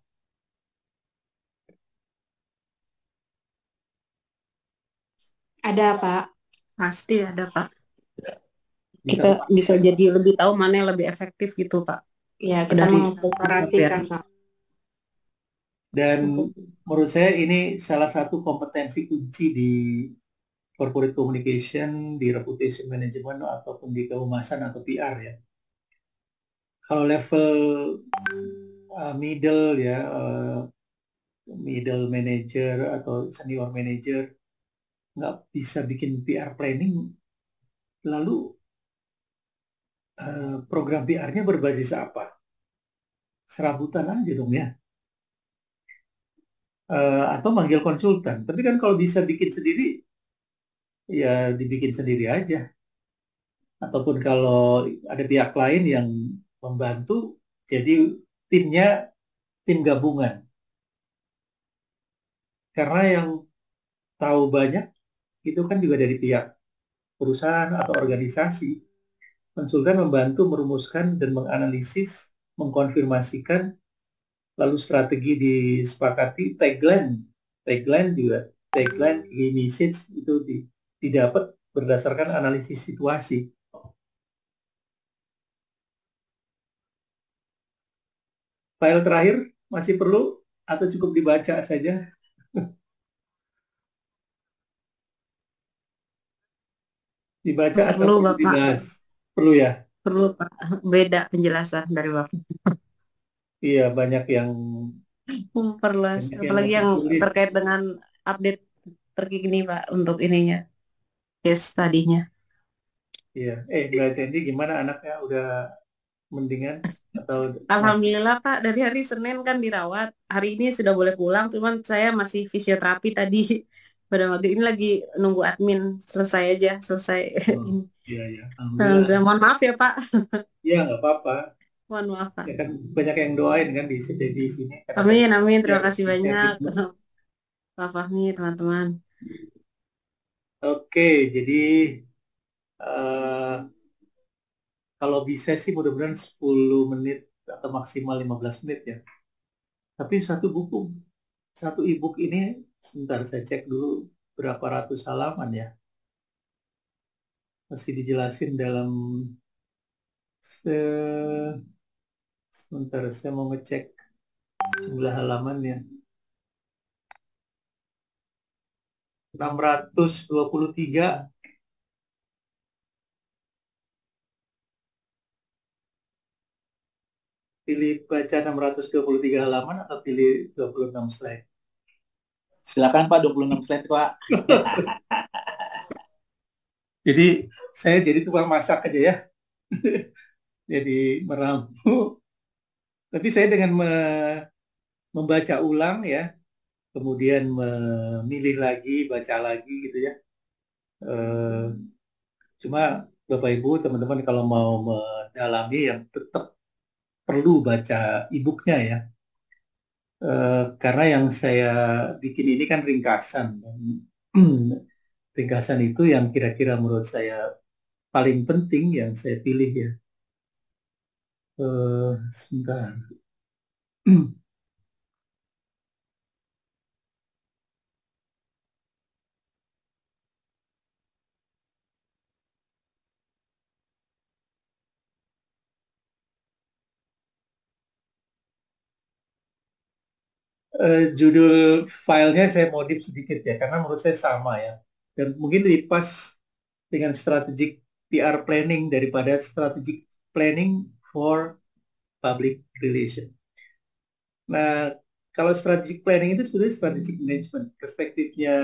Ada, Pak. Pasti ada, Pak. Bisa Kita bisa jadi lebih tahu mana yang lebih efektif gitu, Pak. Ya, kita Dari memperhatikan, Pak. Dan menurut saya ini salah satu kompetensi kunci di corporate communication, di reputation management, ataupun di kehumasan atau P R ya. Kalau level uh, middle ya, uh, middle manager atau senior manager nggak bisa bikin P R planning, lalu uh, program P R-nya berbasis apa? Serabutan aja dong ya. Uh, atau manggil konsultan. Tapi kan kalau bisa bikin sendiri, ya dibikin sendiri aja. Ataupun kalau ada pihak lain yang membantu, jadi timnya tim gabungan. Karena yang tahu banyak itu kan juga dari pihak perusahaan atau organisasi. Konsultan membantu merumuskan dan menganalisis, mengkonfirmasikan, lalu strategi disepakati, tagline, tagline juga, tagline, key message itu di, didapat berdasarkan analisis situasi. File terakhir masih perlu atau cukup dibaca saja? Dibaca atau Perlu, perlu Bapak. dibahas? Perlu ya? Perlu, Pak. Beda penjelasan dari Bapak. Iya, banyak yang Memperluas, banyak yang apalagi mau yang tulis. terkait dengan update terkini, Pak, untuk ininya, case tadinya. Iya. Eh, Mbak Cendi gimana anaknya? Udah mendingan atau masih? Alhamdulillah, Pak, dari hari Senin kan dirawat. Hari ini sudah boleh pulang, cuman saya masih fisioterapi tadi. Pada waktu ini lagi nunggu admin selesai aja, selesai Oh, ini. iya, iya. Alhamdulillah. Alhamdulillah. Mohon maaf ya, Pak. Iya, nggak apa-apa. Mohon maaf, Pak. Ya kan banyak yang doain kan di sini di sini. Amin, Kadang-kadang amin. ya Terima kasih ya banyak, gitu. Pak Fahmi, teman-teman. Oke, jadi eh, kalau bisa sih mudah-mudahan sepuluh menit atau maksimal lima belas menit ya. Tapi satu buku, satu e-book ini sebentar saya cek dulu berapa ratus halaman ya. Masih dijelasin dalam se sebentar saya mau ngecek jumlah halamannya. enam ratus dua puluh tiga. Pilih baca enam ratus dua puluh tiga halaman atau pilih dua puluh enam slide? Silakan Pak, dua puluh enam slide Pak. Jadi saya jadi tukang masak aja ya. Jadi meramu. Tapi saya dengan me membaca ulang ya, kemudian memilih lagi, baca lagi gitu ya. Eh, cuma Bapak Ibu, teman-teman kalau mau mendalami yang tetap perlu baca e-booknya ya. Eh, karena yang saya bikin ini kan ringkasan. Dan, ringkasan itu yang kira-kira menurut saya paling penting yang saya pilih ya. Eh, sebentar. Eh, judul filenya saya modif sedikit ya, karena menurut saya sama ya. Dan mungkin lebih pas dengan strategic P R planning daripada strategic planning for public relation. Nah, kalau strategic planning itu sebenarnya strategic management. Perspektifnya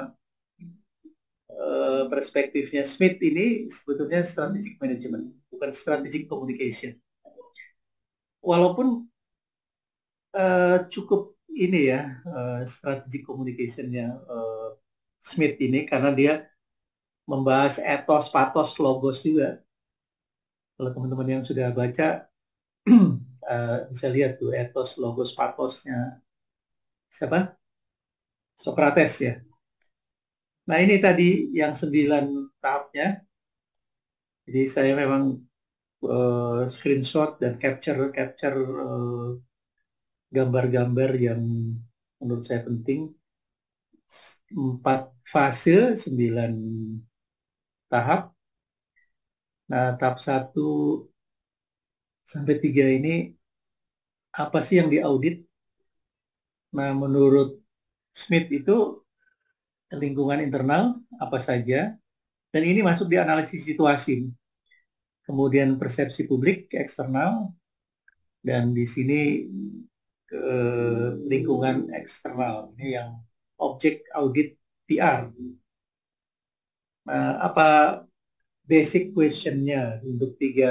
eh, perspektifnya Smith ini sebetulnya strategic management, bukan strategic communication. Walaupun eh, cukup ini ya eh, strategic communicationnya eh, Smith ini karena dia membahas etos, patos, logos juga. Kalau teman-teman yang sudah baca uh, bisa lihat tuh etos, logos, patosnya siapa? Socrates ya. Nah ini tadi yang sembilan tahapnya. Jadi saya memang uh, screenshot dan capture capture uh, gambar-gambar yang menurut saya penting. Empat fase, sembilan tahap. Nah tahap satu sampai tiga ini apa sih yang diaudit? Nah menurut Smith itu lingkungan internal apa saja, dan ini masuk di analisis situasi. Kemudian persepsi publik eksternal, dan di sini ke lingkungan eksternal. Ini yang objek audit P R. Nah, apa basic questionnya untuk tiga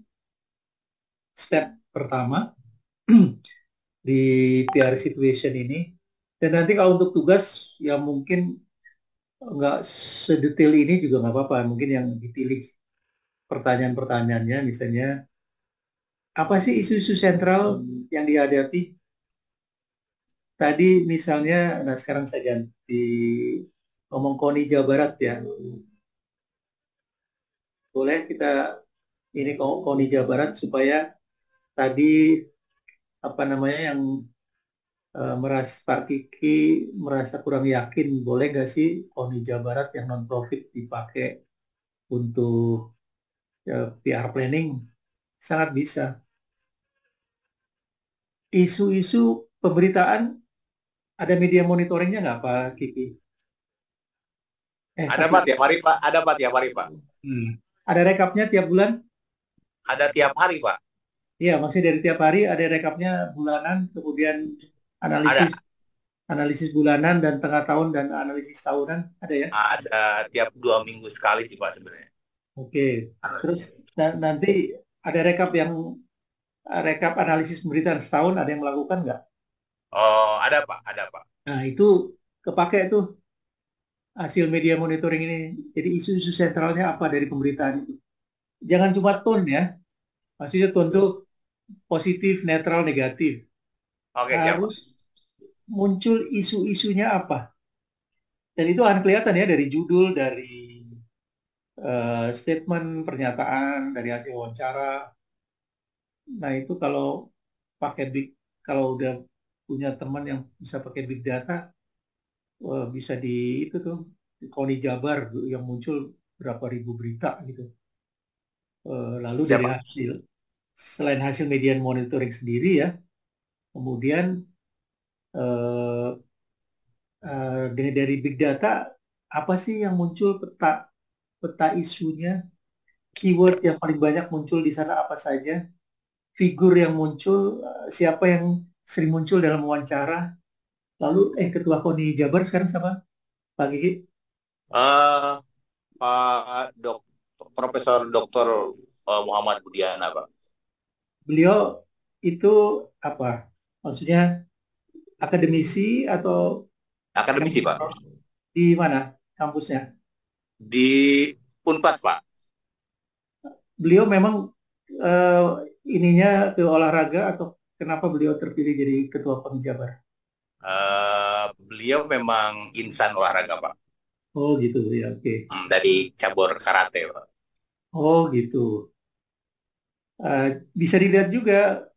step pertama di P R situation ini. Dan nanti kalau untuk tugas ya mungkin nggak sedetail ini juga nggak apa-apa. Mungkin yang dipilih pertanyaan-pertanyaannya misalnya apa sih isu-isu sentral yang dihadapi? Tadi misalnya, nah sekarang saya ganti ngomong K O N I Jawa Barat ya. Boleh kita ini Ko- KONI Jawa Barat supaya tadi apa namanya yang eh, merasa Pak Kiki merasa kurang yakin, boleh nggak sih KONI Jawa Barat yang non profit dipakai untuk eh, P R planning? Sangat bisa. Isu-isu pemberitaan ada media monitoringnya nggak Pak Kiki? Eh Pak Ada Pak Kiki. tiap hari Pak, ada Pak tiap hari Pak. Hmm. Ada rekapnya tiap bulan? Ada tiap hari Pak. Iya, maksudnya dari tiap hari ada rekapnya bulanan, kemudian Ada, analisis analisis bulanan dan tengah tahun dan analisis tahunan, ada ya? ada tiap dua minggu sekali sih Pak sebenarnya. Oke. Terus na- nanti ada rekap yang rekap analisis pemberitaan setahun, ada yang melakukan nggak? Oh, ada Pak, ada Pak. Nah, itu kepake tuh hasil media monitoring ini. Jadi isu-isu sentralnya apa dari pemberitaan itu? Jangan cuma tone ya. Maksudnya tone tuh positif, netral, negatif. Oke, siap Pak. Harus muncul isu-isunya apa. Dan itu akan kelihatan ya dari judul, dari eh, statement, pernyataan, dari hasil wawancara. Nah itu kalau pakai big, kalau udah punya teman yang bisa pakai big data, wah, bisa di itu tuh di KONI Jabar yang muncul berapa ribu berita gitu. Eh, lalu Siap dari Pak. hasil, selain hasil media monitoring sendiri ya, kemudian eh, eh, dari dari big data apa sih yang muncul, peta peta isunya, keyword yang paling banyak muncul di sana apa saja, figur yang muncul, eh, siapa yang sering muncul dalam wawancara. Lalu eh ketua KONI Jabar sekarang siapa? Pak Gigi? Eh, Pak Dok, Profesor Doktor eh, Muhammad Budiana Pak. Beliau itu apa? Maksudnya akademisi atau Akademisi Pak. di mana kampusnya? Di Unpas Pak. Beliau memang eh, ininya ke olahraga atau kenapa beliau terpilih jadi ketua KONI Jabar? Eh, beliau memang insan olahraga Pak. Oh gitu ya, oke. Hmm, dari cabur karate Pak. Oh gitu. Eh, bisa dilihat juga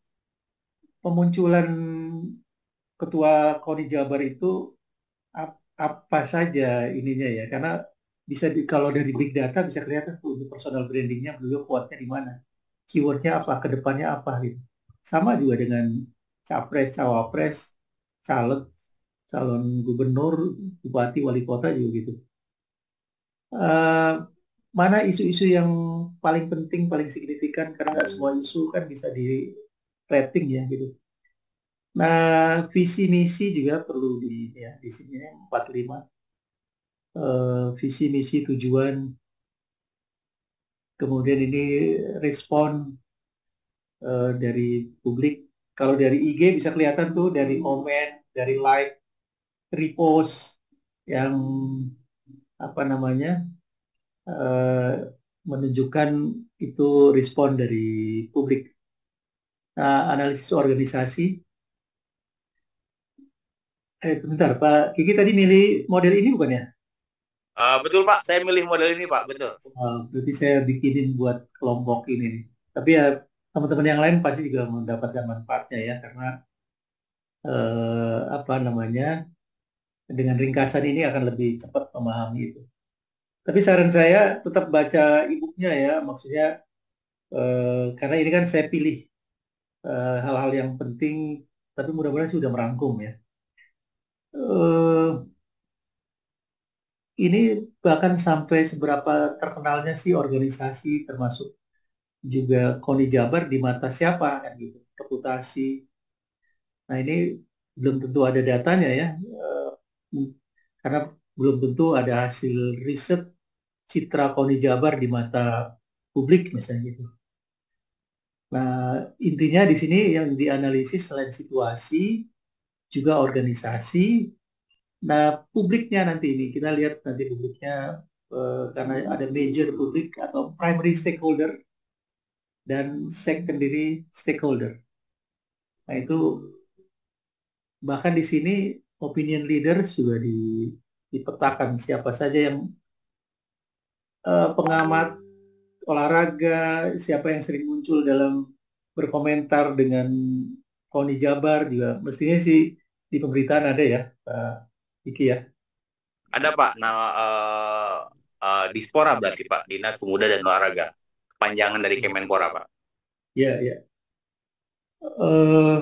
pemunculan ketua KONI Jabar itu ap- apa saja ininya ya, karena bisa di, kalau dari big data bisa kelihatan tuh untuk personal brandingnya beliau kuatnya di mana, keywordnya apa, kedepannya apa gitu. Sama juga dengan capres, cawapres, caleg, calon gubernur, bupati, wali kota juga gitu. Eh, mana isu-isu yang paling penting, paling signifikan, karena nggak semua isu kan bisa di rating ya gitu. Nah, visi misi juga perlu di ya di sini ya, empat puluh lima. Eh, visi misi tujuan, kemudian ini respon eh, dari publik. Kalau dari I G bisa kelihatan tuh dari komen, dari like, repost yang apa namanya eh, menunjukkan itu respon dari publik. Nah, analisis organisasi. Eh, bentar, Pak Kiki tadi milih model ini bukan ya? Eh, betul Pak, saya milih model ini Pak, betul. Uh, berarti saya bikinin buat kelompok ini nih. Tapi ya teman-teman yang lain pasti juga mendapatkan manfaatnya ya, karena eh, apa namanya dengan ringkasan ini akan lebih cepat memahami itu. Tapi saran saya tetap baca e-booknya ya, maksudnya eh, karena ini kan saya pilih eh, hal-hal yang penting, tapi mudah-mudahan sih udah merangkum ya. Eh, ini bahkan sampai seberapa terkenalnya sih organisasi termasuk juga KONI Jabar di mata siapa kan gitu, reputasi. Nah ini belum tentu ada datanya ya, Eh, karena belum tentu ada hasil riset citra KONI Jabar di mata publik misalnya gitu. Nah intinya di sini yang dianalisis selain situasi juga organisasi. Nah publiknya nanti ini kita lihat nanti publiknya eh, karena ada major publik atau primary stakeholder dan secondary stakeholder. Nah itu bahkan di sini opinion leaders juga di, dipetakan siapa saja yang eh, pengamat olahraga, siapa yang sering muncul dalam berkomentar dengan Koni Jabar juga mestinya sih di pemberitaan ada ya, Pak Diki ya. Ada Pak, nah eh, eh, Dispora berarti Pak, Dinas Pemuda dan Olahraga. Panjangan dari Kemenpora Pak. Ya, ya. Eh,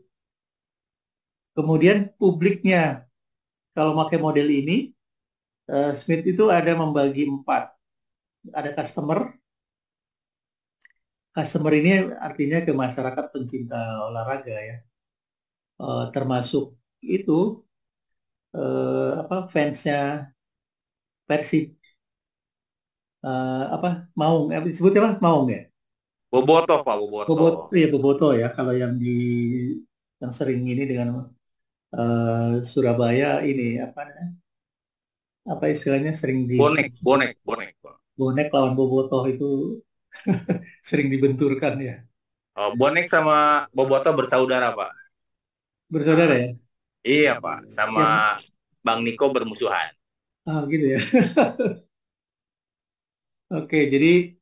kemudian publiknya, kalau pakai model ini, eh, Smith itu ada membagi empat. Ada customer, customer ini artinya ke masyarakat pencinta olahraga ya. Eh, termasuk itu eh, apa fansnya Persib, eh, apa Maung, eh, disebutnya apa Maung ya? Boboto Pak, Boboto. Boboto, iya Boboto ya. Kalau yang di yang sering ini dengan eh, Surabaya ini apa apa istilahnya sering di Bonek, bonek, bonek. bonek lawan Boboto itu sering dibenturkan ya. Oh, bonek sama Boboto bersaudara Pak. Bersaudara ya? Iya Pak, sama Yang Bang Niko bermusuhan. ah gitu ya. Oke, jadi